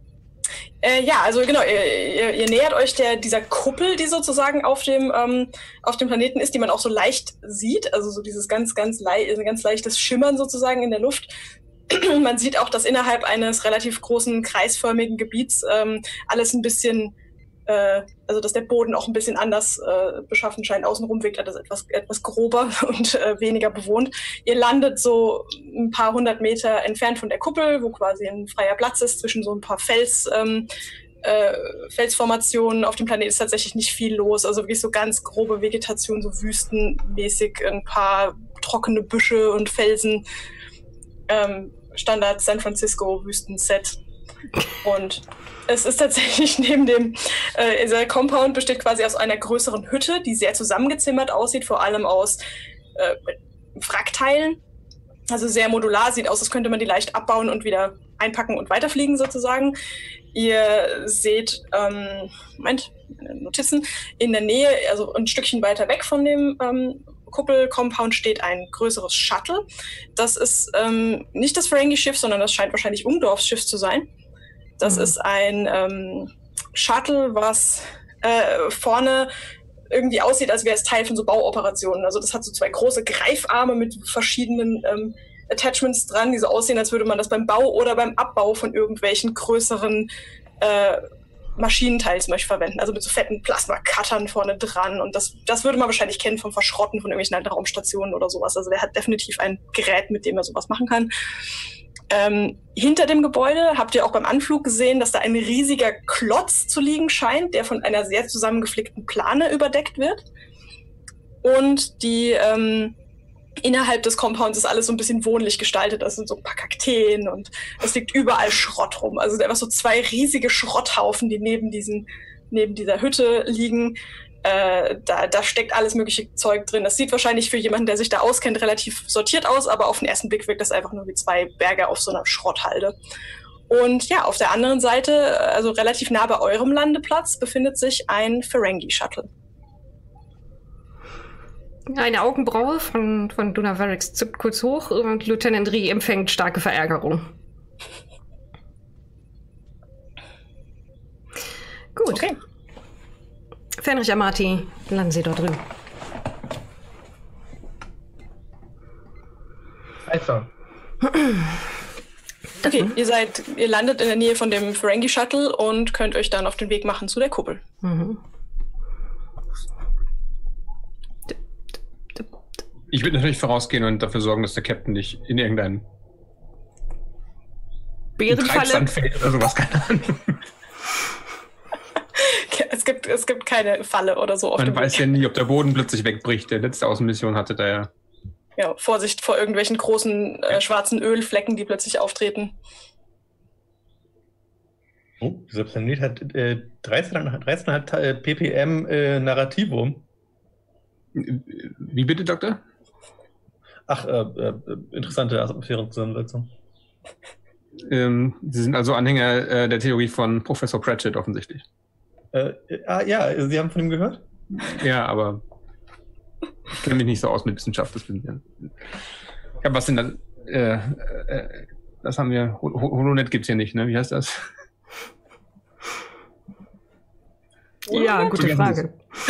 Äh, ja, also genau, ihr, ihr, ihr nähert euch der, dieser Kuppel, die sozusagen auf dem, ähm, auf dem Planeten ist, die man auch so leicht sieht, also so dieses ganz, ganz, lei ganz leichtes Schimmern sozusagen in der Luft. Man sieht auch, dass innerhalb eines relativ großen kreisförmigen Gebiets ähm, alles ein bisschen, äh, also dass der Boden auch ein bisschen anders äh, beschaffen scheint. Außenrum wirkt alles etwas, etwas grober und äh, weniger bewohnt. Ihr landet so ein paar hundert Meter entfernt von der Kuppel, wo quasi ein freier Platz ist zwischen so ein paar Fels, ähm, äh, Felsformationen. Auf dem Planeten ist tatsächlich nicht viel los. Also wirklich so ganz grobe Vegetation, so wüstenmäßig, ein paar trockene Büsche und Felsen. Ähm, Standard San Francisco Wüstenset. Und es ist tatsächlich neben dem, äh, dieser Compound besteht quasi aus einer größeren Hütte, die sehr zusammengezimmert aussieht, vor allem aus äh, Wrackteilen. Also sehr modular, sieht aus, als könnte man die leicht abbauen und wieder einpacken und weiterfliegen sozusagen. Ihr seht, ähm, Moment, Notizen, in der Nähe, also ein Stückchen weiter weg von dem ähm, Kuppel-Compound steht ein größeres Shuttle. Das ist ähm, nicht das Ferengi-Schiff, sondern das scheint wahrscheinlich Ungdorfs Schiff zu sein. Das mhm. ist ein ähm, Shuttle, was äh, vorne irgendwie aussieht, als wäre es Teil von so Bauoperationen. Also das hat so zwei große Greifarme mit verschiedenen ähm, Attachments dran, die so aussehen, als würde man das beim Bau oder beim Abbau von irgendwelchen größeren äh, Maschinenteil zum Beispiel verwenden, also mit so fetten Plasma-Cuttern vorne dran. Und das, das würde man wahrscheinlich kennen vom Verschrotten von irgendwelchen alten Raumstationen oder sowas. Also der hat definitiv ein Gerät, mit dem er sowas machen kann. Ähm, hinter dem Gebäude habt ihr auch beim Anflug gesehen, dass da ein riesiger Klotz zu liegen scheint, der von einer sehr zusammengeflickten Plane überdeckt wird. Und die ähm, innerhalb des Compounds ist alles so ein bisschen wohnlich gestaltet. Das sind so ein paar Kakteen und es liegt überall Schrott rum. Also einfach so zwei riesige Schrotthaufen, die neben diesen, neben dieser Hütte liegen. Äh, da, da steckt alles mögliche Zeug drin. Das sieht wahrscheinlich für jemanden, der sich da auskennt, relativ sortiert aus, aber auf den ersten Blick wirkt das einfach nur wie zwei Berge auf so einer Schrotthalde. Und ja, auf der anderen Seite, also relativ nah bei eurem Landeplatz, befindet sich ein Ferengi-Shuttle. Eine Augenbraue von, von Duna Varix zuckt kurz hoch und Lieutenant Ree empfängt starke Verärgerung. Gut. Okay. Fenrich Amati, landen Sie dort drüben. Also. Okay, mhm. ihr seid, ihr landet in der Nähe von dem Ferengi-Shuttle und könnt euch dann auf den Weg machen zu der Kuppel. Mhm. Ich würde natürlich vorausgehen und dafür sorgen, dass der Captain nicht in irgendeinen Treibsand fällt oder sowas, keine Ahnung. Es gibt, es gibt keine Falle oder so auf Man dem weiß Weg. ja nie, ob der Boden plötzlich wegbricht. Der letzte Außenmission hatte da ja... Ja, Vorsicht vor irgendwelchen großen äh, schwarzen Ölflecken, die plötzlich auftreten. Oh, dieser Planet hat äh, dreizehn Komma fünf ppm äh, Narrativum. Wie bitte, Doktor? Ach, äh, äh, interessante Atmosphärenzusammensetzung. Ähm, Sie sind also Anhänger äh, der Theorie von Professor Pratchett offensichtlich. Äh, ah, ja, Sie haben von ihm gehört? Ja, aber ich kenne mich nicht so aus mit Wissenschaft. Das bin ja. Ja, was denn dann? Äh, äh, das haben wir. Hol Holonet gibt's hier nicht, ne? Wie heißt das? Ja, gute Frage.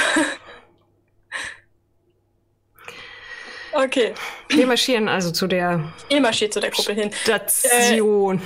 Okay. Wir marschieren also zu der... Ihr marschiert zu der Kuppel hin. Station. Äh,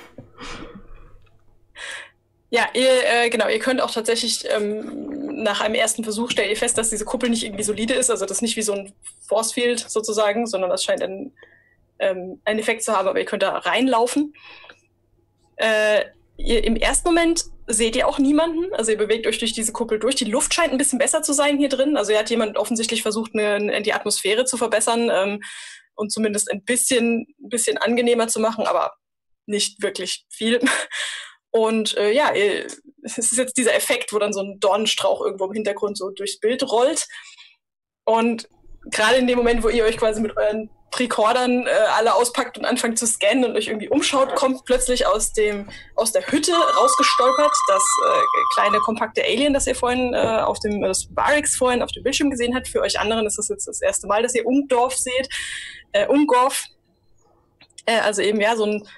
ja, ihr, äh, genau, ihr könnt auch tatsächlich ähm, nach einem ersten Versuch stellt ihr fest, dass diese Kuppel nicht irgendwie solide ist. Also das ist nicht wie so ein Force Field sozusagen, sondern das scheint ein, ähm, einen Effekt zu haben, aber ihr könnt da reinlaufen. Äh, ihr, im ersten Moment seht ihr auch niemanden, also ihr bewegt euch durch diese Kuppel durch. Die Luft scheint ein bisschen besser zu sein hier drin. Also hier hat jemand offensichtlich versucht, eine, die Atmosphäre zu verbessern ähm, und zumindest ein bisschen, ein bisschen angenehmer zu machen, aber nicht wirklich viel. Und äh, ja, ihr, es ist jetzt dieser Effekt, wo dann so ein Dornenstrauch irgendwo im Hintergrund so durchs Bild rollt. Und gerade in dem Moment, wo ihr euch quasi mit euren Tricordern äh, alle auspackt und anfangt zu scannen und euch irgendwie umschaut, kommt plötzlich aus dem aus der Hütte rausgestolpert das äh, kleine, kompakte Alien, das ihr vorhin äh, auf dem, das Varix vorhin auf dem Bildschirm gesehen habt. Für euch anderen ist das jetzt das erste Mal, dass ihr Ungdorf seht. Äh, Ungorf. Äh, also eben, ja, so ein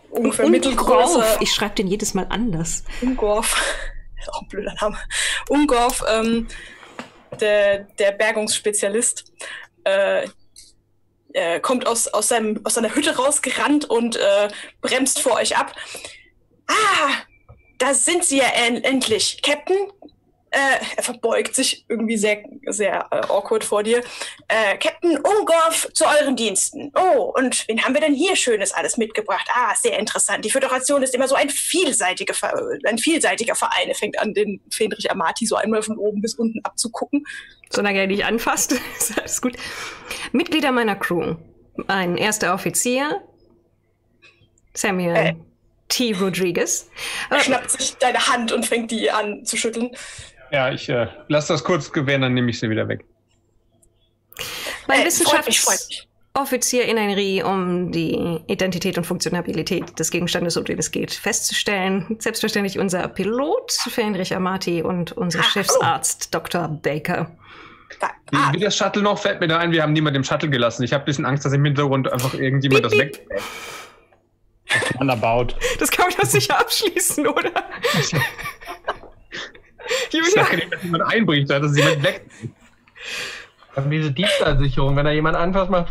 ungefähr mittelgroße. Ich schreibe den jedes Mal anders. Ungorf. Ist auch ein blöder Name. Ungorf, ähm, der, der Bergungsspezialist, äh, äh, kommt aus, aus, seinem, aus seiner Hütte rausgerannt und äh, bremst vor euch ab. Ah, da sind Sie ja en- endlich, Captain. Äh, er verbeugt sich irgendwie sehr, sehr äh, awkward vor dir. Äh, Captain Ungorf zu euren Diensten. Oh, und wen haben wir denn hier Schönes alles mitgebracht? Ah, sehr interessant. Die Föderation ist immer so ein vielseitiger, ein vielseitiger Verein. Er fängt an, den Fenrich Amati so einmal von oben bis unten abzugucken. Solange er nicht anfasst, ist alles gut. Mitglieder meiner Crew. Ein erster Offizier, Samuel äh. T. Rodriguez. Er schnappt sich deine Hand und fängt die an zu schütteln. Ja, ich äh, lass das kurz gewähren, dann nehme ich sie wieder weg. Mein Äh, freut mich, freut mich. Wissenschaftsoffizier in Henry, um die Identität und Funktionabilität des Gegenstandes, um den es geht, festzustellen. Selbstverständlich unser Pilot, Fenrich Amati, und unser Ah, Schiffsarzt, Doktor Baker. Wie, Ah, wie das Shuttle noch, fällt mir da ein, wir haben niemand im Shuttle gelassen. Ich habe ein bisschen Angst, dass im Hintergrund einfach irgendjemand Piep, das piep. weg... Anbaut. Das kann man doch sicher abschließen, oder? Ich sage nicht, dass jemand einbricht, dass es jemand weg. Wir haben diese Diebstahlsicherung, wenn da jemand anfasst, macht.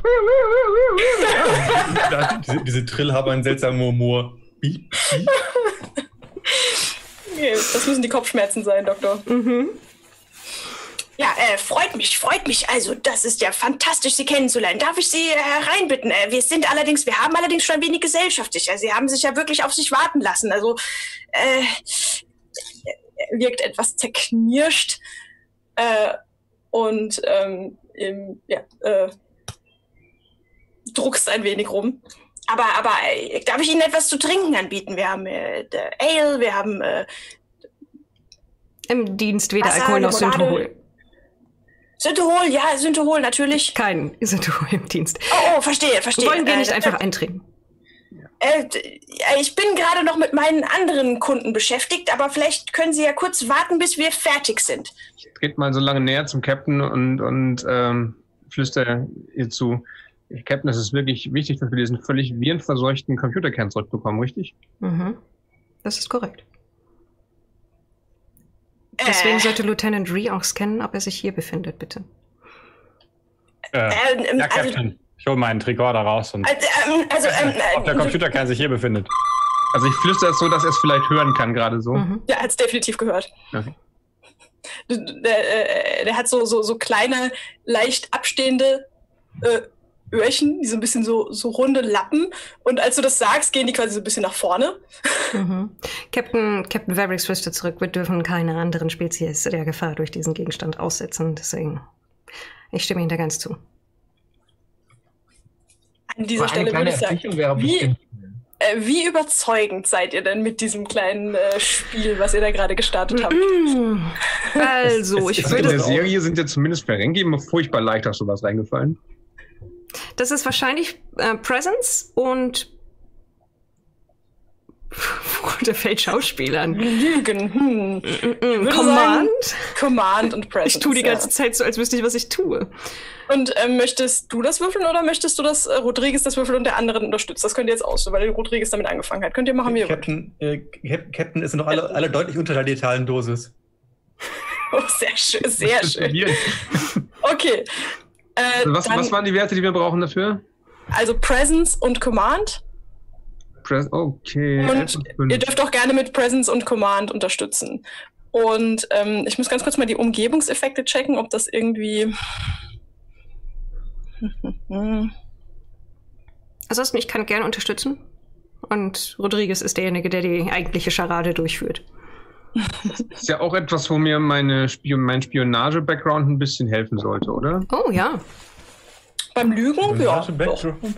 diese, diese Trill haben einen seltsamen Humor. Piep, piep. okay, das müssen die Kopfschmerzen sein, Doktor. Mhm. Ja, äh, freut mich, freut mich. Also, das ist ja fantastisch, Sie kennenzulernen. Darf ich Sie hereinbitten? Äh, wir sind allerdings, wir haben allerdings schon ein wenig Gesellschaft. Ja, Sie haben sich ja wirklich auf sich warten lassen. Also, äh, er wirkt etwas zerknirscht äh, und ähm, im, ja, äh, druckst ein wenig rum. Aber, aber äh, darf ich Ihnen etwas zu trinken anbieten? Wir haben äh, Ale, wir haben äh, Im Dienst weder Wasser, Alkohol noch Limonade. Synthehol. Synthehol, ja, Synthehol, natürlich. Kein Synthehol im Dienst. Oh, oh, verstehe, verstehe. Wollen wir nicht äh, einfach eintreten? Äh, ich bin gerade noch mit meinen anderen Kunden beschäftigt, aber vielleicht können Sie ja kurz warten, bis wir fertig sind. Ich trete mal so lange näher zum Captain und, und ähm, flüstere ihr zu. Captain, es ist wirklich wichtig, dass wir diesen völlig virenverseuchten Computerkern zurückbekommen, richtig? Mhm. Das ist korrekt. Deswegen Äh, sollte Lieutenant Ree auch scannen, ob er sich hier befindet, bitte. Äh, ähm, ja, also, Captain. Ich hole meinen Tricorder raus und also, ähm, also ähm, ob der Computerkern sich hier befindet. Also ich flüstere es so, dass er es vielleicht hören kann, gerade so. Mhm. ja, hat's definitiv gehört. Okay. Der, äh, der hat so, so, so kleine, leicht abstehende äh, Öhrchen, die so ein bisschen so, so runde Lappen. Und als du das sagst, gehen die quasi so ein bisschen nach vorne. Mhm. Captain, Captain Vavrix flüstert zurück, wir dürfen keine anderen Spezies der Gefahr durch diesen Gegenstand aussetzen. Deswegen, ich stimme Ihnen da ganz zu. An dieser Aber eine Stelle kleine würde ich sagen, Erfrischung wäre wie, bestimmt. äh, wie überzeugend seid ihr denn mit diesem kleinen äh, Spiel, was ihr da gerade gestartet habt? Mm. Also, ich Also in würde... der Serie sind ja zumindest Ferengi immer furchtbar leicht auf sowas reingefallen. Das ist wahrscheinlich äh, Presence und der fällt Schauspielern. Lügen. Hm. Mm-mm. würde Command? Command und Presence. Ich tue die ganze ja. Zeit so, als wüsste ich, was ich tue. Und ähm, möchtest du das würfeln oder möchtest du, dass äh, Rodriguez das würfelt und der andere unterstützt? Das könnt ihr jetzt aussuchen, weil Rodriguez damit angefangen hat. Könnt ihr machen, wie ihr wollt. Captain, äh, Cap- Captain ist noch alle, alle deutlich unter der letalen Dosis. Oh, sehr schön, sehr schön. Okay. Äh, Also was, dann, was waren die Werte, die wir brauchen dafür? also Presence und Command. Press, okay. Und ihr dürft auch gerne mit Presence und Command unterstützen. Und ähm, ich muss ganz kurz mal die Umgebungseffekte checken, ob das irgendwie... Ansonsten, ich kann gerne unterstützen. Und Rodriguez ist derjenige, der die eigentliche Scharade durchführt. Das ist ja auch etwas, wo mir meine Spion mein Spionage-Background ein bisschen helfen sollte, oder? Oh ja. Beim Lügen? Ja. Hast du Background?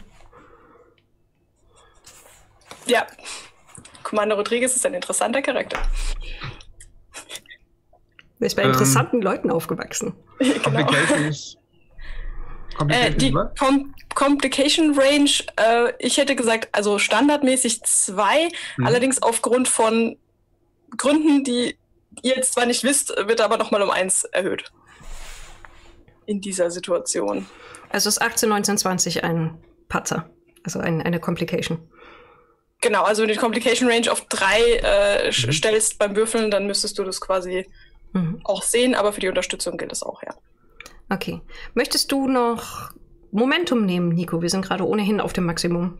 Ja. Commander Rodriguez ist ein interessanter Charakter. Er ist bei Ähm. interessanten Leuten aufgewachsen. Genau. Complications. Äh, Complications, die was? Com Complication Range, äh, ich hätte gesagt, also standardmäßig zwei, Mhm. allerdings aufgrund von Gründen, die ihr jetzt zwar nicht wisst, wird aber nochmal um eins erhöht. In dieser Situation. Also ist achtzehn, neunzehn, zwanzig ein Patzer. Also ein, eine Complication. genau, also wenn du die Complication Range auf drei äh, mhm. stellst beim Würfeln, dann müsstest du das quasi mhm. auch sehen, aber für die Unterstützung gilt das auch, ja. Okay. Möchtest du noch Momentum nehmen, Nico? Wir sind gerade ohnehin auf dem Maximum.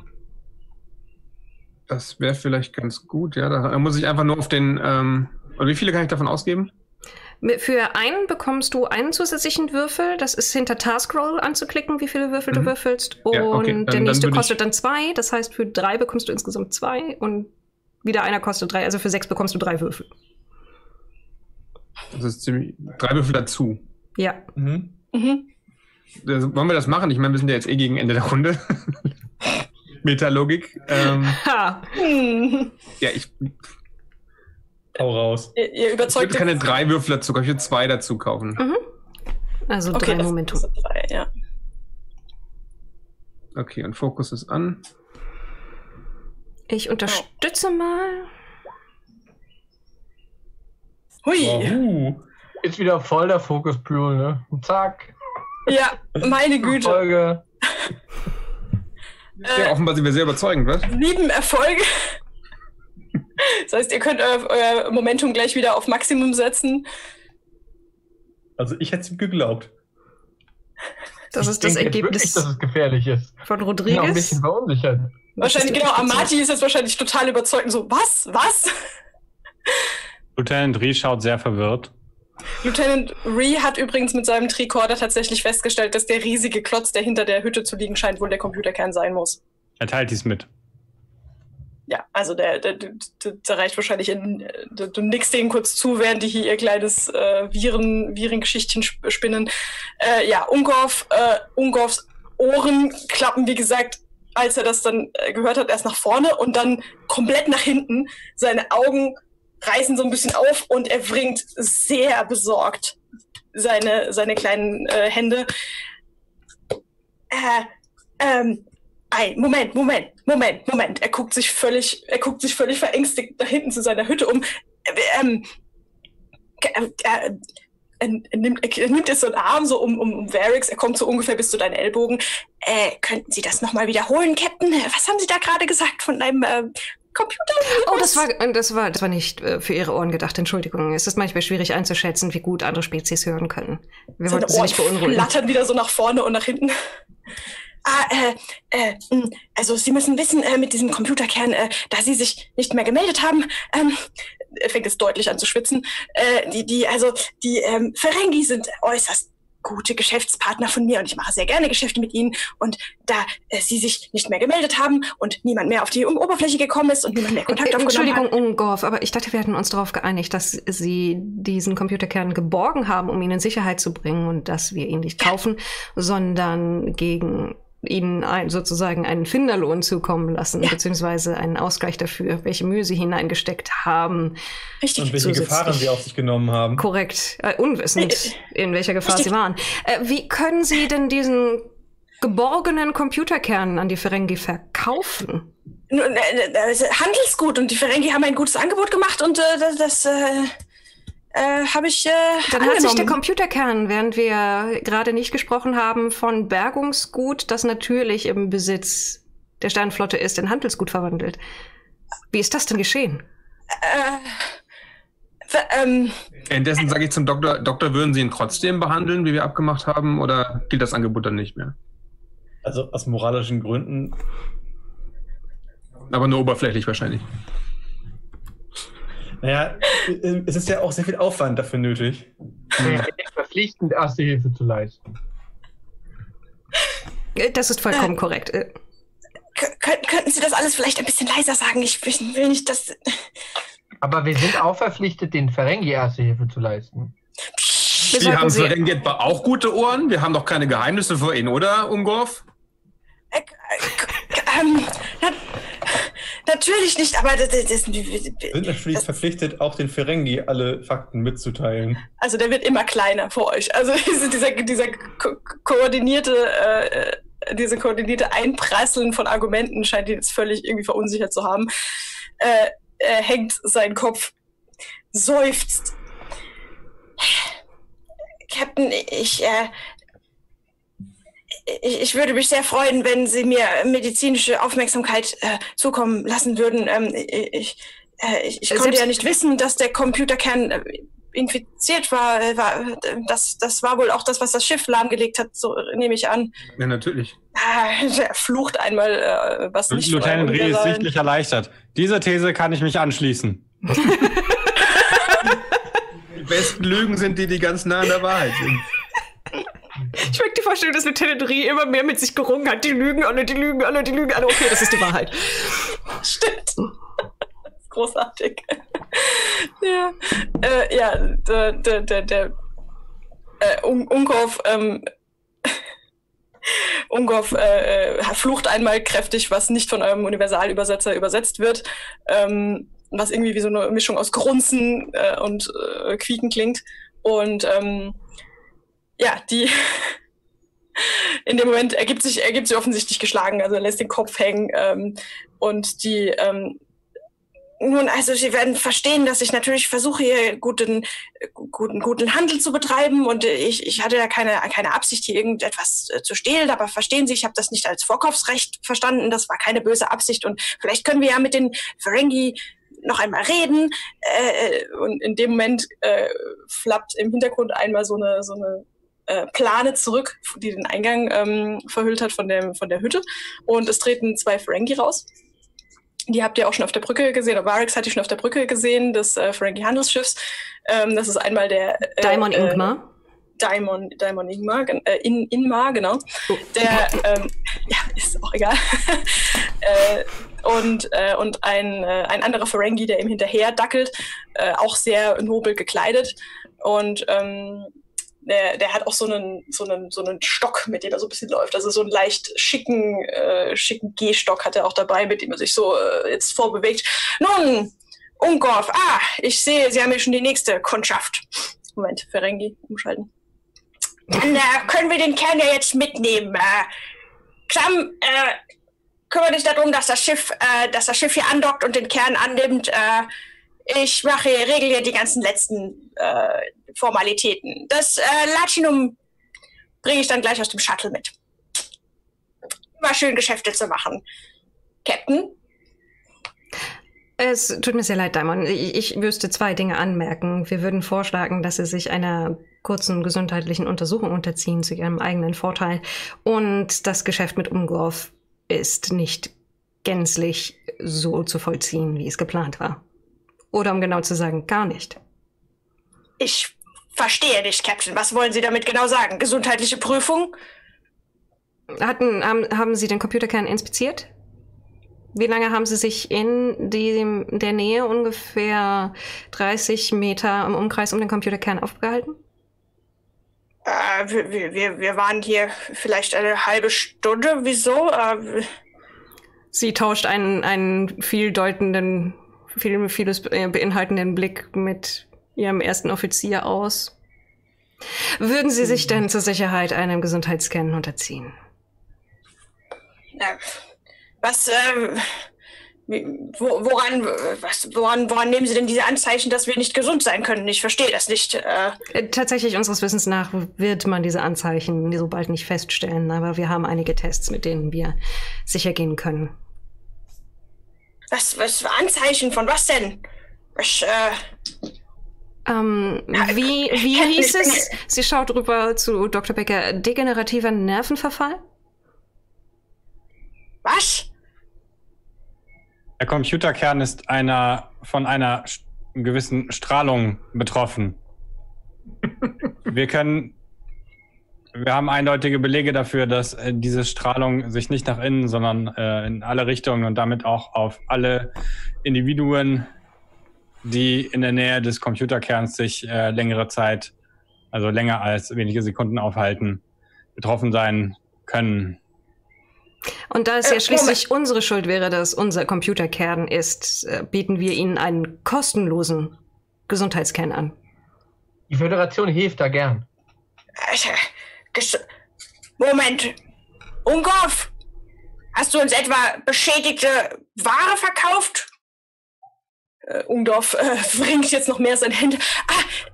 Das wäre vielleicht ganz gut, ja. Da muss ich einfach nur auf den, ähm, und wie viele kann ich davon ausgeben? Für einen bekommst du einen zusätzlichen Würfel. Das ist hinter Taskroll anzuklicken, wie viele Würfel mhm. du würfelst. Und ja, okay. dann, der nächste dann kostet dann zwei. Das heißt, für drei bekommst du insgesamt zwei. Und wieder einer kostet drei. Also für sechs bekommst du drei Würfel. Das ist ziemlich, drei Würfel dazu. Ja. Mhm. Mhm. Also, wollen wir das machen? Ich meine, wir sind ja jetzt eh gegen Ende der Runde. Metalogik. Ähm, ha. Ja, ich... Hau raus. Ihr, ihr überzeugt ich würde keine drei Würfel dazu kaufen, ich würde zwei dazu kaufen. Mhm. Also okay, drei Momentum. Drei, ja. Okay, und Fokus ist an. Ich unterstütze oh. mal. Hui. Wow. Ist wieder voll der Fokus-Pool, ne? Zack. Ja, meine Güte. Folge. Ja, offenbar sind wir sehr überzeugend, was? Sieben Erfolge. Das heißt, ihr könnt euer, euer Momentum gleich wieder auf Maximum setzen. Also ich hätte es ihm geglaubt. Das ist das Ergebnis, wirklich, dass es gefährlich ist. Von Rodriguez. Ich bin auch ein bisschen verunsichert. Wahrscheinlich, genau. Amati ist jetzt wahrscheinlich total überzeugt. So, was? Was? Lieutenant Ree schaut sehr verwirrt. Lieutenant Ree hat übrigens mit seinem Tricorder tatsächlich festgestellt, dass der riesige Klotz, der hinter der Hütte zu liegen scheint, wohl der Computerkern sein muss. Er teilt dies mit. Ja, also der, der, der, der reicht wahrscheinlich in, du, du nickst denen kurz zu, während die hier ihr kleines äh, Viren, Virengeschichtchen spinnen. Äh, ja, Ungorf, äh, Ungorfs Ohren klappen, wie gesagt, als er das dann äh, gehört hat, erst nach vorne und dann komplett nach hinten. Seine Augen reißen so ein bisschen auf und er wringt sehr besorgt seine, seine kleinen äh, Hände. Äh, ähm, Ein, Moment, Moment, Moment, Moment. Er guckt sich völlig, er guckt sich völlig verängstigt nach hinten zu seiner Hütte um. Ähm, äh, äh, er, er, nimmt, er nimmt jetzt so einen Arm so um, um, um Varix. Er kommt so ungefähr bis zu deinen Ellbogen. Äh, könnten Sie das nochmal wiederholen, Captain? Was haben Sie da gerade gesagt von einem äh, Computer? Oh, das war, das war, das war nicht äh, für Ihre Ohren gedacht. Entschuldigung. Es ist manchmal schwierig einzuschätzen, wie gut andere Spezies hören können. Wir wollten Sie nicht beunruhigen. Flattern wieder so nach vorne und nach hinten. Ah, äh, äh, also Sie müssen wissen, äh, mit diesem Computerkern, äh, da Sie sich nicht mehr gemeldet haben, ähm, er fängt jetzt deutlich an zu schwitzen, äh, die, die, also, die, ähm, Ferengi sind äußerst gute Geschäftspartner von mir und ich mache sehr gerne Geschäfte mit ihnen und da äh, Sie sich nicht mehr gemeldet haben und niemand mehr auf die Oberfläche gekommen ist und niemand mehr Kontakt aufgenommen hat. Entschuldigung, Ungorf, aber ich dachte, wir hatten uns darauf geeinigt, dass Sie diesen Computerkern geborgen haben, um ihn in Sicherheit zu bringen und dass wir ihn nicht kaufen, ja. sondern gegen ihnen ein, sozusagen einen Finderlohn zukommen lassen, ja. beziehungsweise einen Ausgleich dafür, welche Mühe sie hineingesteckt haben. Richtig. Und welche Gefahren sie auf sich genommen haben. Korrekt. Äh, unwissend, in welcher Gefahr Richtig. sie waren. Äh, wie können Sie denn diesen geborgenen Computerkern an die Ferengi verkaufen? Handelsgut und die Ferengi haben ein gutes Angebot gemacht und äh, das... das äh Äh, habe ich äh, Dann angenommen. hat sich der Computerkern, während wir gerade nicht gesprochen haben, von Bergungsgut, das natürlich im Besitz der Sternenflotte ist, in Handelsgut verwandelt. Wie ist das denn geschehen? Äh, ähm, Indessen sage ich zum Doktor, Doktor, würden Sie ihn trotzdem behandeln, wie wir abgemacht haben, oder gilt das Angebot dann nicht mehr? Also aus moralischen Gründen. Aber nur oberflächlich wahrscheinlich. Naja, es ist ja auch sehr viel Aufwand dafür nötig. Ja, verpflichtend Erste Hilfe zu leisten. Das ist vollkommen äh, korrekt. Äh. Könnten Sie das alles vielleicht ein bisschen leiser sagen? Ich will nicht, dass... Aber wir sind auch verpflichtet, den Ferengi Erste Hilfe zu leisten. Sie haben Ferengi etwa auch gute Ohren? Wir haben doch keine Geheimnisse vor Ihnen, oder, Ungorf? Äh, äh, ähm, na, natürlich nicht, aber das, das, das, wir sind natürlich das, verpflichtet, auch den Ferengi alle Fakten mitzuteilen. Also der wird immer kleiner für euch. Also dieser, dieser ko koordinierte, äh, diese koordinierte Einprasseln von Argumenten scheint ihn jetzt völlig irgendwie verunsichert zu haben. Äh, er hängt seinen Kopf, seufzt. Captain, ich, äh, ich, ich würde mich sehr freuen, wenn Sie mir medizinische Aufmerksamkeit äh, zukommen lassen würden. Ähm, ich äh, ich, ich konnte Selbst ja nicht wissen, dass der Computerkern äh, infiziert war. war das, das war wohl auch das, was das Schiff lahmgelegt hat, so nehme ich an. Ja, natürlich. Ah, er flucht einmal, äh, was nicht von Lieutenant einem Reh ist Universalen- sichtlich erleichtert. Diese These kann ich mich anschließen. Die besten Lügen sind die, die ganz nah an der Wahrheit sind. Ich mag die Vorstellung, dass Lieutenant Ree immer mehr mit sich gerungen hat. Die lügen alle, die lügen alle, die lügen alle. Okay, das ist die Wahrheit. Stimmt. Das ist großartig. Ja, äh, ja, der, der, der, der äh, Un- Ungolf, ähm, Ungolf äh, flucht einmal kräftig, was nicht von eurem Universalübersetzer übersetzt wird, ähm, was irgendwie wie so eine Mischung aus Grunzen äh, und äh, Quieken klingt. Und ähm, ja, die in dem Moment ergibt sich, ergibt sie offensichtlich geschlagen, also er lässt den Kopf hängen ähm, und die ähm, nun, also Sie werden verstehen, dass ich natürlich versuche, hier guten, guten, guten Handel zu betreiben und ich, ich hatte ja keine, keine Absicht, hier irgendetwas äh, zu stehlen, aber verstehen Sie, ich habe das nicht als Vorkaufsrecht verstanden, das war keine böse Absicht und vielleicht können wir ja mit den Ferengi noch einmal reden äh, und in dem Moment äh, flappt im Hintergrund einmal so eine, so eine äh, Plane zurück, die den Eingang ähm, verhüllt hat von, dem, von der Hütte und es treten zwei Ferengi raus. Die habt ihr auch schon auf der Brücke gesehen, oder Varix hatte ich schon auf der Brücke gesehen, des äh, Ferengi-Handelsschiffs. Ähm, das ist einmal der... Äh, Daimon äh, Ingmar. Daimon, Daimon Ingmar, äh, In, Inmar, genau. Oh. Der, ähm, ja, ist auch egal. äh, und äh, und ein, äh, ein anderer Ferengi, der ihm hinterher dackelt, äh, auch sehr nobel gekleidet. Und ähm, Der, der hat auch so einen, so, einen, so einen Stock, mit dem er so ein bisschen läuft. Also so einen leicht schicken, äh, schicken Gehstock hat er auch dabei, mit dem er sich so äh, jetzt vorbewegt. Nun, Ungolf, ah, ich sehe, Sie haben ja schon die nächste Kundschaft. Moment, Ferengi, umschalten. Dann äh, können wir den Kern ja jetzt mitnehmen. Äh, Xam, äh, kümmere dich darum, dass das Schiff, äh, dass das Schiff hier andockt und den Kern annimmt. Äh, ich mache, regel hier die ganzen letzten äh, Formalitäten. Das äh, Latinum bringe ich dann gleich aus dem Shuttle mit. Immer schön Geschäfte zu machen. Captain? Es tut mir sehr leid, Daimon. Ich, ich müsste zwei Dinge anmerken. Wir würden vorschlagen, dass Sie sich einer kurzen gesundheitlichen Untersuchung unterziehen zu Ihrem eigenen Vorteil. Und das Geschäft mit Ungolf ist nicht gänzlich so zu vollziehen, wie es geplant war. Oder um genau zu sagen, gar nicht. Ich verstehe nicht, Captain. Was wollen Sie damit genau sagen? Gesundheitliche Prüfung? Hatten, haben, haben Sie den Computerkern inspiziert? Wie lange haben Sie sich in dem, der Nähe ungefähr dreißig Meter im Umkreis um den Computerkern aufgehalten? Äh, wir, wir, wir waren hier vielleicht eine halbe Stunde. Wieso? Äh, Sie tauscht einen, einen vieldeutenden, viel, vieles beinhaltenden Blick mit Ihrem ersten Offizier aus. Würden Sie sich denn zur Sicherheit einem Gesundheitsscan unterziehen? äh, was, äh, wo, woran, was, woran, woran nehmen Sie denn diese Anzeichen, dass wir nicht gesund sein können? Ich verstehe das nicht. Äh, Äh, Tatsächlich, unseres Wissens nach, wird man diese Anzeichen so bald nicht feststellen, aber wir haben einige Tests, mit denen wir sicher gehen können. was, was für Anzeichen? Von was denn? Was, äh, Ähm, wie, wie hieß es? Sie schaut rüber zu Doktor Becker. Degenerativer Nervenverfall? was? Der Computerkern ist einer von einer st- gewissen Strahlung betroffen. Wir können, wir haben eindeutige Belege dafür, dass äh, diese Strahlung sich nicht nach innen, sondern äh, in alle Richtungen und damit auch auf alle Individuen, die in der Nähe des Computerkerns sich äh, längere Zeit, also länger als wenige Sekunden aufhalten, betroffen sein können. Und da es ja Äh, schließlich unsere Schuld wäre, dass unser Computerkern ist, äh, bieten wir Ihnen einen kostenlosen Gesundheitskern an. Die Föderation hilft da gern. Äh, ges- Moment. Ungolf, hast du uns etwa beschädigte Ware verkauft? Äh, Ungolf äh, bringt jetzt noch mehr seine Hände. Ah,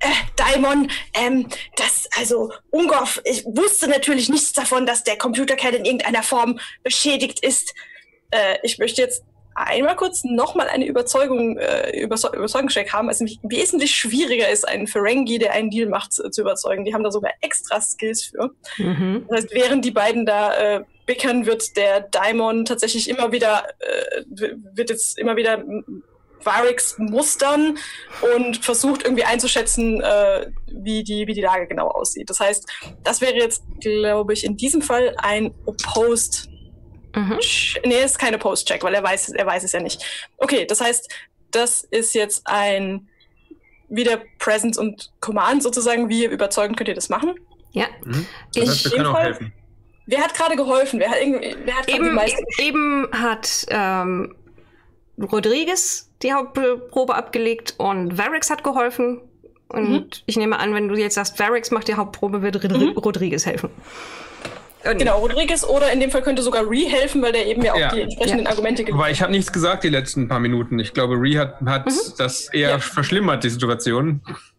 äh, Daimon, ähm, das, also, Ungorf, ich wusste natürlich nichts davon, dass der Computerkern in irgendeiner Form beschädigt ist. Äh, ich möchte jetzt einmal kurz nochmal eine Überzeugung, äh, Überzeug Überzeugungscheck haben, also wesentlich schwieriger ist, einen Ferengi, der einen Deal macht, zu, zu überzeugen. Die haben da sogar extra Skills für. Mhm. Das heißt, während die beiden da äh, bickern, wird der Daimon tatsächlich immer wieder, äh, wird jetzt immer wieder Variks mustern und versucht irgendwie einzuschätzen, äh, wie, die, wie die Lage genau aussieht. Das heißt, das wäre jetzt, glaube ich, in diesem Fall ein Opposed. Mhm. Nee, es ist keine Post-Check, weil er weiß, er weiß es ja nicht. Okay, das heißt, das ist jetzt ein wieder Presence und Command sozusagen. Wie überzeugend könnt ihr das machen? Ja. Mhm. Das heißt, wir können auch helfen. Wer hat gerade geholfen? Wer hat, irgendwie, wer hat eben, eben hat ähm, Rodriguez die Hauptprobe abgelegt und Varix hat geholfen. Und mhm. ich nehme an, wenn du jetzt sagst, Varix macht die Hauptprobe, wird mhm. Rodriguez helfen. Und genau, Rodriguez oder in dem Fall könnte sogar Ree helfen, weil der eben ja auch ja. die entsprechenden ja. Argumente gibt. Aber ich habe nichts gesagt die letzten paar Minuten. Ich glaube, Ree hat, hat mhm. das eher ja. verschlimmert, die Situation.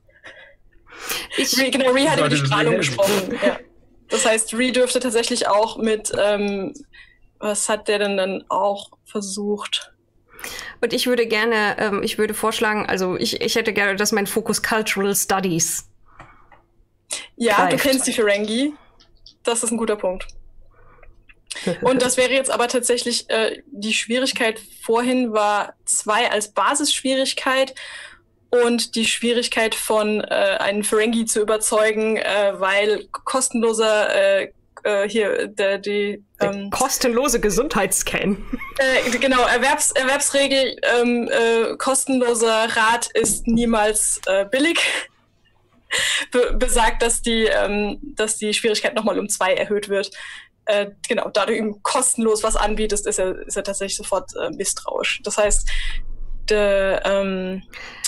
Ich, Ree, genau, Ree hat über die Strahlung gesprochen. Ja. Das heißt, Ree dürfte tatsächlich auch mit, ähm, was hat der denn dann auch versucht? Und ich würde gerne, ähm, ich würde vorschlagen, also ich, ich hätte gerne, dass mein Fokus Cultural Studies Ja, greift. Du kennst die Ferengi. Das ist ein guter Punkt. Und das wäre jetzt aber tatsächlich, äh, die Schwierigkeit vorhin war zwei als Basisschwierigkeit und die Schwierigkeit von äh, einen Ferengi zu überzeugen, äh, weil kostenloser äh, äh, hier der, die ähm, kostenlose Gesundheitsscan. Äh, genau, Erwerbs, Erwerbsregel, ähm, äh, kostenloser Rat ist niemals äh, billig. Be besagt, dass die, ähm, dass die Schwierigkeit nochmal um zwei erhöht wird. Äh, genau, da du ihm kostenlos was anbietest, ist er, ist er tatsächlich sofort äh, misstrauisch. Das heißt, de, ähm,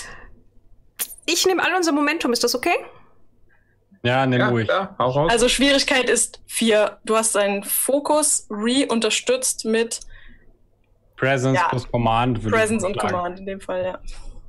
ich nehme all unser Momentum, ist das okay? Ja, nimm ja, ruhig. Ja, hau raus. Also Schwierigkeit ist vier. Du hast deinen Fokus Ree unterstützt mit Presence ja, plus Command. Presence und Command in dem Fall, ja.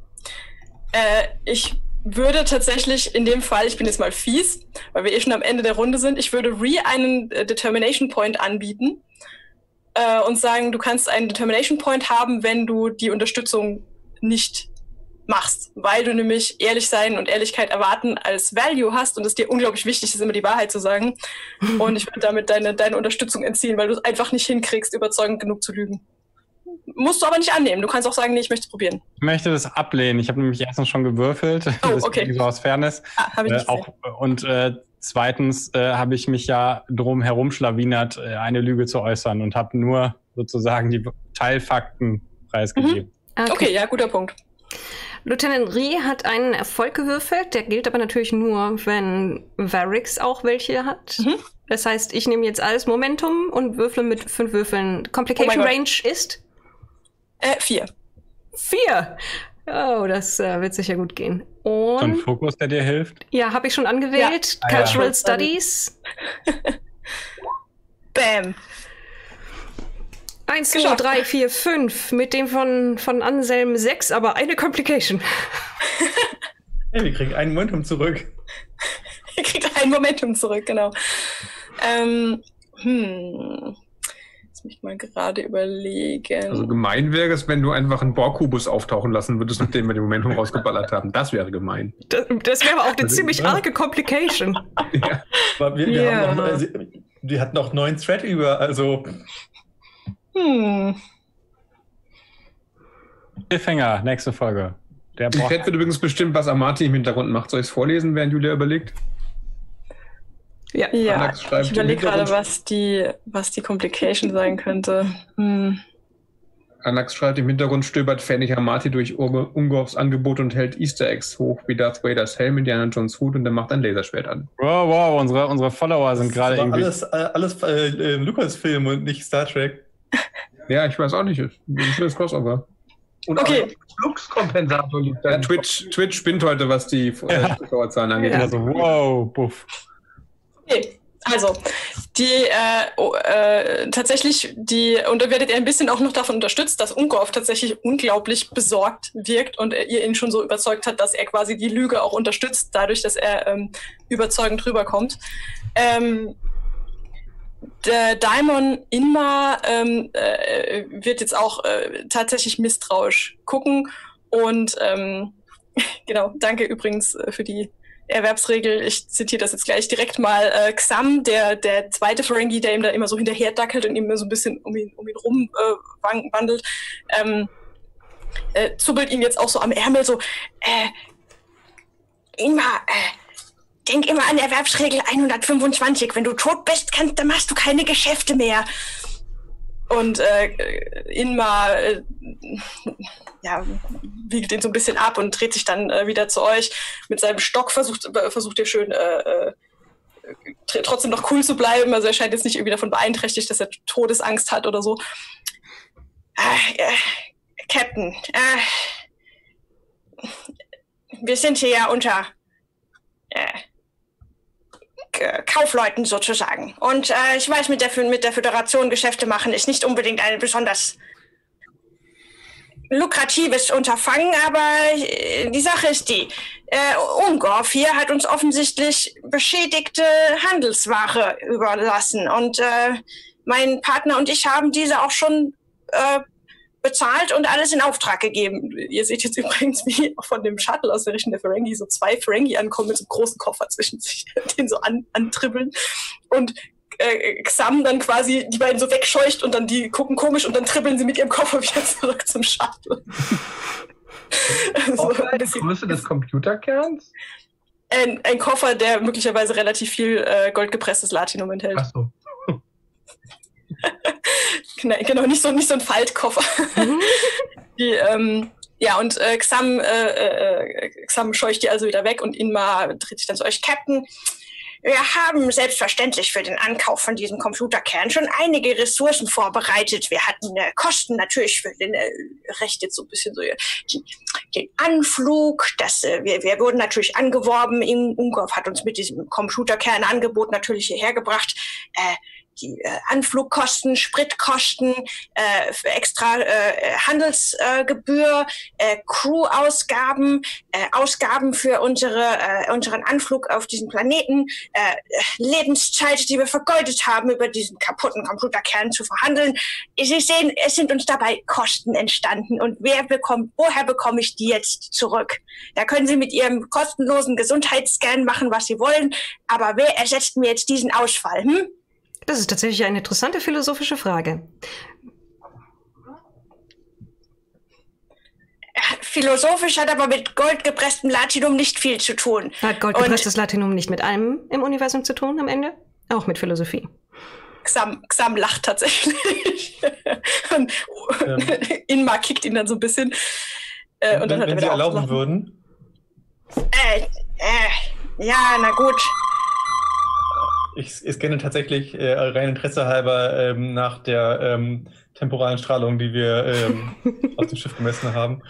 Äh, ich würde tatsächlich in dem Fall, ich bin jetzt mal fies, weil wir eh schon am Ende der Runde sind, ich würde Ree einen äh, Determination Point anbieten äh, und sagen, du kannst einen Determination Point haben, wenn du die Unterstützung nicht machst, weil du nämlich ehrlich sein und Ehrlichkeit erwarten als Value hast und es dir unglaublich wichtig ist, immer die Wahrheit zu sagen. Und ich würde damit deine, deine Unterstützung entziehen, weil du es einfach nicht hinkriegst, überzeugend genug zu lügen. Musst du aber nicht annehmen. Du kannst auch sagen, nee, ich möchte es probieren. Ich möchte das ablehnen. Ich habe nämlich erstens schon gewürfelt. Oh, okay. So aus Fairness. Ah, hab ich nicht äh, auch, und äh, zweitens äh, habe ich mich ja drum herum schlawinert, äh, eine Lüge zu äußern und habe nur sozusagen die Teilfakten preisgegeben. Mhm. Okay. okay, ja, guter Punkt. Lieutenant Ree hat einen Erfolg gewürfelt. Der gilt aber natürlich nur, wenn Varix auch welche hat. Mhm. Das heißt, ich nehme jetzt alles Momentum und würfle mit fünf Würfeln. Complication oh Range ist? Äh, vier. Vier? Oh, das äh, wird sicher gut gehen. Und so ein Fokus, der dir hilft? Ja, habe ich schon angewählt. Ja. Cultural ah, ja. Studies. Bam. Eins, zwei, drei, vier, fünf. Mit dem von, von Anselm sechs, aber eine Complication. Ja, wir kriegen ein Momentum zurück. Ihr kriegt ein Momentum zurück, genau. Ähm, hm. Lass mich mal gerade überlegen. Also gemein wäre es, wenn du einfach einen Borg-Kubus auftauchen lassen würdest, nachdem wir den Momentum rausgeballert haben. Das wäre gemein. Das, das wäre auch eine also, ziemlich ja. arge Complication. Ja. Aber wir, wir ja. haben noch, also, die hatten noch neun Thread über, also... Hm. Cliffhanger, nächste Folge. Der ich hätte übrigens bestimmt, was Amati im Hintergrund macht. Soll ich es vorlesen, während Julia überlegt? Ja, ja ich überlege gerade, was die, was die Complication sein könnte. Hm. Anax schreibt im Hintergrund, stöbert Fennec Amati durch Ungorfs Angebot und hält Easter Eggs hoch, wie Darth Vaders Helm, Indiana Jones Hut und er macht ein Laserschwert an. Wow, wow, unsere, unsere Follower sind gerade irgendwie... Alles, alles äh, Lucasfilm und nicht Star Trek. Ja, ich weiß auch nicht. Ein schönes Crossover. Und okay. Fluxkompensator liegt da. Ja, Twitch, Twitch spinnt heute, was die ja. Zuschauerzahlen angeht. Ja. Also, wow, buff. Okay, Also, die äh, oh, äh, tatsächlich, die, und da werdet ihr ein bisschen auch noch davon unterstützt, dass Ungorf tatsächlich unglaublich besorgt wirkt und ihr ihn schon so überzeugt hat, dass er quasi die Lüge auch unterstützt, dadurch, dass er ähm, überzeugend rüberkommt. Ähm, der Daimon Inma ähm, äh, wird jetzt auch äh, tatsächlich misstrauisch gucken und ähm, genau, danke übrigens äh, für die Erwerbsregel, ich zitiere das jetzt gleich direkt mal, äh, Xam, der der zweite Ferengi, der ihm da immer so hinterher dackelt und ihm immer so ein bisschen um ihn, um ihn rum äh, wandelt, ähm, äh, zuppelt ihn jetzt auch so am Ärmel so, äh, Inma, äh, denk immer an Erwerbsregel hundertfünfundzwanzig, wenn du tot bist, kannst, dann machst du keine Geschäfte mehr. Und äh, Inma äh, ja, wiegelt ihn so ein bisschen ab und dreht sich dann äh, wieder zu euch. Mit seinem Stock versucht, äh, versucht ihr schön äh, äh, trotzdem noch cool zu bleiben. Also er scheint jetzt nicht irgendwie davon beeinträchtigt, dass er Todesangst hat oder so. Äh, äh, Captain, äh, wir sind hier ja unter äh, Kaufleuten sozusagen. Und äh, ich weiß, mit der, mit der Föderation Geschäfte machen ist nicht unbedingt ein besonders lukratives Unterfangen, aber äh, die Sache ist die, äh, Ungorf hier hat uns offensichtlich beschädigte Handelsware überlassen und äh, mein Partner und ich haben diese auch schon äh, bezahlt und alles in Auftrag gegeben. Ihr seht jetzt übrigens, wie von dem Shuttle aus der Richtung der Ferengi so zwei Ferengi ankommen mit so einem großen Koffer zwischen sich, den so an, antribbeln. Und äh, Xam dann quasi die beiden so wegscheucht und dann die gucken komisch und dann tribbeln sie mit ihrem Koffer wieder zurück zum Shuttle. so ein die Größe des Computerkerns? Ein, ein Koffer, der möglicherweise relativ viel äh, goldgepresstes Latinum enthält. Ach so. Genau, nicht so, nicht so ein Faltkoffer. Mhm. Die, ähm, ja, und äh, Xam, äh, äh, Xam scheucht die also wieder weg und Inma dreht sich dann zu euch. Captain, wir haben selbstverständlich für den Ankauf von diesem Computerkern schon einige Ressourcen vorbereitet. Wir hatten äh, Kosten natürlich für den, äh, recht jetzt so ein bisschen so die, den Anflug. Das, äh, wir, wir wurden natürlich angeworben. Ungorf hat uns mit diesem Computerkernangebot natürlich hierher gebracht. Äh, die äh, Anflugkosten, Spritkosten, äh, für extra äh, Handelsgebühr, äh, Crew-Ausgaben, äh, Ausgaben für unsere, äh, unseren Anflug auf diesen Planeten, äh, Lebenszeit, die wir vergeudet haben, über diesen kaputten Computerkern zu verhandeln. Sie sehen, es sind uns dabei Kosten entstanden. Und wer bekommt, woher bekomme ich die jetzt zurück? Da können Sie mit Ihrem kostenlosen Gesundheitsscan machen, was Sie wollen, aber wer ersetzt mir jetzt diesen Ausfall? Hm? Das ist tatsächlich eine interessante philosophische Frage. Philosophisch hat aber mit goldgepresstem Latinum nicht viel zu tun. Hat goldgepresstes Und Latinum nicht mit allem im Universum zu tun am Ende? Auch mit Philosophie. Xam, Xam lacht tatsächlich. Und ähm, Inma kickt ihn dann so ein bisschen. Äh, und wenn dann hat er wenn Sie erlauben würden? Äh, äh, ja, na gut. Ich, ich scanne tatsächlich äh, rein Interesse halber ähm, nach der ähm, temporalen Strahlung, die wir ähm, aus dem Schiff gemessen haben.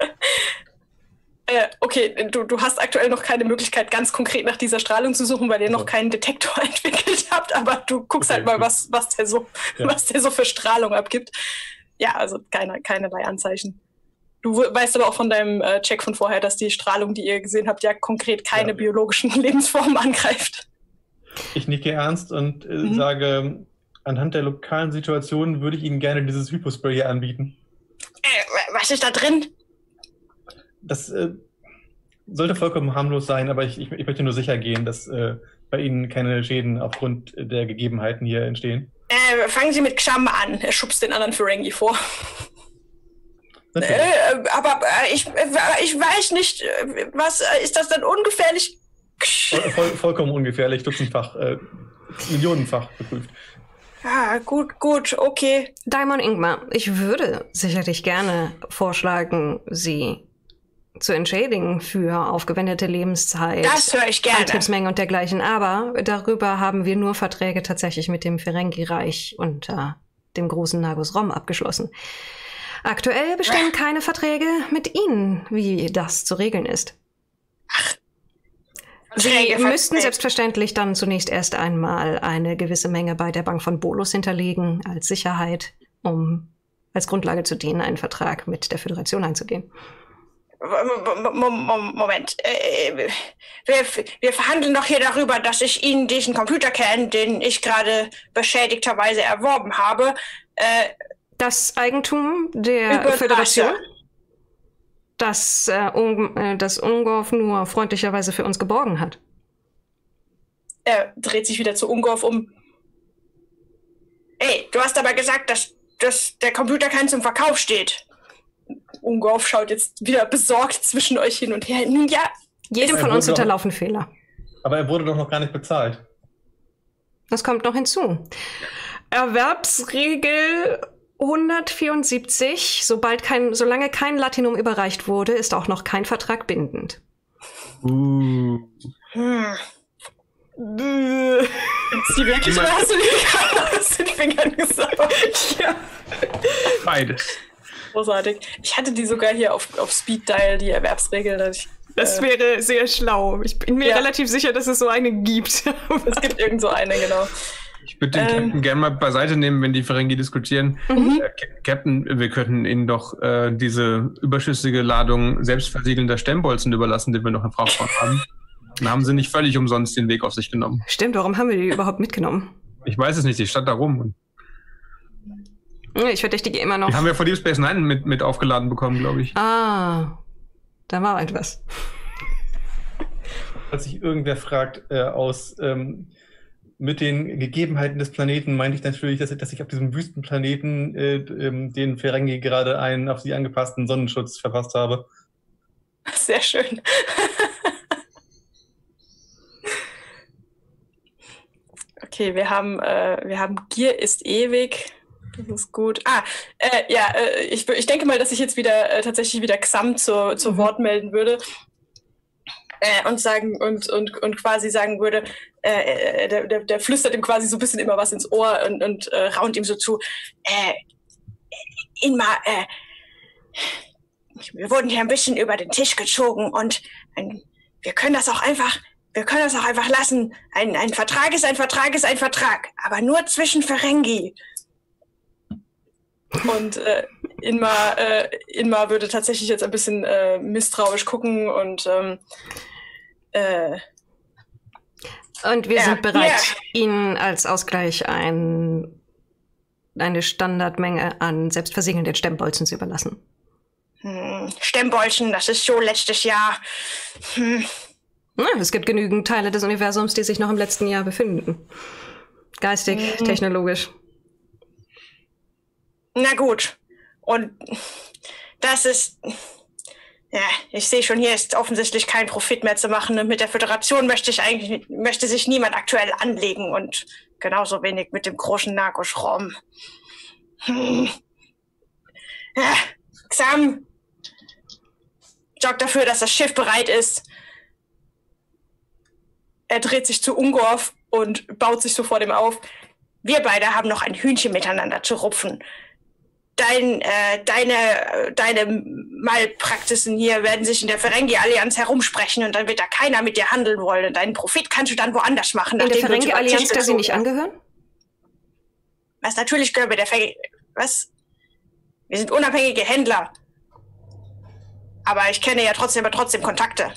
Äh, okay, du, du hast aktuell noch keine Möglichkeit, ganz konkret nach dieser Strahlung zu suchen, weil ihr noch ja. keinen Detektor entwickelt habt, aber du guckst okay, halt mal, was, was, der so, ja. was der so für Strahlung abgibt. Ja, also keine, keinerlei Anzeichen. Du weißt aber auch von deinem äh, Check von vorher, dass die Strahlung, die ihr gesehen habt, ja konkret keine ja. biologischen Lebensformen angreift. Ich nicke ernst und äh, mhm. sage, anhand der lokalen Situation würde ich Ihnen gerne dieses Hypospray hier anbieten. Äh, was ist da drin? Das äh, sollte vollkommen harmlos sein, aber ich, ich, ich möchte nur sicher gehen, dass äh, bei Ihnen keine Schäden aufgrund der Gegebenheiten hier entstehen. Äh, fangen Sie mit Xam an. Er schubst den anderen Ferengi vor. Äh, aber äh, ich, äh, ich weiß nicht, äh, was äh, ist das dann ungefährlich? Voll, voll, vollkommen ungefährlich, dutzendfach, äh, millionenfach geprüft. Ah, gut, gut, okay. Daimon Ingmar, ich würde sicherlich gerne vorschlagen, Sie zu entschädigen für aufgewendete Lebenszeit, das höre ich gerne. Antriebsmenge und dergleichen. Aber darüber haben wir nur Verträge tatsächlich mit dem Ferengi-Reich und äh, dem großen Nagus Rom abgeschlossen. Aktuell bestehen Ach. keine Verträge mit Ihnen, wie das zu regeln ist. Ach. Sie müssten selbstverständlich dann zunächst erst einmal eine gewisse Menge bei der Bank von Bolus hinterlegen als Sicherheit, um als Grundlage zu dienen, einen Vertrag mit der Föderation einzugehen. Moment. Wir, wir verhandeln doch hier darüber, dass ich Ihnen diesen Computerkern, den ich gerade beschädigterweise erworben habe, äh, das Eigentum der Föderation, das, äh, um, äh, das Ungorf nur freundlicherweise für uns geborgen hat. Er dreht sich wieder zu Ungorf um. Ey, du hast aber gesagt, dass, dass der Computerkern zum Verkauf steht. Ungorf schaut jetzt wieder besorgt zwischen euch hin und her. Nun ja. Jedem von uns unterlaufen Fehler. Aber er wurde doch noch gar nicht bezahlt. Das kommt noch hinzu. Erwerbsregel hundertvierundsiebzig. Sobald kein, solange kein Latinum überreicht wurde, ist auch noch kein Vertrag bindend. Uh. Hm. Ist die wirklich oder hast du die aus den Fingern gesagt? Ja. Beides. Großartig. Ich hatte die sogar hier auf, auf Speed Dial, die Erwerbsregel. Dass ich, das äh, wäre sehr schlau. Ich bin mir ja. relativ sicher, dass es so eine gibt. Es gibt irgend so eine, genau. Ich würde den ähm, Captain gerne mal beiseite nehmen, wenn die Ferengi diskutieren. Mhm. Äh, Captain, wir könnten Ihnen doch äh, diese überschüssige Ladung selbstversiegelnder Stemmbolzen überlassen, die wir noch im Frachtraum haben. Dann haben sie nicht völlig umsonst den Weg auf sich genommen. Stimmt, warum haben wir die überhaupt mitgenommen? Ich weiß es nicht, die stand da rum. Ich verdächtige immer noch. Die haben wir von Deep Space Nine mit, mit aufgeladen bekommen, glaube ich. Ah, da war etwas. Falls sich irgendwer fragt, äh, aus ähm, mit den Gegebenheiten des Planeten, meinte ich natürlich, dass, dass ich auf diesem Wüstenplaneten äh, ähm, den Ferengi gerade einen auf sie angepassten Sonnenschutz verpasst habe. Sehr schön. Okay, wir haben, äh, wir haben Gier ist ewig. Das ist gut. Ah, äh, ja, äh, ich, ich denke mal, dass ich jetzt wieder äh, tatsächlich wieder Xam zu, zu mhm. Wort melden würde äh, und sagen und, und, und quasi sagen würde, äh, der, der, der flüstert ihm quasi so ein bisschen immer was ins Ohr und, und äh, raunt ihm so zu. Äh, Inma, äh, wir wurden hier ein bisschen über den Tisch gezogen und ein, wir können das auch einfach. Wir können das auch einfach lassen. Ein, ein Vertrag ist ein Vertrag ist ein Vertrag. Aber nur zwischen Ferengi. Und äh, Inma, äh, Inma würde tatsächlich jetzt ein bisschen äh, misstrauisch gucken und ähm, äh, Und wir ja, sind bereit, ja. Ihnen als Ausgleich ein, eine Standardmenge an selbstversiegelnden Stemmbolzen zu überlassen. Hm, Stemmbolzen, das ist so letztes Jahr. Hm. Na, es gibt genügend Teile des Universums, die sich noch im letzten Jahr befinden. Geistig, mhm. technologisch. Na gut. Und das ist... Ja, ich sehe schon, hier ist offensichtlich kein Profit mehr zu machen. Und mit der Föderation möchte ich eigentlich, möchte sich niemand aktuell anlegen. Und genauso wenig mit dem großen Nagosch-Rom. Hm. Ja, Xam, sorgt dafür, dass das Schiff bereit ist. Er dreht sich zu Ungorf und baut sich so vor dem auf. Wir beide haben noch ein Hühnchen miteinander zu rupfen. Dein, äh, deine, deine Malpraxisen hier werden sich in der Ferengi-Allianz herumsprechen und dann wird da keiner mit dir handeln wollen. Und deinen Profit kannst du dann woanders machen. In der Ferengi-Allianz, der sie nicht angehören? Was, natürlich gehören wir der Ferengi... Was? Wir sind unabhängige Händler. Aber ich kenne ja trotzdem, aber trotzdem Kontakte.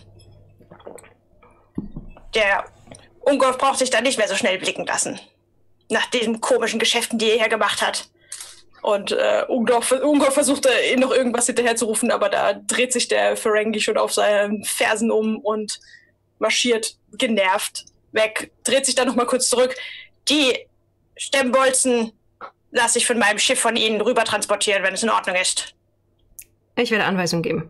Der Ungorf braucht sich da nicht mehr so schnell blicken lassen. Nach diesen komischen Geschäften, die er hier gemacht hat. Und äh, Ungorf, Ungorf versucht, ihn noch irgendwas hinterherzurufen, aber da dreht sich der Ferengi schon auf seinen Fersen um und marschiert genervt weg. Dreht sich dann noch mal kurz zurück. Die Stemmbolzen lasse ich von meinem Schiff von Ihnen rüber transportieren, wenn es in Ordnung ist. Ich werde Anweisungen geben.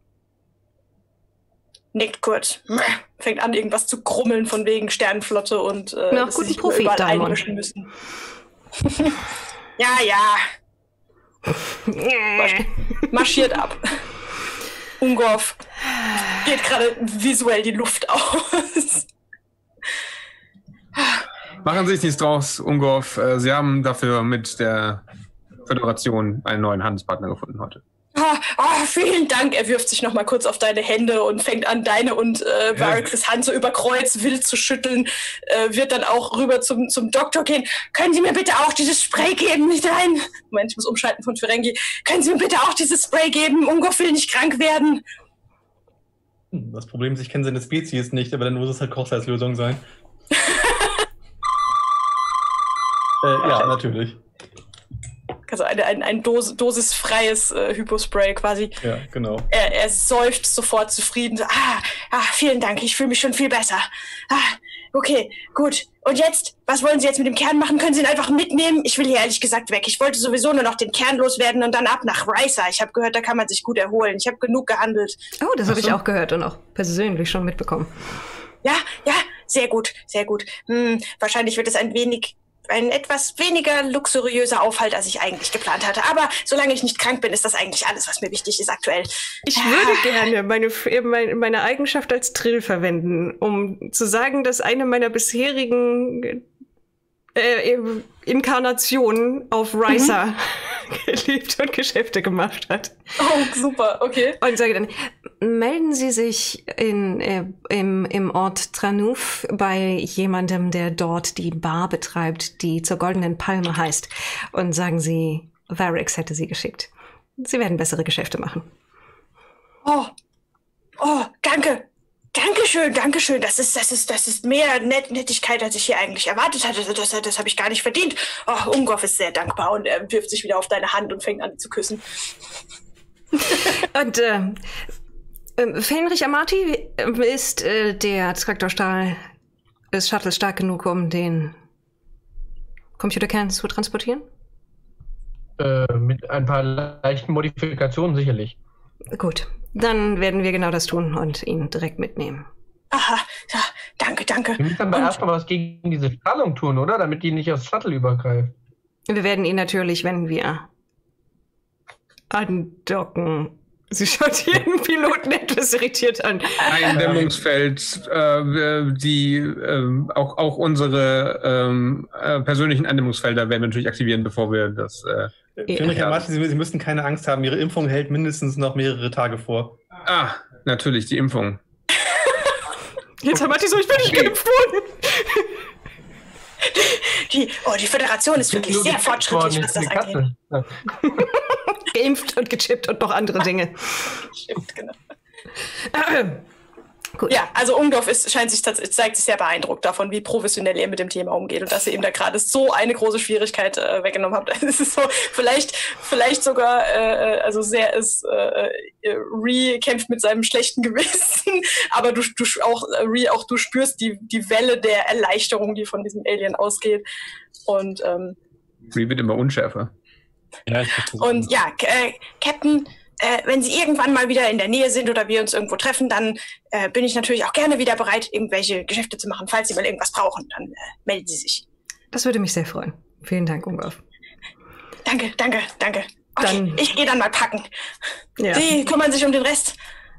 Nickt kurz. Fängt an, irgendwas zu krummeln von wegen Sternenflotte und äh, ja, guten Profit, Diamond. Müssen. Ja, ja. Marschiert ab. Ungorf geht gerade visuell die Luft aus. Machen Sie sich nichts draus, Ungorf. Sie haben dafür mit der Föderation einen neuen Handelspartner gefunden heute. Ah, oh, vielen Dank. Er wirft sich noch mal kurz auf deine Hände und fängt an, deine und äh, Varrix' Hand so über Kreuz wild zu schütteln. Äh, wird dann auch rüber zum, zum Doktor gehen. Können Sie mir bitte auch dieses Spray geben? Nicht rein. Moment, ich muss umschalten von Ferengi. Können Sie mir bitte auch dieses Spray geben? Ungolf will nicht krank werden. Das Problem ist, ich kenne seine Spezies nicht, aber dann muss es halt Kochsalzlösung sein. äh, ja, natürlich. Also eine, ein, ein Dos, dosisfreies äh, Hypospray quasi. Ja, genau. Er, er seufzt sofort zufrieden. So, ah, ah, vielen Dank, ich fühle mich schon viel besser. Ah, okay, gut. Und jetzt, was wollen Sie jetzt mit dem Kern machen? Können Sie ihn einfach mitnehmen? Ich will hier ehrlich gesagt weg. Ich wollte sowieso nur noch den Kern loswerden und dann ab nach Risa. Ich habe gehört, da kann man sich gut erholen. Ich habe genug gehandelt. Oh, das habe ich auch gehört und auch persönlich schon mitbekommen. Ja, ja, sehr gut, sehr gut. Hm, wahrscheinlich wird es ein wenig... ein etwas weniger luxuriöser Aufhalt, als ich eigentlich geplant hatte. Aber solange ich nicht krank bin, ist das eigentlich alles, was mir wichtig ist aktuell. Ich würde gerne meine, meine, meine Eigenschaft als Trill verwenden, um zu sagen, dass eine meiner bisherigen äh, Inkarnationen auf Risa mhm. gelebt und Geschäfte gemacht hat. Oh, super, okay. Und sage dann, melden Sie sich in, äh, im, im Ort Tranuf bei jemandem, der dort die Bar betreibt, die zur Goldenen Palme heißt, und sagen Sie, Varrix hätte Sie geschickt. Sie werden bessere Geschäfte machen. Oh, oh, danke. Dankeschön, Dankeschön. Das ist, das ist, das ist mehr Net Nettigkeit, als ich hier eigentlich erwartet hatte. Das, das, das habe ich gar nicht verdient. Oh, Ungolf ist sehr dankbar und er wirft sich wieder auf deine Hand und fängt an zu küssen. Und äh, äh, Fenrich Amati ist äh, der Traktorstahl des Shuttles stark genug, um den Computerkern zu transportieren? Äh, mit ein paar leichten Modifikationen sicherlich. Gut, dann werden wir genau das tun und ihn direkt mitnehmen. Aha, ja, danke, danke. Wir müssen aber erstmal was gegen diese Strahlung tun, oder? Damit die nicht aufs Shuttle übergreift. Wir werden ihn natürlich, wenn wir andocken. Sie schaut jeden Piloten etwas irritiert an. Eindämmungsfeld, äh, die äh, auch, auch unsere ähm, äh, persönlichen Eindämmungsfelder werden wir natürlich aktivieren, bevor wir das... Äh, Fenrich ja. Amati, Sie, Sie müssen keine Angst haben, Ihre Impfung hält mindestens noch mehrere Tage vor. Ah, natürlich, die Impfung. Jetzt Amati so, ich bin nicht geimpft worden. Die, oh, die Föderation ist wirklich sehr fortschrittlich, was das angeht. Ja. Geimpft und gechippt und noch andere Dinge. Stimmt, genau. Ähm, gut. Ja, also Ungolf ist, scheint sich tatsächlich, zeigt sich sehr beeindruckt davon, wie professionell er mit dem Thema umgeht und dass ihr ihm da gerade so eine große Schwierigkeit äh, weggenommen habt. Es ist so, vielleicht, vielleicht sogar, äh, also sehr ist, äh, Ree kämpft mit seinem schlechten Gewissen, aber du, du auch, Ree, auch du spürst die, die Welle der Erleichterung, die von diesem Alien ausgeht. Und, ähm, Ree wird immer unschärfer. Ja, ich und ja, äh, Captain, Äh, wenn Sie irgendwann mal wieder in der Nähe sind oder wir uns irgendwo treffen, dann äh, bin ich natürlich auch gerne wieder bereit, irgendwelche Geschäfte zu machen. Falls Sie mal irgendwas brauchen, dann äh, melden Sie sich. Das würde mich sehr freuen. Vielen Dank, Ungolf. Danke, danke, danke. Okay, dann, ich gehe dann mal packen. Ja. Sie kümmern sich um den Rest?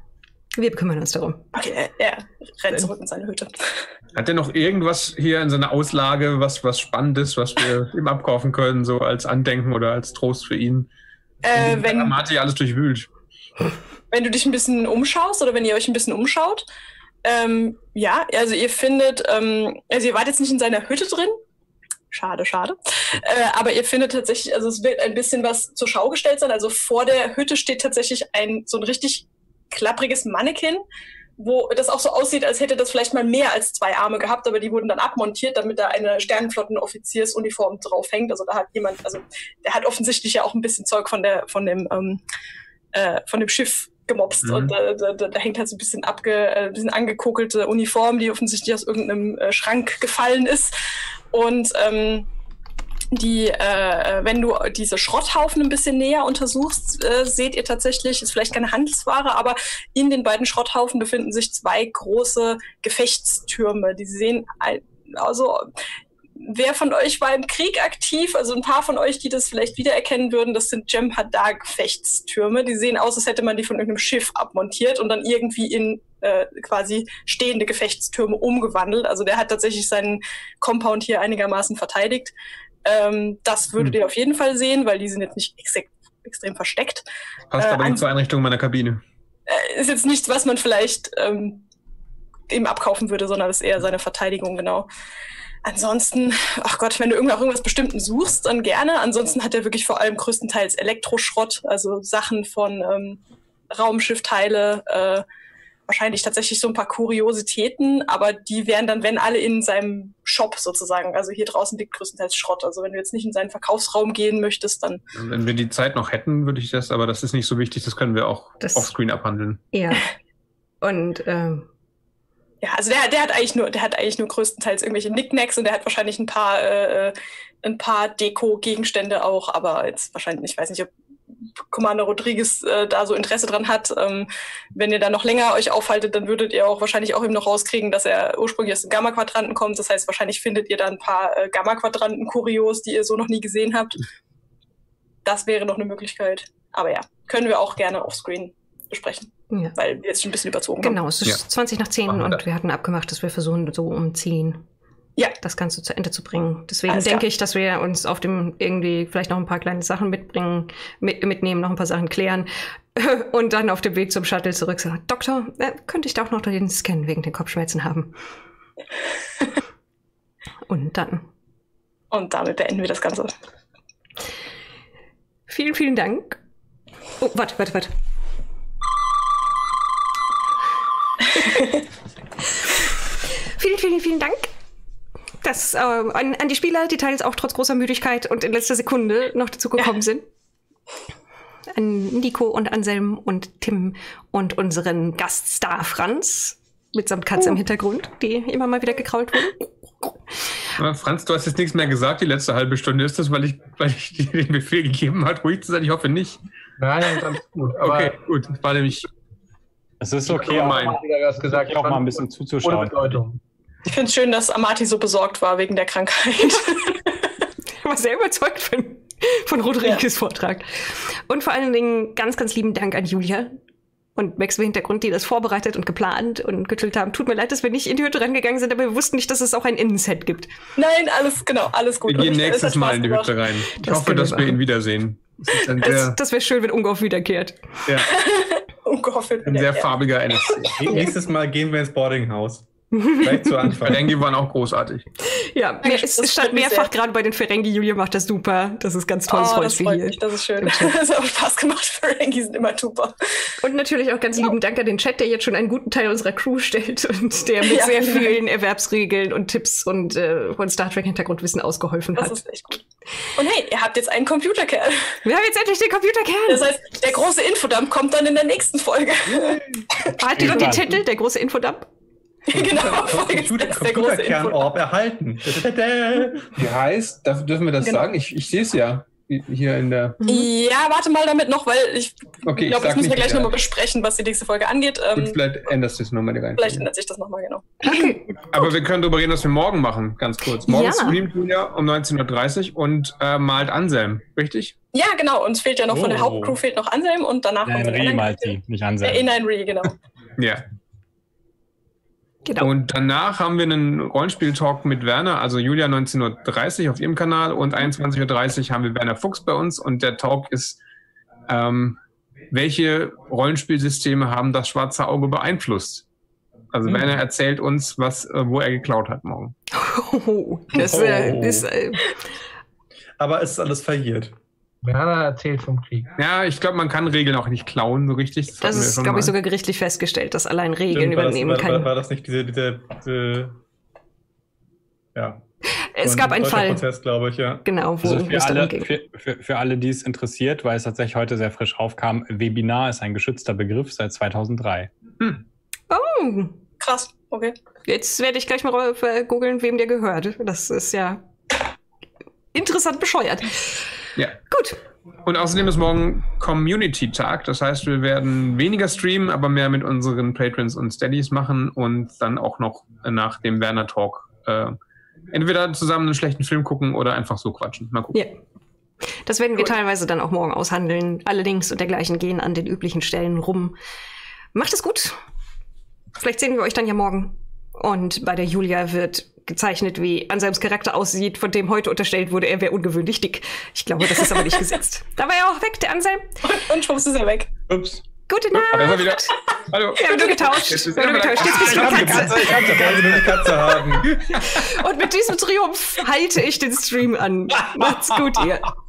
Wir kümmern uns darum. Okay, äh, er rennt zurück in seine Hütte. Hat er noch irgendwas hier in seiner Auslage, was, was Spannendes, was wir ihm abkaufen können, so als Andenken oder als Trost für ihn? Äh, wenn, Amati alles durchwühlt. Wenn du dich ein bisschen umschaust oder wenn ihr euch ein bisschen umschaut, ähm, ja, also ihr findet, ähm, also ihr wart jetzt nicht in seiner Hütte drin, schade, schade, äh, aber ihr findet tatsächlich, also es wird ein bisschen was zur Schau gestellt sein, also vor der Hütte steht tatsächlich ein so ein richtig klappriges Mannequin, wo das auch so aussieht, als hätte das vielleicht mal mehr als zwei Arme gehabt, aber die wurden dann abmontiert, damit da eine Sternenflottenoffiziersuniform drauf hängt. Also da hat jemand, also der hat offensichtlich ja auch ein bisschen Zeug von der, von dem, ähm, äh, von dem Schiff gemopst mhm. und äh, da, da hängt halt so ein bisschen abge, äh, ein bisschen angekokelte Uniform, die offensichtlich aus irgendeinem äh, Schrank gefallen ist. Und ähm, die, äh, wenn du diese Schrotthaufen ein bisschen näher untersuchst, äh, seht ihr tatsächlich, ist vielleicht keine Handelsware, aber in den beiden Schrotthaufen befinden sich zwei große Gefechtstürme. Die sehen, also, wer von euch war im Krieg aktiv? Also ein paar von euch, die das vielleicht wiedererkennen würden, das sind Jem'Hadar-Gefechtstürme. Die sehen aus, als hätte man die von irgendeinem Schiff abmontiert und dann irgendwie in äh, quasi stehende Gefechtstürme umgewandelt. Also der hat tatsächlich seinen Compound hier einigermaßen verteidigt. Ähm, das würdet ihr auf jeden Fall sehen, weil die sind jetzt nicht exakt extrem versteckt. Passt äh, aber an, nicht zur Einrichtung meiner Kabine. Äh, ist jetzt nichts, was man vielleicht ähm, ihm abkaufen würde, sondern ist eher seine Verteidigung, genau. Ansonsten, ach Gott, wenn du irgendwann irgendwas Bestimmten suchst, dann gerne. Ansonsten hat er wirklich vor allem größtenteils Elektroschrott, also Sachen von ähm, Raumschiffteile, äh, wahrscheinlich tatsächlich so ein paar Kuriositäten, aber die wären dann, wenn alle in seinem Shop sozusagen, also hier draußen liegt größtenteils Schrott. Also wenn du jetzt nicht in seinen Verkaufsraum gehen möchtest, dann... Wenn wir die Zeit noch hätten, würde ich das, aber das ist nicht so wichtig, das können wir auch das offscreen abhandeln. Ja. Und, ähm... ja, also der, der hat eigentlich nur, der hat eigentlich nur größtenteils irgendwelche Knickknacks und der hat wahrscheinlich ein paar, äh, ein paar Deko-Gegenstände auch, aber jetzt wahrscheinlich, ich weiß nicht, ob Commander Rodriguez äh, da so Interesse dran hat. Ähm, wenn ihr da noch länger euch aufhaltet, dann würdet ihr auch wahrscheinlich auch eben noch rauskriegen, dass er ursprünglich aus dem Gamma-Quadranten kommt. Das heißt, wahrscheinlich findet ihr da ein paar äh, Gamma-Quadranten-Kurios, die ihr so noch nie gesehen habt. Das wäre noch eine Möglichkeit. Aber ja, können wir auch gerne offscreen besprechen. Ja. Weil wir jetzt schon ein bisschen überzogen genau, haben. Genau, es ist ja. zwanzig nach zehn und wir hatten abgemacht, dass wir versuchen, so um zehn ja. das Ganze zu Ende zu bringen. Deswegen Alles denke klar. ich, dass wir uns auf dem irgendwie vielleicht noch ein paar kleine Sachen mitbringen, mit, mitnehmen, noch ein paar Sachen klären und dann auf dem Weg zum Shuttle zurück sagen, Doktor, äh, könnte ich da auch noch den Scan wegen den Kopfschmerzen haben? Und dann. Und damit beenden wir das Ganze. Vielen, vielen Dank. Oh, warte, warte, warte. vielen, vielen, vielen Dank. Dass äh, an, an die Spieler, die teils auch trotz großer Müdigkeit und in letzter Sekunde noch dazu gekommen ja. sind. An Nico und Anselm und Tim und unseren Gaststar Franz mitsamt Katze uh. im Hintergrund, die immer mal wieder gekrault wurden. Aber Franz, du hast jetzt nichts mehr gesagt, die letzte halbe Stunde. Ist das, weil ich, weil ich dir den Befehl gegeben habe, ruhig zu sein? Ich hoffe nicht. Nein, das ist alles gut. Okay, gut. Das war nämlich... Es ist okay, auch mal, das gesagt, auch mal ein bisschen zuzuschauen. Ich finde es schön, dass Amati so besorgt war wegen der Krankheit. Ich war sehr überzeugt von, von Rodriguez' ja. Vortrag. Und vor allen Dingen ganz, ganz lieben Dank an Julia und Max im Hintergrund, die das vorbereitet und geplant und getüllt haben. Tut mir leid, dass wir nicht in die Hütte rangegangen sind, aber wir wussten nicht, dass es auch ein Innenset gibt. Nein, alles, genau, alles gut. Wir gehen nächstes Mal in die Hütte rein. Ich das hoffe, dass wir ihn wiedersehen. Das, das, das wäre schön, wenn Ungauf wiederkehrt. Ja. Ungauf ein sehr farbiger N S C. Nächstes Mal gehen wir ins Boardinghaus. Vielleicht zu Anfang. Ferengi waren auch großartig. Ja, mehr, es, es stand mehrfach gerade bei den Ferengi. Julia macht das super. Das ist ganz tolles oh, Holzspiel hier. Mich. Das ist schön. Das hat auch Spaß gemacht. Ferengi sind immer super. Und natürlich auch ganz ja. lieben Dank an den Chat, der jetzt schon einen guten Teil unserer Crew stellt und der mit ja, sehr genau. vielen Erwerbsregeln und Tipps und äh, von Star Trek Hintergrundwissen ausgeholfen das hat. Das ist echt gut. Und hey, ihr habt jetzt einen Computerkern. Wir haben jetzt endlich den Computerkern. Das heißt, der große Infodump kommt dann in der nächsten Folge. Hat die noch den Titel, der große Infodump? Genau, Computer, Computerkernorb erhalten. Wie heißt, dürfen wir das genau. sagen? Ich, ich sehe es ja hier in der... Ja, warte mal damit noch, weil ich okay, glaube, das müssen wir gleich nochmal besprechen, was die nächste Folge angeht. Gut, vielleicht änderst du es nochmal rein. Vielleicht ändert sich das nochmal, genau. Okay. Aber wir können darüber reden, was wir morgen machen, ganz kurz. Morgen ja. streamt Julia um neunzehn Uhr dreißig und äh, malt Anselm, richtig? Ja, genau. Uns fehlt ja noch oh. von der Hauptcrew fehlt noch Anselm und danach... In ein Re malt sie, nicht Anselm. Äh, in ein Re, genau. Ja. Genau. Und danach haben wir einen Rollenspiel-Talk mit Werner, also Julia neunzehn Uhr dreißig auf ihrem Kanal und einundzwanzig Uhr dreißig haben wir Werner Fuchs bei uns und der Talk ist, ähm, welche Rollenspielsysteme haben das schwarze Auge beeinflusst? Also mhm. Werner erzählt uns, was, äh, wo er geklaut hat morgen. Oh, das oh. Äh, ist... Äh Aber es ist alles verjährt. Werner erzählt vom Krieg. Ja, ich glaube, man kann Regeln auch nicht klauen, so richtig. Das, das ist, glaube ich, sogar gerichtlich festgestellt, dass allein Regeln Stimmt, war übernehmen das, war, kann. War, war das nicht diese, diese, diese ja. Es gab einen Fall. Prozess, glaube ich, ja. Genau, wo also für, es alle, ging. für, für, für alle, die es interessiert, weil es tatsächlich heute sehr frisch raufkam, Webinar ist ein geschützter Begriff seit zweitausenddrei. Hm. Oh. Krass, okay. Jetzt werde ich gleich mal googeln, wem der gehört. Das ist ja interessant bescheuert. Ja. Gut. Und außerdem ist morgen Community-Tag. Das heißt, wir werden weniger streamen, aber mehr mit unseren Patrons und Steadies machen und dann auch noch nach dem Werner-Talk äh, entweder zusammen einen schlechten Film gucken oder einfach so quatschen. Mal gucken. Ja. Das werden wir Gut. teilweise dann auch morgen aushandeln. Alle Links und dergleichen gehen an den üblichen Stellen rum. Macht es gut. Vielleicht sehen wir euch dann ja morgen. Und bei der Julia wird gezeichnet, wie Anselms Charakter aussieht, von dem heute unterstellt wurde, er wäre ungewöhnlich dick. Ich glaube, das ist aber nicht gesetzt. Da war er auch weg, der Anselm. Und schwupps ist er weg. Ups. Gute Nacht. Aber wieder. Hallo. Wir haben nur getauscht. Wir haben nur getauscht. Jetzt bist du Ich Katze. wollte nur die Katze haben. Und mit diesem Triumph halte ich den Stream an. Macht's gut, ihr.